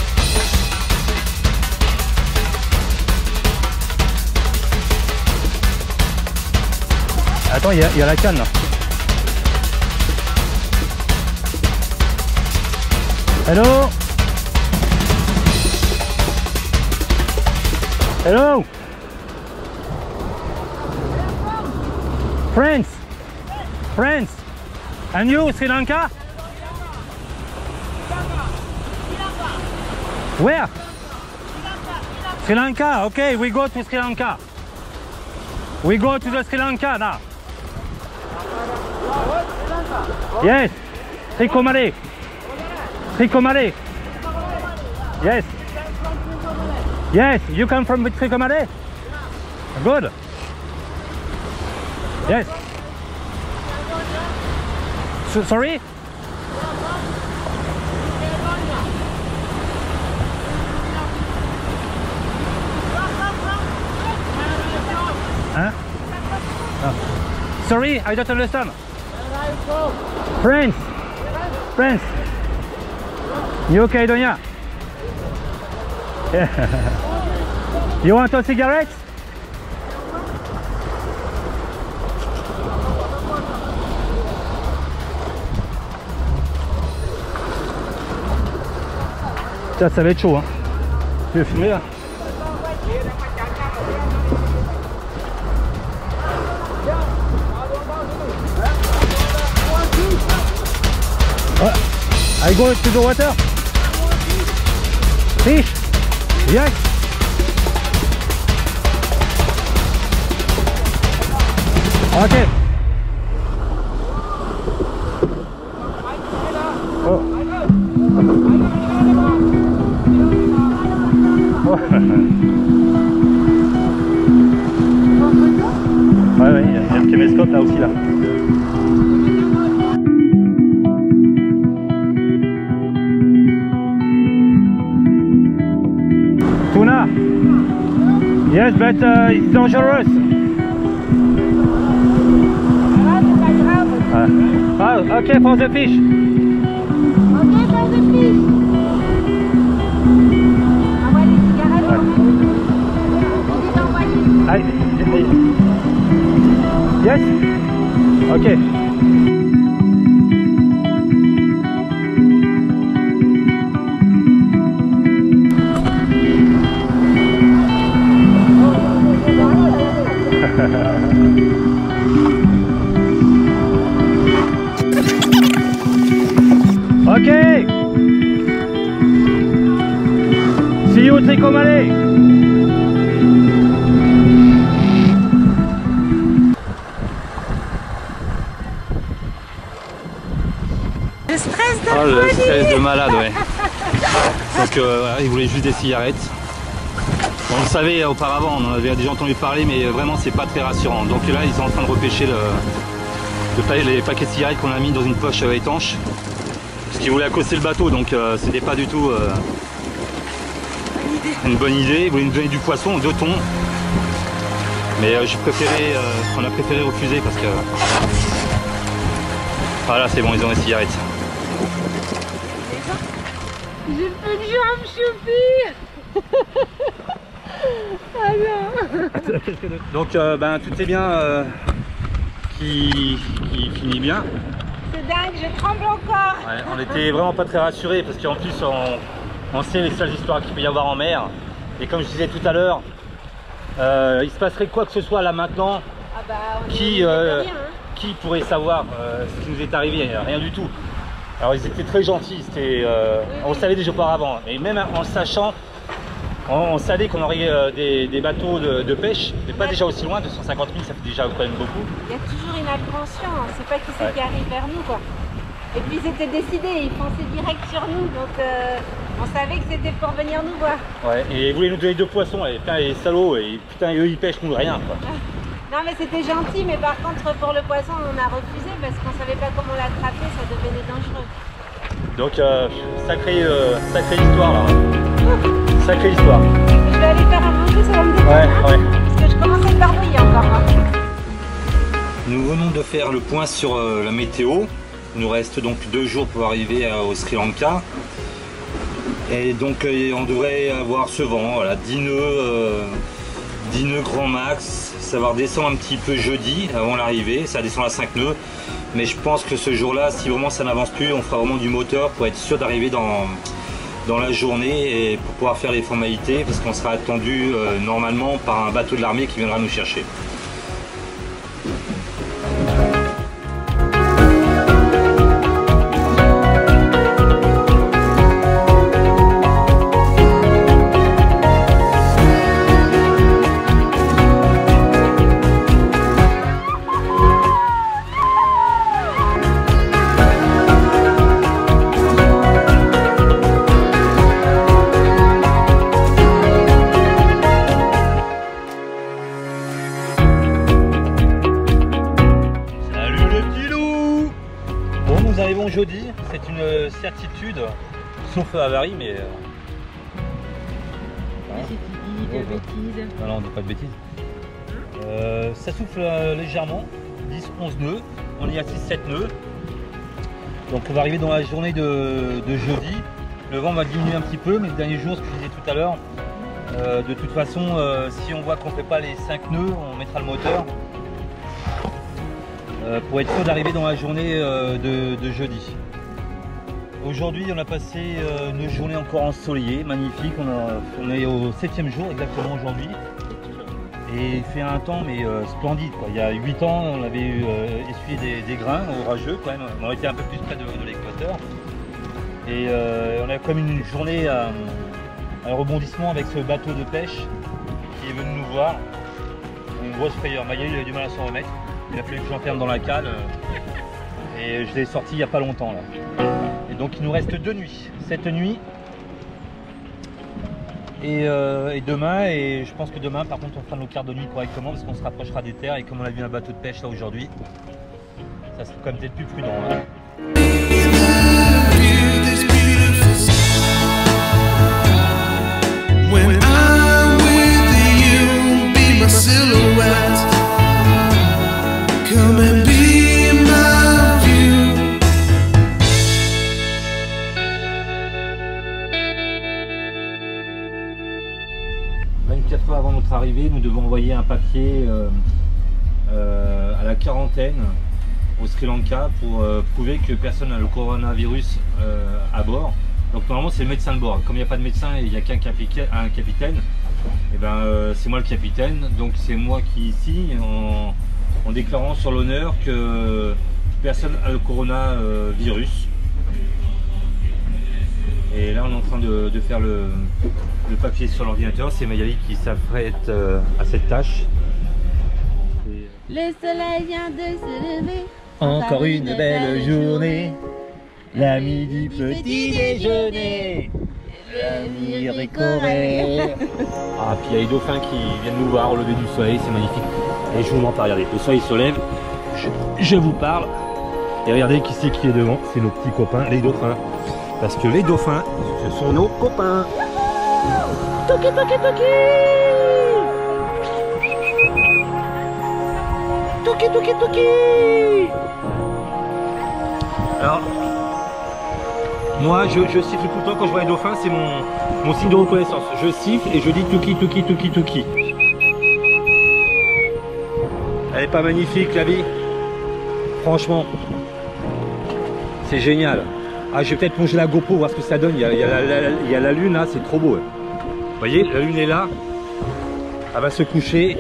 Speaker 1: Attends, il y, y a la canne là. Hello. Hello. Friends. Friends. And you, Sri Lanka? Where? Sri Lanka. Okay, we go to Sri Lanka. We go to the Sri Lanka now. Yes. Trikomale. Trikomale. Yes. Yes, you come from Trikomale? Good. Yes. So, sorry? Huh? Oh. Sorry, I don't understand. Friends. Friends. New Caledonia. You want a cigarette? Ça, ça va être chaud, hein. Tu veux filmer là? Oh, I go to the water. Fish. Yes. Okay. Oh. Oh. Ouais, ouais, il y a le caméscope là aussi là. Tuna. Yes, but uh, it's dangerous. Uh, oh, okay for the fish.
Speaker 6: Okay for the fish. Ah ouais, les cigarettes.
Speaker 1: Ouais. I, yes. Okay. Ok. See you Trikomale.
Speaker 6: Le stress de
Speaker 1: oh, le
Speaker 6: folie.
Speaker 1: stress de malade, ouais. Donc euh, voilà, il voulait juste des cigarettes. On le savait auparavant, on en avait déjà entendu parler, mais vraiment c'est pas très rassurant. Donc là ils sont en train de repêcher le, le, les paquets de cigarettes qu'on a mis dans une poche euh, étanche. Parce qu'ils voulaient accoster le bateau, donc euh, c'était pas du tout euh, une bonne idée. Ils voulaient nous donner du poisson, deux thons. Mais euh, j'ai préféré, euh, on a préféré refuser parce que... Voilà, c'est bon, ils ont les cigarettes.
Speaker 6: J'ai plus que je me chauffer. Ah non.
Speaker 1: Donc euh, ben, tout est bien euh, qui, qui finit bien.
Speaker 6: C'est dingue, je tremble encore.
Speaker 1: Ouais, on était vraiment pas très rassurés parce qu'en plus on, on sait les seules histoires qu'il peut y avoir en mer. Et comme je disais tout à l'heure, euh, il se passerait quoi que ce soit là maintenant,
Speaker 6: ah bah, on
Speaker 1: qui,
Speaker 6: est,
Speaker 1: euh,
Speaker 6: rien, hein.
Speaker 1: qui pourrait savoir euh, ce qui nous est arrivé? Rien du tout. Alors ils étaient très gentils, euh, oui, on oui. savait déjà auparavant. Et même en sachant, on, on savait qu'on aurait euh, des, des bateaux de, de pêche, mais pas ouais. déjà aussi loin, deux cent cinquante mille, ça fait déjà quand même beaucoup.
Speaker 6: Il y a toujours une appréhension, on ne sait pas qui c'est ouais. qui arrive vers nous, quoi. Et puis ils étaient décidés, ils pensaient direct sur nous, donc euh, on savait que c'était pour venir nous voir.
Speaker 1: Ouais, et ils voulaient nous donner deux poissons, et putain les salauds, et putain eux ils pêchent, nous rien, quoi.
Speaker 6: Non mais c'était gentil, mais par contre pour le poisson on a refusé parce qu'on savait pas comment l'attraper, ça devenait dangereux.
Speaker 1: Donc euh, sacrée, euh, sacrée histoire là. Ouh. Sacrée histoire.
Speaker 6: Je vais aller faire à manger, ça va me détendre,
Speaker 1: ouais,
Speaker 6: hein,
Speaker 1: ouais.
Speaker 6: parce que je commence à être barbouillée encore. Hein.
Speaker 3: Nous venons de faire le point sur euh, la météo. Il nous reste donc deux jours pour arriver euh, au Sri Lanka. Et donc euh, on devrait avoir ce vent, voilà, dix nœuds, euh, dix nœuds grand max. Ça va redescendre un petit peu jeudi avant l'arrivée, ça descend à cinq nœuds. Mais je pense que ce jour-là, si vraiment ça n'avance plus, on fera vraiment du moteur pour être sûr d'arriver dans, dans la journée et pour pouvoir faire les formalités, parce qu'on sera attendu euh, normalement par un bateau de l'armée qui viendra nous chercher. Jeudi, c'est une certitude, sauf avarie, mais... Euh...
Speaker 6: Qu'est-ce que tu dis de bêtises?
Speaker 1: Non, non, on dit pas de bêtises. Euh, ça souffle euh, légèrement, dix onze nœuds, on est à six sept nœuds. Donc on va arriver dans la journée de, de jeudi. Le vent va diminuer un petit peu, mais le dernier jour, ce que je disais tout à l'heure, euh, de toute façon, euh, si on voit qu'on ne fait pas les cinq nœuds, on mettra le moteur. Pour être sûr d'arriver dans la journée de, de jeudi. Aujourd'hui on a passé une journée encore ensoleillée, magnifique, on, a, on est au septième jour exactement aujourd'hui. Et il fait un temps mais euh, splendide quoi. Il y a huit ans on avait eu, euh, essuyé des, des grains orageux quand même, on aurait été un peu plus près de, de l'équateur. Et euh, on a comme une journée à, un rebondissement avec ce bateau de pêche qui est venu nous voir. Une grosse frayeur, Magali il a eu du mal à s'en remettre. Il a fallu que j'enferme dans la cale euh, et je l'ai sorti il n'y a pas longtemps là. Et donc il nous reste deux nuits, cette nuit et, euh, et demain, et je pense que demain par contre on fera nos quarts de nuit correctement parce qu'on se rapprochera des terres et comme on a vu un bateau de pêche là aujourd'hui, ça serait quand même peut-être plus prudent. Hein.
Speaker 10: Come and be my view.
Speaker 1: vingt-quatre heures avant notre arrivée, nous devons envoyer un papier euh, euh, à la quarantaine au Sri Lanka pour euh, prouver que personne n'a le coronavirus euh, à bord. Donc normalement c'est le médecin de bord. Comme il n'y a pas de médecin et il n'y a qu'un capitaine, un capitaine, et ben euh, c'est moi le capitaine. Donc c'est moi qui signe en en déclarant sur l'honneur que personne n'a le coronavirus. Et là on est en train de, de faire le, le papier sur l'ordinateur, c'est Magali qui s'apprête euh, à cette tâche. Et...
Speaker 6: Le soleil vient de se lever.
Speaker 1: Encore une belle journée, l'ami du petit déjeuner, l'ami récoré. Ah, puis il y a les dauphins qui viennent nous voir au lever du soleil, c'est magnifique. Et je vous montre, regardez, le soleil se lève, je, je vous parle. Et regardez qui c'est qui est devant, c'est nos petits copains, les dauphins. Parce que les dauphins, ce sont nos copains. Toki, toki, toki. Toki, toki, toki. Alors, moi je, je siffle tout le temps quand je vois les dauphins, c'est mon, mon signe de reconnaissance. Je siffle et je dis Toki, toki, toki, toki. Elle est pas magnifique la vie? Franchement, c'est génial. Ah, je vais peut-être plonger la GoPro, voir ce que ça donne. Il y a, il y a, la, la, il y a la lune là, c'est trop beau. Vous voyez, la lune est là. Elle va se coucher.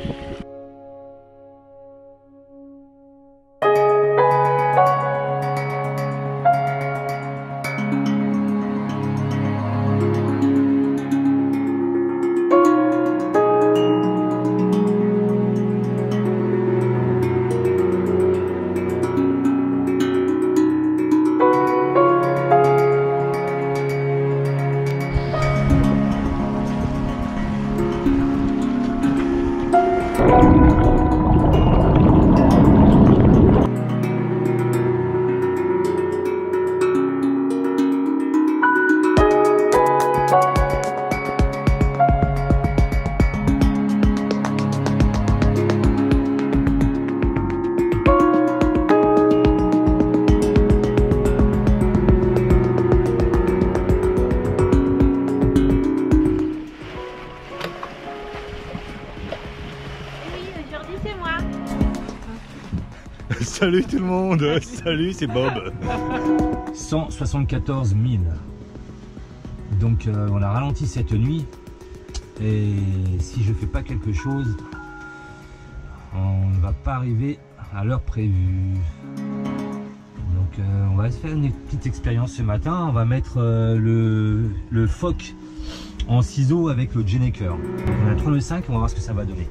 Speaker 3: Salut tout le monde, salut, c'est Bob.
Speaker 1: cent soixante-quatorze mille. Donc euh, on a ralenti cette nuit. Et si je fais pas quelque chose, on ne va pas arriver à l'heure prévue. Donc euh, on va se faire une petite expérience ce matin. On va mettre euh, le, le phoque en ciseaux avec le Gennaker. On a trente-deux cinq, on va voir ce que ça va donner.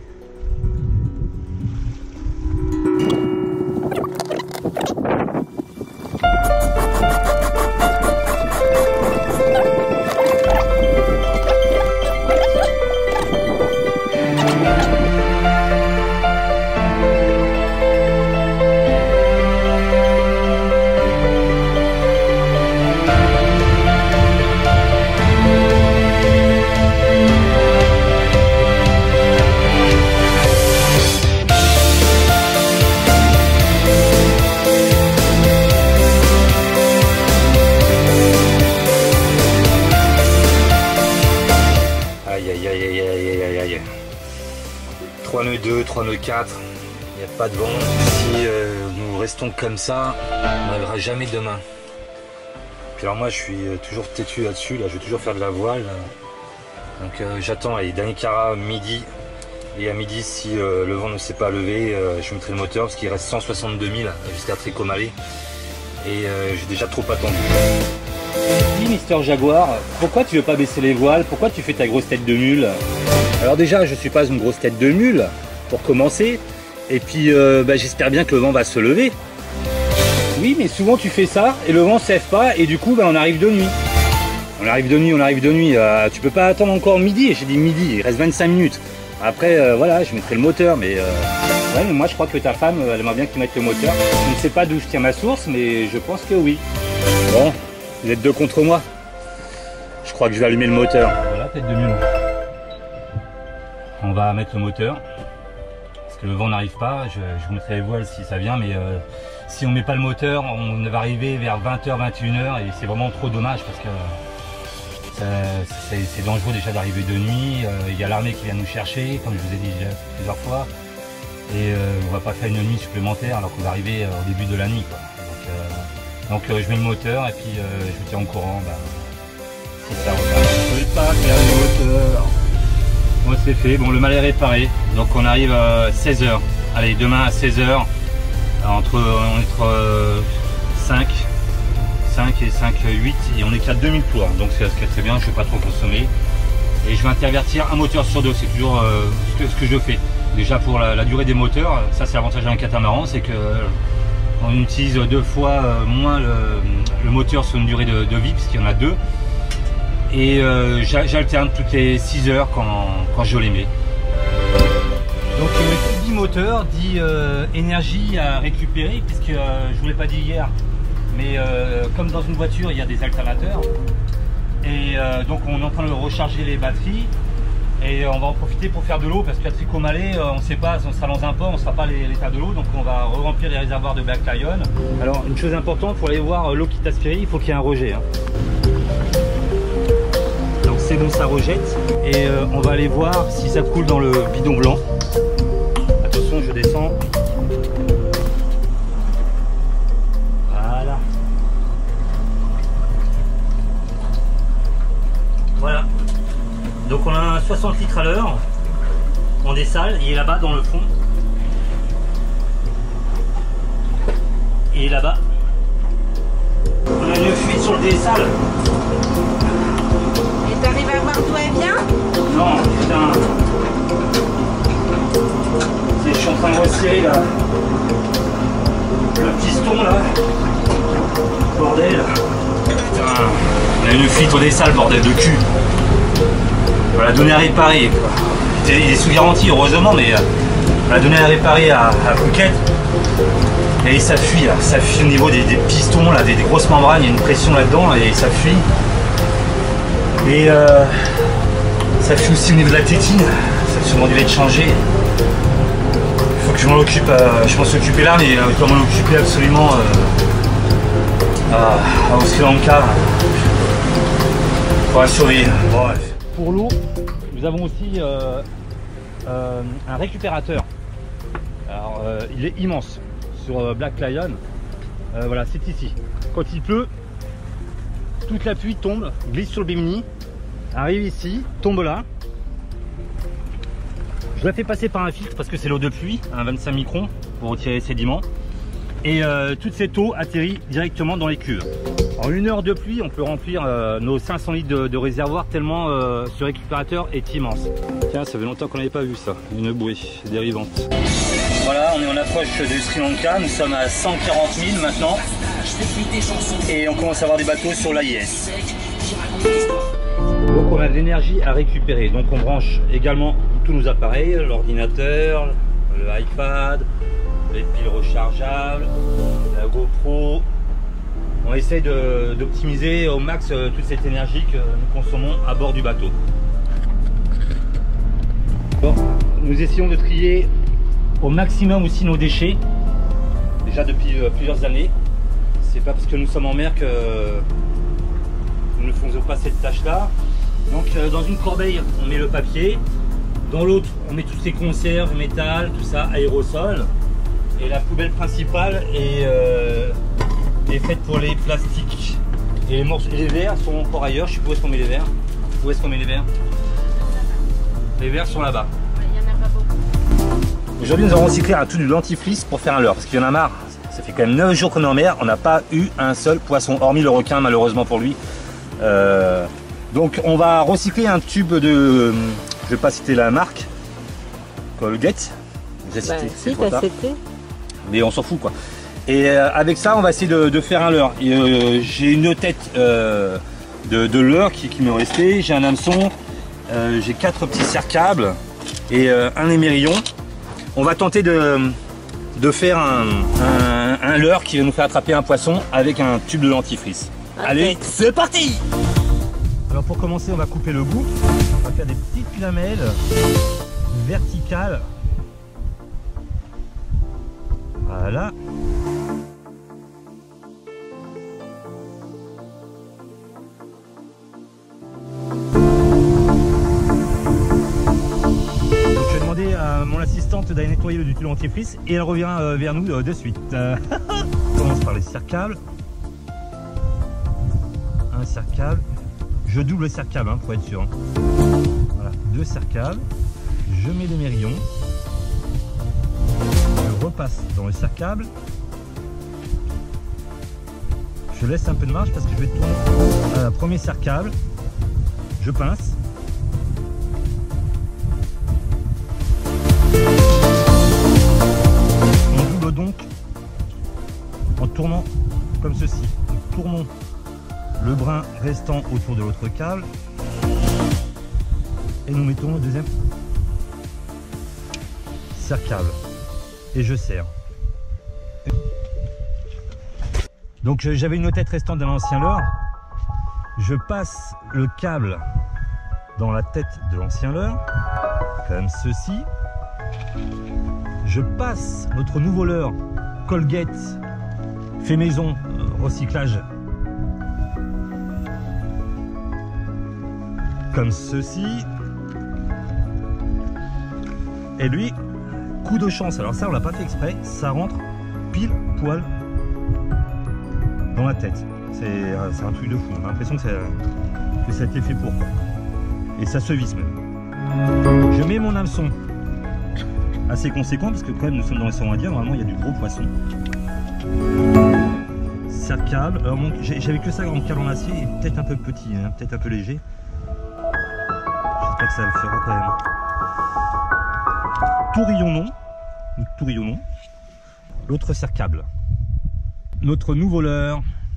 Speaker 3: trois nœuds deux, trois nœuds quatre, il n'y a pas de vent. Si euh, nous restons comme ça, on n'arrivera jamais demain. Puis alors moi je suis toujours têtu là-dessus, là, je vais toujours faire de la voile. Là. Donc euh, j'attends les derniers carats midi. Et à midi, si euh, le vent ne s'est pas levé, euh, je mettrai le moteur parce qu'il reste cent soixante-deux mille jusqu'à Trécomalé. Et euh, j'ai déjà trop attendu.
Speaker 1: Dis Mister Jaguar, pourquoi tu veux pas baisser les voiles? Pourquoi tu fais ta grosse tête de mule? Alors déjà, je suis pas une grosse tête de mule, pour commencer. Et puis, euh, bah, j'espère bien que le vent va se lever. Oui, mais souvent tu fais ça, et le vent ne se lève pas, et du coup, bah, on arrive de nuit. On arrive de nuit, on arrive de nuit. Euh, tu peux pas attendre encore midi, j'ai dit midi, il reste vingt-cinq minutes. Après, euh, voilà, je mettrai le moteur, mais... Euh... Ouais, mais moi, je crois que ta femme, elle aimerait bien que tu mettes le moteur. Je ne sais pas d'où je tiens ma source, mais je pense que oui. Bon, vous êtes deux contre moi. Je crois que je vais allumer le moteur. Voilà, tête de mule. On va mettre le moteur. Parce que le vent n'arrive pas. Je, je vous mettrai les voiles si ça vient, mais euh, si on met pas le moteur, on va arriver vers vingt heures, vingt et une heures, et c'est vraiment trop dommage parce que... C'est dangereux déjà d'arriver de nuit, il euh, y a l'armée qui vient nous chercher, comme je vous ai dit déjà plusieurs fois, et euh, on va pas faire une nuit supplémentaire alors qu'on va arriver euh, au début de la nuit, quoi. Donc, euh, donc euh, je mets le moteur et puis euh, je vous tiens au courant, bah, si ça repart. Je ne peux pas faire le moteur. Bon, c'est fait, bon, le mal est réparé, donc on arrive à seize heures. Allez, demain à seize heures, entre, entre euh, cinq et cinq, huit, et on est qu'à deux mille tours, donc c'est très bien, je ne vais pas trop consommer. Et je vais intervertir un moteur sur deux, c'est toujours euh, ce, que, ce que je fais. Déjà pour la, la durée des moteurs, ça c'est l'avantage d'un catamaran, c'est que euh, on utilise deux fois euh, moins le, le moteur sur une durée de, de vie, puisqu'il y en a deux. Et euh, j'alterne toutes les six heures quand, quand je les mets. Donc euh, qui dit moteur dit euh, énergie à récupérer, puisque euh, je ne vous l'ai pas dit hier. Mais euh, comme dans une voiture, il y a des alternateurs. Et euh, donc on est en train de recharger les batteries. Et on va en profiter pour faire de l'eau parce qu'à Trécomalé, on ne sait pas, on sera dans un port, on ne sera pas l'état de l'eau. Donc on va remplir les réservoirs de Black Lion. Alors une chose importante, pour aller voir l'eau qui est aspirée, il faut qu'il y ait un rejet. Hein. Donc c'est bon, ça rejette. Et euh, on va aller voir si ça coule dans le bidon blanc. Attention, je descends. soixante litres à l'heure. On dessale, il est là-bas dans le fond. Et là-bas. On a une fuite sur le dessal.
Speaker 2: Et t'arrives à voir d'où elle vient?
Speaker 1: Non, putain. Je suis en train de resserrer là. Le piston là. Bordel. Putain. On a une fuite au dessal, bordel de cul. On l'a donné à réparer. Quoi. Il est sous garantie, heureusement, mais on l'a donné à réparer à, à Phuket. Et ça fuit là, ça fuit au niveau des, des pistons, là, des, des grosses membranes, il y a une pression là-dedans et ça fuit. Et euh, ça fuit aussi au niveau de la tétine, ça a sûrement dû être changé. Il faut que je m'en occupe, euh, je m'en suis occupé là, mais euh, je dois m'en occuper absolument euh, à, au Sri Lanka pour la surveiller. Bon, ouais. Pour l'eau, nous avons aussi euh, euh, un récupérateur. Alors, euh, il est immense. Sur Black Lion, euh, voilà, c'est ici. Quand il pleut, toute la pluie tombe, glisse sur le bimini, arrive ici, tombe là. Je la fais passer par un filtre parce que c'est l'eau de pluie, un vingt-cinq microns pour retirer les sédiments. Et euh, toute cette eau atterrit directement dans les cuves. En une heure de pluie, on peut remplir euh, nos cinq cents litres de, de réservoir tellement euh, ce récupérateur est immense. Tiens, ça fait longtemps qu'on n'avait pas vu ça, une bouée dérivante. Voilà, on est en approche du Sri Lanka, nous sommes à cent quarante mille maintenant et on commence à avoir des bateaux sur l'A I S. Donc on a de l'énergie à récupérer, donc on branche également tous nos appareils, l'ordinateur, le iPad, les piles rechargeables, la GoPro. On essaie d'optimiser au max euh, toute cette énergie que nous consommons à bord du bateau. Bon, nous essayons de trier au maximum aussi nos déchets, déjà depuis euh, plusieurs années. C'est pas parce que nous sommes en mer que euh, nous ne faisons pas cette tâche là. Donc euh, dans une corbeille on met le papier, dans l'autre on met toutes ces conserves, métal, tout ça, aérosol, et la poubelle principale est, euh, est faite pour les plastiques. Et les, morceaux, et les verres sont encore ailleurs. Je sais pas où est-ce qu'on met les verres. Où est-ce qu'on met les verres? Les verres sont là-bas. Aujourd'hui, nous avons recyclé un tout du dentifrice pour faire un leurre, parce qu'il y en a marre. Ça fait quand même neuf jours qu'on est en mer, on n'a pas eu un seul poisson, hormis le requin, malheureusement pour lui. Euh, donc, on va recycler un tube de, je vais pas citer la marque, Colgate. J'ai cité, bah, c'est si, trop tard. Mais on s'en fout quoi. Et euh, avec ça, on va essayer de, de faire un leurre. Euh, J'ai une tête euh, de, de leurre qui, qui m'est restée. J'ai un hameçon, euh, j'ai quatre petits serre-câbles et euh, un émerillon. On va tenter de, de faire un, un, un leurre qui va nous faire attraper un poisson avec un tube de dentifrice. Okay. Allez, c'est parti! Alors pour commencer, on va couper le bout. On va faire des petites lamelles verticales. Voilà. À mon assistante d'aller nettoyer le tube dentifrice et elle revient euh, vers nous euh, de suite. Euh, on commence par les serre-câbles. Un serre-câble. Je double le serre-câble hein, pour être sûr. Hein. Voilà, deux serre-câbles. Je mets des mérillons. Je repasse dans le serre-câble. Je laisse un peu de marge parce que je vais tourner. Voilà, premier serre-câble. Je pince. Donc en tournant comme ceci, nous tournons le brin restant autour de l'autre câble et nous mettons le deuxième serre-câble et je serre. Donc j'avais une tête restante de l'ancien leurre, je passe le câble dans la tête de l'ancien leurre comme ceci. Je passe notre nouveau leurre Colgate fait maison euh, recyclage comme ceci et lui coup de chance, alors ça on l'a pas fait exprès, ça rentre pile poil dans la tête, c'est euh, un truc de fou, on a l'impression que, que ça a été fait pour quoi. Et ça se visse même. Je mets mon hameçon assez conséquent parce que quand même nous sommes dans l'océan Indien, normalement il y a du gros poisson. Cercle-câble, alors bon, j'avais que ça en câble en acier, et peut-être un peu petit, hein, peut-être un peu léger. J'espère que ça le fera quand même. Tourillon non, tourillon non. L'autre cercle-câble. Notre nouveau leurre.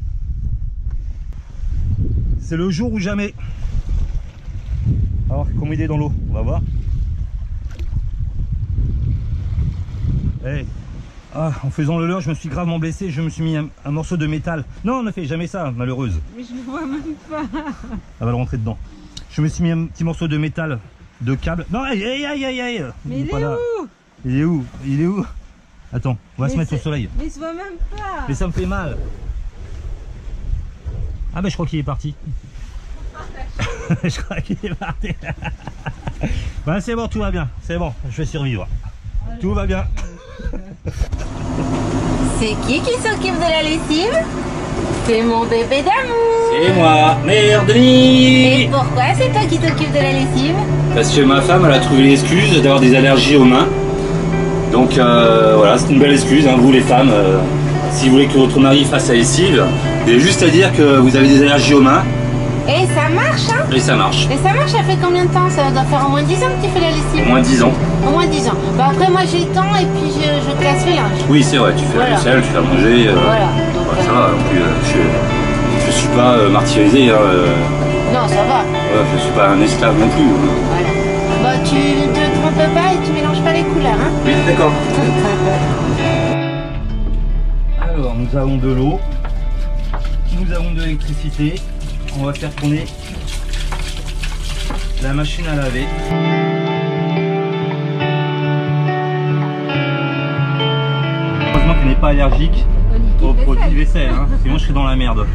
Speaker 1: C'est le jour ou jamais. Alors comment il est dans l'eau, on va voir. Hey. Ah, en faisant le leurre, je me suis gravement blessé, je me suis mis un, un morceau de métal. Non, on ne fait jamais ça, malheureuse.
Speaker 6: Mais je ne vois même pas.
Speaker 1: Elle va le rentrer dedans. Je me suis mis un petit morceau de métal, de câble. Non, aïe, aïe, aïe, aïe, aïe.
Speaker 6: Mais il, il est
Speaker 1: là.
Speaker 6: où?
Speaker 1: Il est où? Il est où? Attends, on va mais se mettre au soleil.
Speaker 6: Mais il se voit même pas.
Speaker 1: Mais ça me fait mal. Ah ben je crois qu'il est parti. Je crois qu'il est parti. Ben c'est bon, tout va bien. C'est bon, je vais survivre. Allez. Tout va bien.
Speaker 2: C'est qui qui s'occupe de la lessive? C'est mon bébé d'amour.
Speaker 3: C'est moi, mère Denis.
Speaker 2: Et pourquoi c'est toi qui t'occupes de la lessive?
Speaker 3: Parce que ma femme, elle a trouvé l'excuse d'avoir des allergies aux mains. Donc euh, voilà, c'est une belle excuse, hein, vous les femmes. Euh, si vous voulez que votre mari fasse la lessive, il y a juste à dire que vous avez des allergies aux mains.
Speaker 2: Et ça marche, hein?
Speaker 3: Et ça marche.
Speaker 2: Et ça marche, ça fait combien de temps? Ça doit faire au moins dix ans que tu fais la lessive.
Speaker 3: Au moins dix ans.
Speaker 2: Au moins dix ans. Bah après moi j'ai le temps et puis je, je classe le linge.
Speaker 3: Oui c'est vrai, tu fais voilà. La vaisselle, tu fais à manger. Euh,
Speaker 2: voilà.
Speaker 3: Bah, ça va, non plus, euh, je, je suis pas euh, martyrisé. Hein, euh,
Speaker 2: non, ça va.
Speaker 3: Ouais, je suis pas un esclave non plus. Hein.
Speaker 2: Voilà. Bah tu ne te trompes pas et tu mélanges pas les couleurs, hein?
Speaker 3: Oui, d'accord.
Speaker 1: Alors, nous avons de l'eau, nous avons de l'électricité. On va faire tourner la machine à laver. Heureusement qu'elle n'est pas allergique aux produits vaisselle, hein, sinon je serais dans la merde.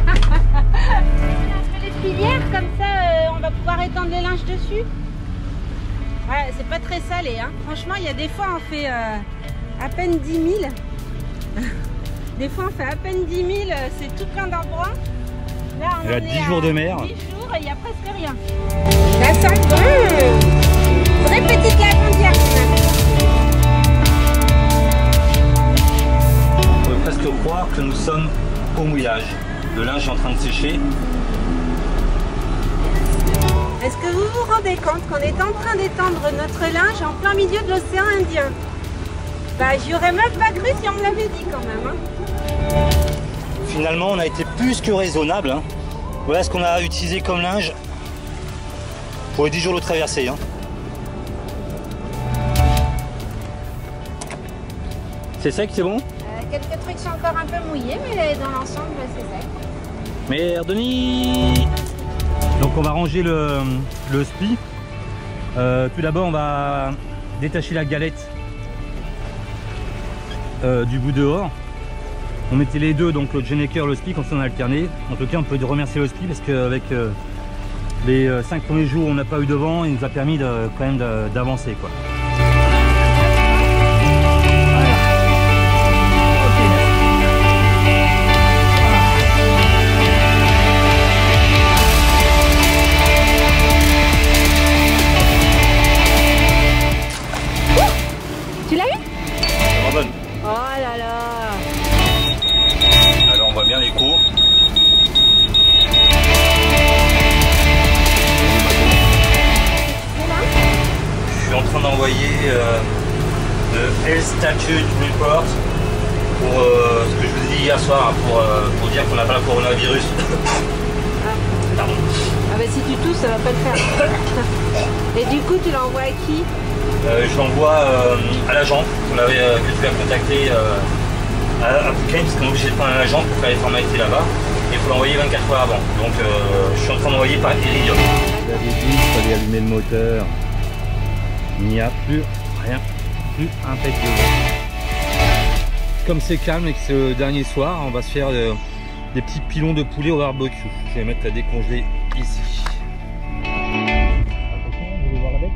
Speaker 6: Les filières comme ça, euh, on va pouvoir étendre les linges dessus. Ouais, c'est pas très salé, hein. Franchement, il y a des fois on fait euh, à peine dix mille. Des fois on fait à peine dix mille, c'est tout plein d'endroits. Là, on
Speaker 1: il y a dix jours de mer.
Speaker 6: dix jours et il n'y a presque rien.
Speaker 2: Ça sent bon. Vraie petite lavandière.
Speaker 1: On peut presque croire que nous sommes au mouillage. Le linge est en train de sécher.
Speaker 6: Est-ce que vous vous rendez compte qu'on est en train d'étendre notre linge en plein milieu de l'océan Indien? Bah, j'y aurais même pas cru si on me l'avait dit quand même. Hein.
Speaker 1: Finalement, on a été plus que raisonnable. Hein. Voilà ce qu'on a utilisé comme linge pour les dix jours de traversée. Hein. C'est sec, c'est bon?
Speaker 6: euh, Quelques trucs sont encore un peu mouillés, mais dans l'ensemble, c'est sec.
Speaker 1: Merde, Denis. Donc on va ranger le, le spi. Euh, tout d'abord, on va détacher la galette euh, du bout dehors. On mettait les deux, donc le Genneker, le spi, comme ça on a alterné. En tout cas, on peut remercier le spi parce qu'avec euh, les euh, cinq premiers jours où on n'a pas eu de vent, il nous a permis de, quand même d'avancer, quoi.
Speaker 6: Tu l'as eu?
Speaker 1: Bonne.
Speaker 6: Oh là là.
Speaker 1: Alors on voit bien l'écho. Je suis en train d'envoyer euh, le Health Statute Report pour euh, ce que je vous ai dit hier soir, hein, pour, euh, pour dire qu'on n'a pas le coronavirus.
Speaker 6: Ah.
Speaker 1: Pardon.
Speaker 6: Ah bah si tu tousses, ça va pas le faire. Et du coup, tu l'envoies à qui?
Speaker 1: euh, Je l'envoie euh, à l'agent qu'on avait, euh, que tu as contacté euh, à, à Bouquin, parce qu'on est obligé de prendre un agent pour faire les formalités là-bas. Et il faut l'envoyer vingt-quatre heures avant. Donc euh, je suis en train d'envoyer par Iridium. Vous avez dit qu'il fallait allumer le moteur. Il n'y a plus rien, plus un pet de vent. Comme c'est calme et que c'est le dernier soir, on va se faire euh, des petits pilons de poulet au barbecue. Je vais mettre à décongeler ici. Attention, vous voulez voir la bête?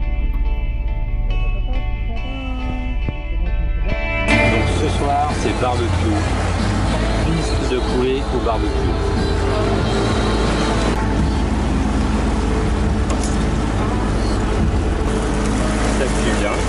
Speaker 1: Donc ce soir, c'est barbecue. Piste de poulet au barbecue. Ça fait bien.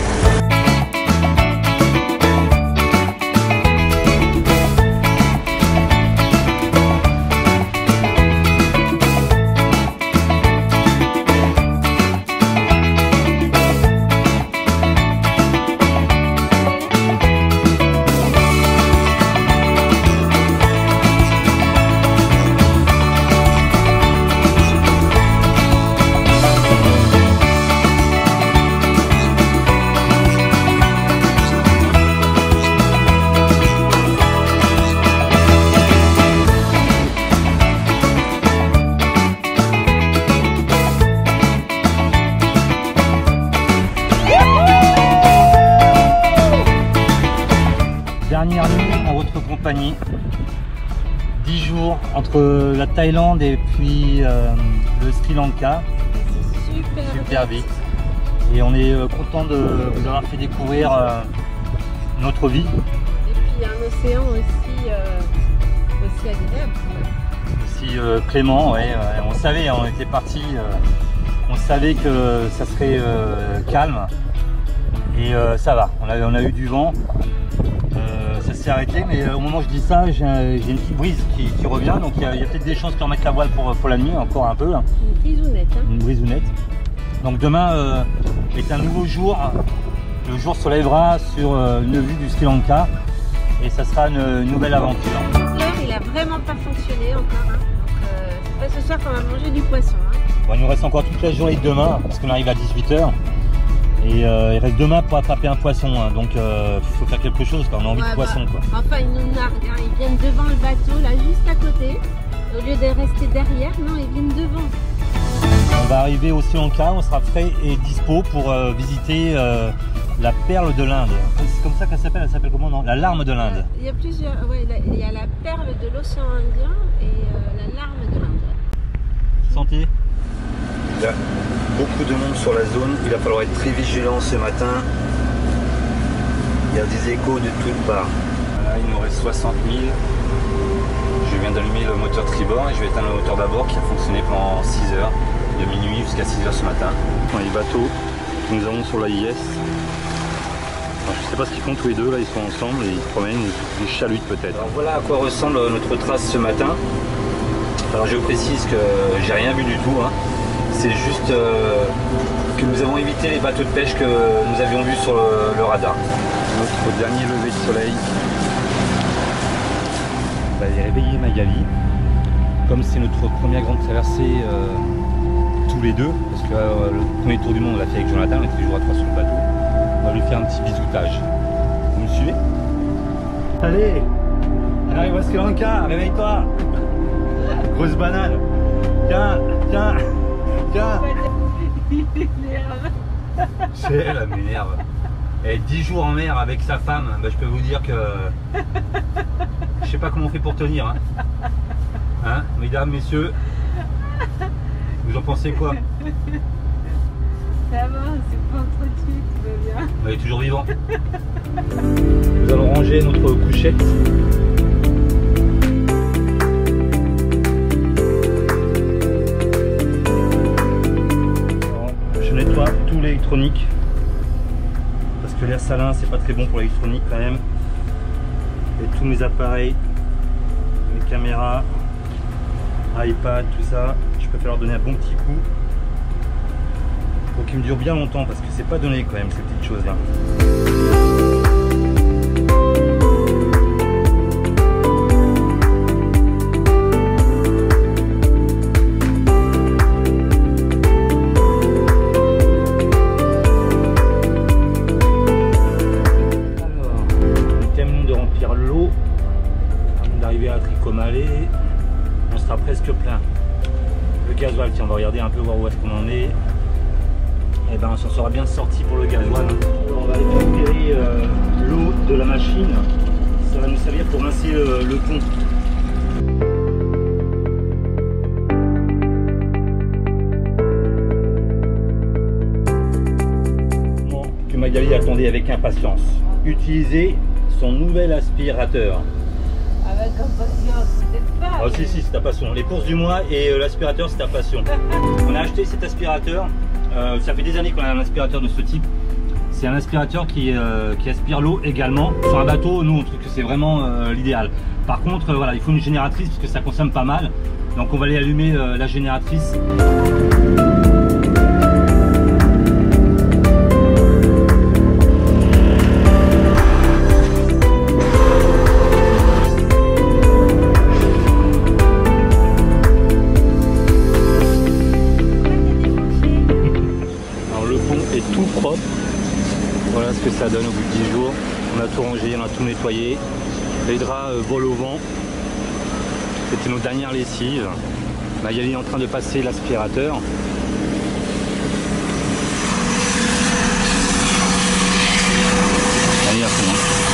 Speaker 1: Dernière nuit en votre compagnie, dix jours entre la Thaïlande et puis euh, le Sri Lanka,
Speaker 6: Super,
Speaker 1: super vite. Et on est euh, content de vous avoir fait découvrir euh, notre vie.
Speaker 6: Et puis un océan aussi, euh, aussi agréable.
Speaker 1: Aussi euh, clément, ouais, ouais, on savait, on était parti, euh, on savait que ça serait euh, calme et euh, ça va, on a, on a eu du vent. Euh, ça s'est arrêté, mais euh, au moment où je dis ça, j'ai un, une petite brise qui, qui revient, donc il y a, a peut-être des chances qu'ils remettent la voile pour, pour la nuit, encore un peu. Hein.
Speaker 6: Une brisounette. Hein.
Speaker 1: Une brisounette. Donc demain euh, est un nouveau jour, le jour se lèvera sur euh, une vue du Sri Lanka et ça sera une, une nouvelle aventure.
Speaker 6: L'heure, il a vraiment pas fonctionné encore, hein. Donc euh, c'est pas ce soir qu'on va manger du poisson. Hein.
Speaker 1: Bon, il nous reste encore toute la journée de demain, parce qu'on arrive à dix-huit heures. Et euh, il reste demain pour attraper un poisson, hein. Donc il euh, faut faire quelque chose quand on a envie
Speaker 6: ouais,
Speaker 1: de poisson.
Speaker 6: Bah,
Speaker 1: quoi.
Speaker 6: Enfin, ils nous narguent, hein. Ils viennent devant le bateau, là, juste à côté. Au lieu de rester derrière, non, ils viennent devant.
Speaker 1: On va arriver au Sri Lanka, on sera frais et dispo pour euh, visiter euh, la perle de l'Inde. C'est comme ça qu'elle s'appelle, elle s'appelle comment non? La larme de l'Inde.
Speaker 6: Il y a plusieurs, ouais, il y a la perle de l'océan Indien et euh, la larme de l'Inde.
Speaker 1: Santé.
Speaker 3: Il y a beaucoup de monde sur la zone, il va falloir être très vigilant ce matin. Il y a des échos de toutes parts.
Speaker 1: Voilà, il nous reste soixante mille. Je viens d'allumer le moteur tribord et je vais éteindre le moteur d'abord qui a fonctionné pendant six heures, de minuit jusqu'à six heures ce matin. Dans les bateaux que nous avons sur l'A I S. Alors, je ne sais pas ce qu'ils font tous les deux, là ils sont ensemble et ils se promènent, des chalutes peut-être.
Speaker 3: Alors voilà à quoi ressemble notre trace ce matin. Alors je précise que j'ai rien vu du tout, hein. C'est juste euh, que nous avons évité les bateaux de pêche que nous avions vus sur le, le radar.
Speaker 1: Notre dernier lever de soleil. On va aller réveiller Magali. Comme c'est notre première grande traversée euh, tous les deux, parce que euh, le premier tour du monde on l'a fait avec Jonathan, on était toujours à trois sur le bateau, on va lui faire un petit bisoutage. Vous me suivez? Allez, on arrive au Sri Lanka, réveille-toi. Grosse banane. Tiens, tiens, tiens. C'est elle, elle m'énerve. Et dix jours en mer avec sa femme, bah, je peux vous dire que je sais pas comment on fait pour tenir. Hein, hein mesdames, messieurs, vous en pensez quoi?
Speaker 6: Ça va, c'est pas trop de suite, tout va bien.
Speaker 1: On est toujours vivant. Nous allons ranger notre couchette. Alors, je nettoie tout l'électronique. Parce que l'air salin c'est pas très bon pour l'électronique quand même. Et tous mes appareils, mes caméras, iPad, tout ça, je préfère leur donner un bon petit coup pour qu'ils me durent bien longtemps parce que c'est pas donné quand même ces petites choses là. On sera presque plein. Le gasoil, tiens, on va regarder un peu voir où est-ce qu'on en est. Et ben on s'en sera bien sorti pour le gasoil. On va aller récupérer euh, l'eau de la machine. Ça va nous servir pour rincer le, le pont. Que Magali attendait avec impatience. Utiliser son nouvel aspirateur.
Speaker 6: Avec impatience, peut-être pas.
Speaker 1: Oh si si, c'est ta passion. Les courses du mois et euh, l'aspirateur c'est ta passion. On a acheté cet aspirateur, euh, ça fait des années qu'on a un aspirateur de ce type C'est un aspirateur qui, euh, qui aspire l'eau également. Sur un bateau, nous on trouve que c'est vraiment euh, l'idéal. Par contre, euh, voilà, il faut une génératrice parce que ça consomme pas mal. Donc on va aller allumer euh, la génératrice. Voilà ce que ça donne au bout de dix jours. On a tout rangé, on a tout nettoyé. Les draps euh, volent au vent. C'était nos dernières lessives. Magali est en train de passer l'aspirateur. Elle est à fond.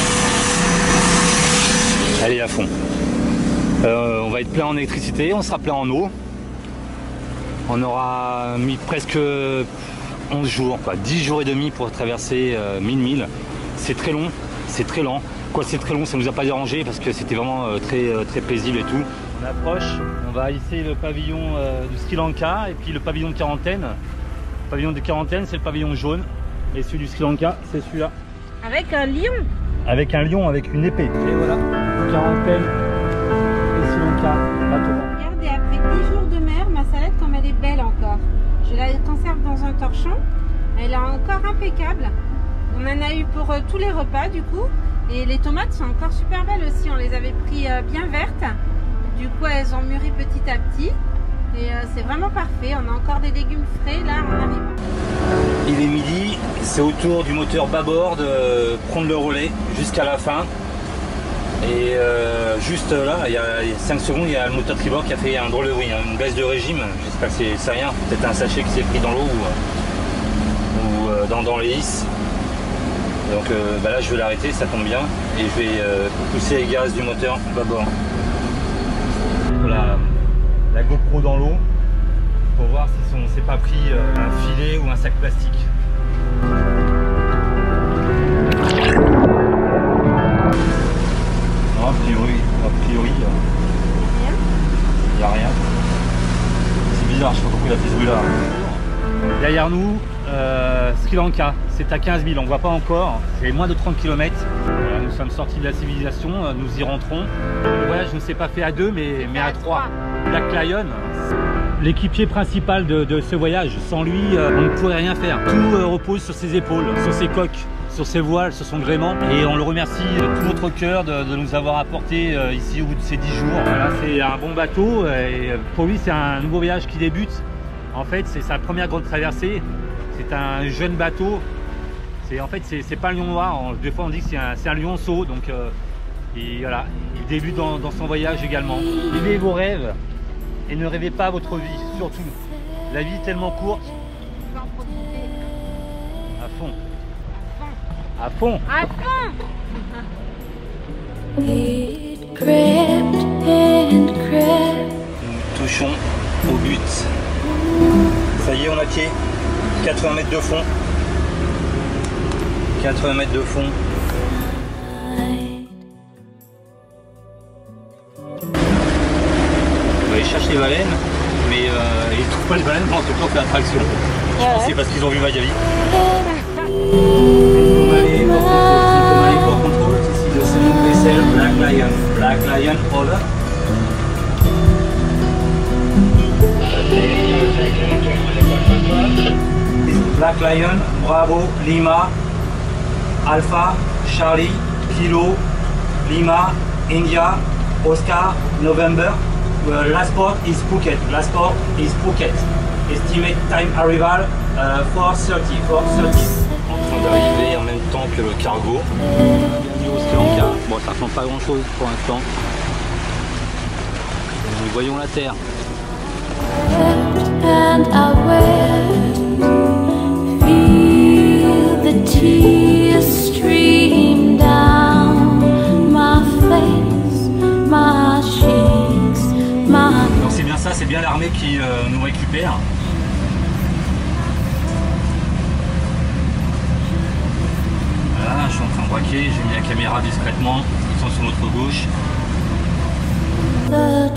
Speaker 1: Hein. Elle est à fond. Euh, on va être plein en électricité, on sera plein en eau. On aura mis presque onze jours, quoi, dix jours et demi pour traverser euh, mille milles. C'est très long, c'est très lent. Quoi, c'est très long, ça nous a pas dérangé parce que c'était vraiment euh, très, euh, très paisible et tout. On approche, on va hisser le pavillon euh, du Sri Lanka et puis le pavillon de quarantaine. Le pavillon de quarantaine, c'est le pavillon jaune et celui du Sri Lanka, c'est celui-là.
Speaker 6: Avec un lion.
Speaker 1: Avec un lion, avec une épée. Et voilà, quarantaine et Sri Lanka, bateau.
Speaker 6: Regardez, après dix jours de mer, ma salade, comme elle est belle encore. Je la conserve dans un torchon. Elle est encore impeccable. On en a eu pour euh, tous les repas du coup. Et les tomates sont encore super belles aussi. On les avait pris euh, bien vertes. Du coup, elles ont mûri petit à petit. Et euh, c'est vraiment parfait. On a encore des légumes frais là en arrivant.
Speaker 1: Il est midi. C'est au tour du moteur bâbord de prendre le relais jusqu'à la fin. Et euh, juste là, il y a cinq secondes, il y a le moteur tribord qui a fait un drôle de bruit, hein, une baisse de régime. J'espère que c'est rien. Peut-être un sachet qui s'est pris dans l'eau ou, ou euh, dans, dans les hélices. Donc euh, bah là, je vais l'arrêter, ça tombe bien. Et je vais euh, pousser les gaz du moteur bâbord. La, la GoPro dans l'eau pour voir si on ne s'est pas pris euh, un filet ou un sac plastique. A priori, a priori, il n'y a rien. C'est bizarre, je sais pas pourquoi il a fait ce bruit là. Derrière nous, euh, Sri Lanka, c'est à quinze milles, on ne voit pas encore, c'est moins de trente kilomètres. Voilà, nous sommes sortis de la civilisation, nous y rentrons. Le voyage ne s'est pas fait à deux, mais, mais à trois. Black Lion, l'équipier principal de, de ce voyage, sans lui, euh, on ne pourrait rien faire. Tout euh, repose sur ses épaules, sur ses coques, sur ses voiles, sur son gréement, et on le remercie de tout notre cœur de, de nous avoir apporté euh, ici au bout de ces dix jours. Voilà, c'est un bon bateau et pour lui c'est un nouveau voyage qui débute. En fait c'est sa première grande traversée, c'est un jeune bateau, c'est en fait c'est pas un lion noir, des fois on dit que c'est un, un lionceau, donc euh, et voilà, il débute dans, dans son voyage également. Vivez vos rêves et ne rêvez pas votre vie, surtout. La vie est tellement courte. À fond. À fond.
Speaker 6: À fond.
Speaker 1: Nous touchons au but. Ça y est, on a pied. quatre-vingts mètres de fond. quatre-vingts mètres de fond. On va aller chercher les baleines, mais euh, ils ne trouvent pas les baleines pendant que on fait l'attraction. Je pense que c'est parce qu'ils ont vu Magali. Black Lion, Black Lion, over. Black Lion, Bravo, Lima, Alpha, Charlie, Kilo, Lima, India, Oscar, November. Uh, last port is Phuket. Last port is Phuket. Estimate time arrival uh, four thirty. four thirty. En train d'arriver en même temps que le cargo. Au Sri Lanka. Bon, ça ne change pas grand chose pour l'instant. Nous voyons la terre.
Speaker 9: And I feel the tears stream down my face, my cheeks, my...
Speaker 1: Donc c'est bien ça, c'est bien l'armée qui euh, nous récupère. Voilà, je suis en train de braquer, j'ai mis la caméra discrètement, ils sont sur notre gauche.
Speaker 9: The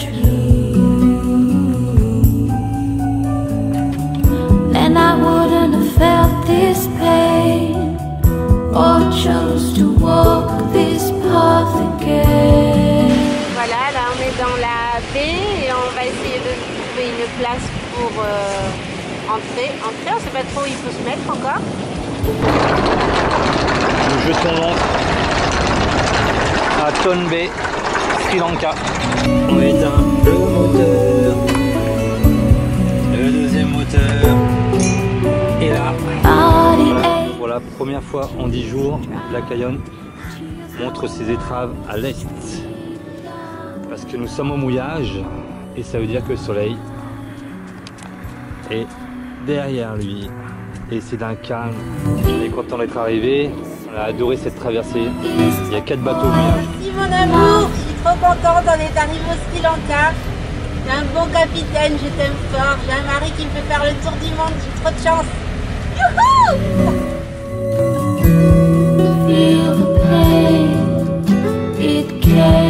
Speaker 9: dream, and I wouldn't have felt this pain
Speaker 6: café et on va essayer de trouver une place pour euh, entrer. Entrer, on ne sait pas trop où il faut se mettre encore.
Speaker 1: Nous jetons l'ancre à Ton Bay, Sri Lanka. On éteint le moteur, le deuxième moteur, et là, voilà, pour la première fois en dix jours, la Cayenne montre ses étraves à l'est. Parce que nous sommes au mouillage, et ça veut dire que le soleil est derrière lui. Et c'est d'un calme. On est content d'être arrivé. On a adoré cette traversée. Il y a quatre bateaux au mouillage.
Speaker 2: Merci mon amour, je suis trop contente, on est arrivé au Sri Lanka. J'ai un bon capitaine, je t'aime fort. J'ai un mari qui me fait faire le tour du monde, j'ai trop de chance. Youhou!
Speaker 9: Feel the pain, it came.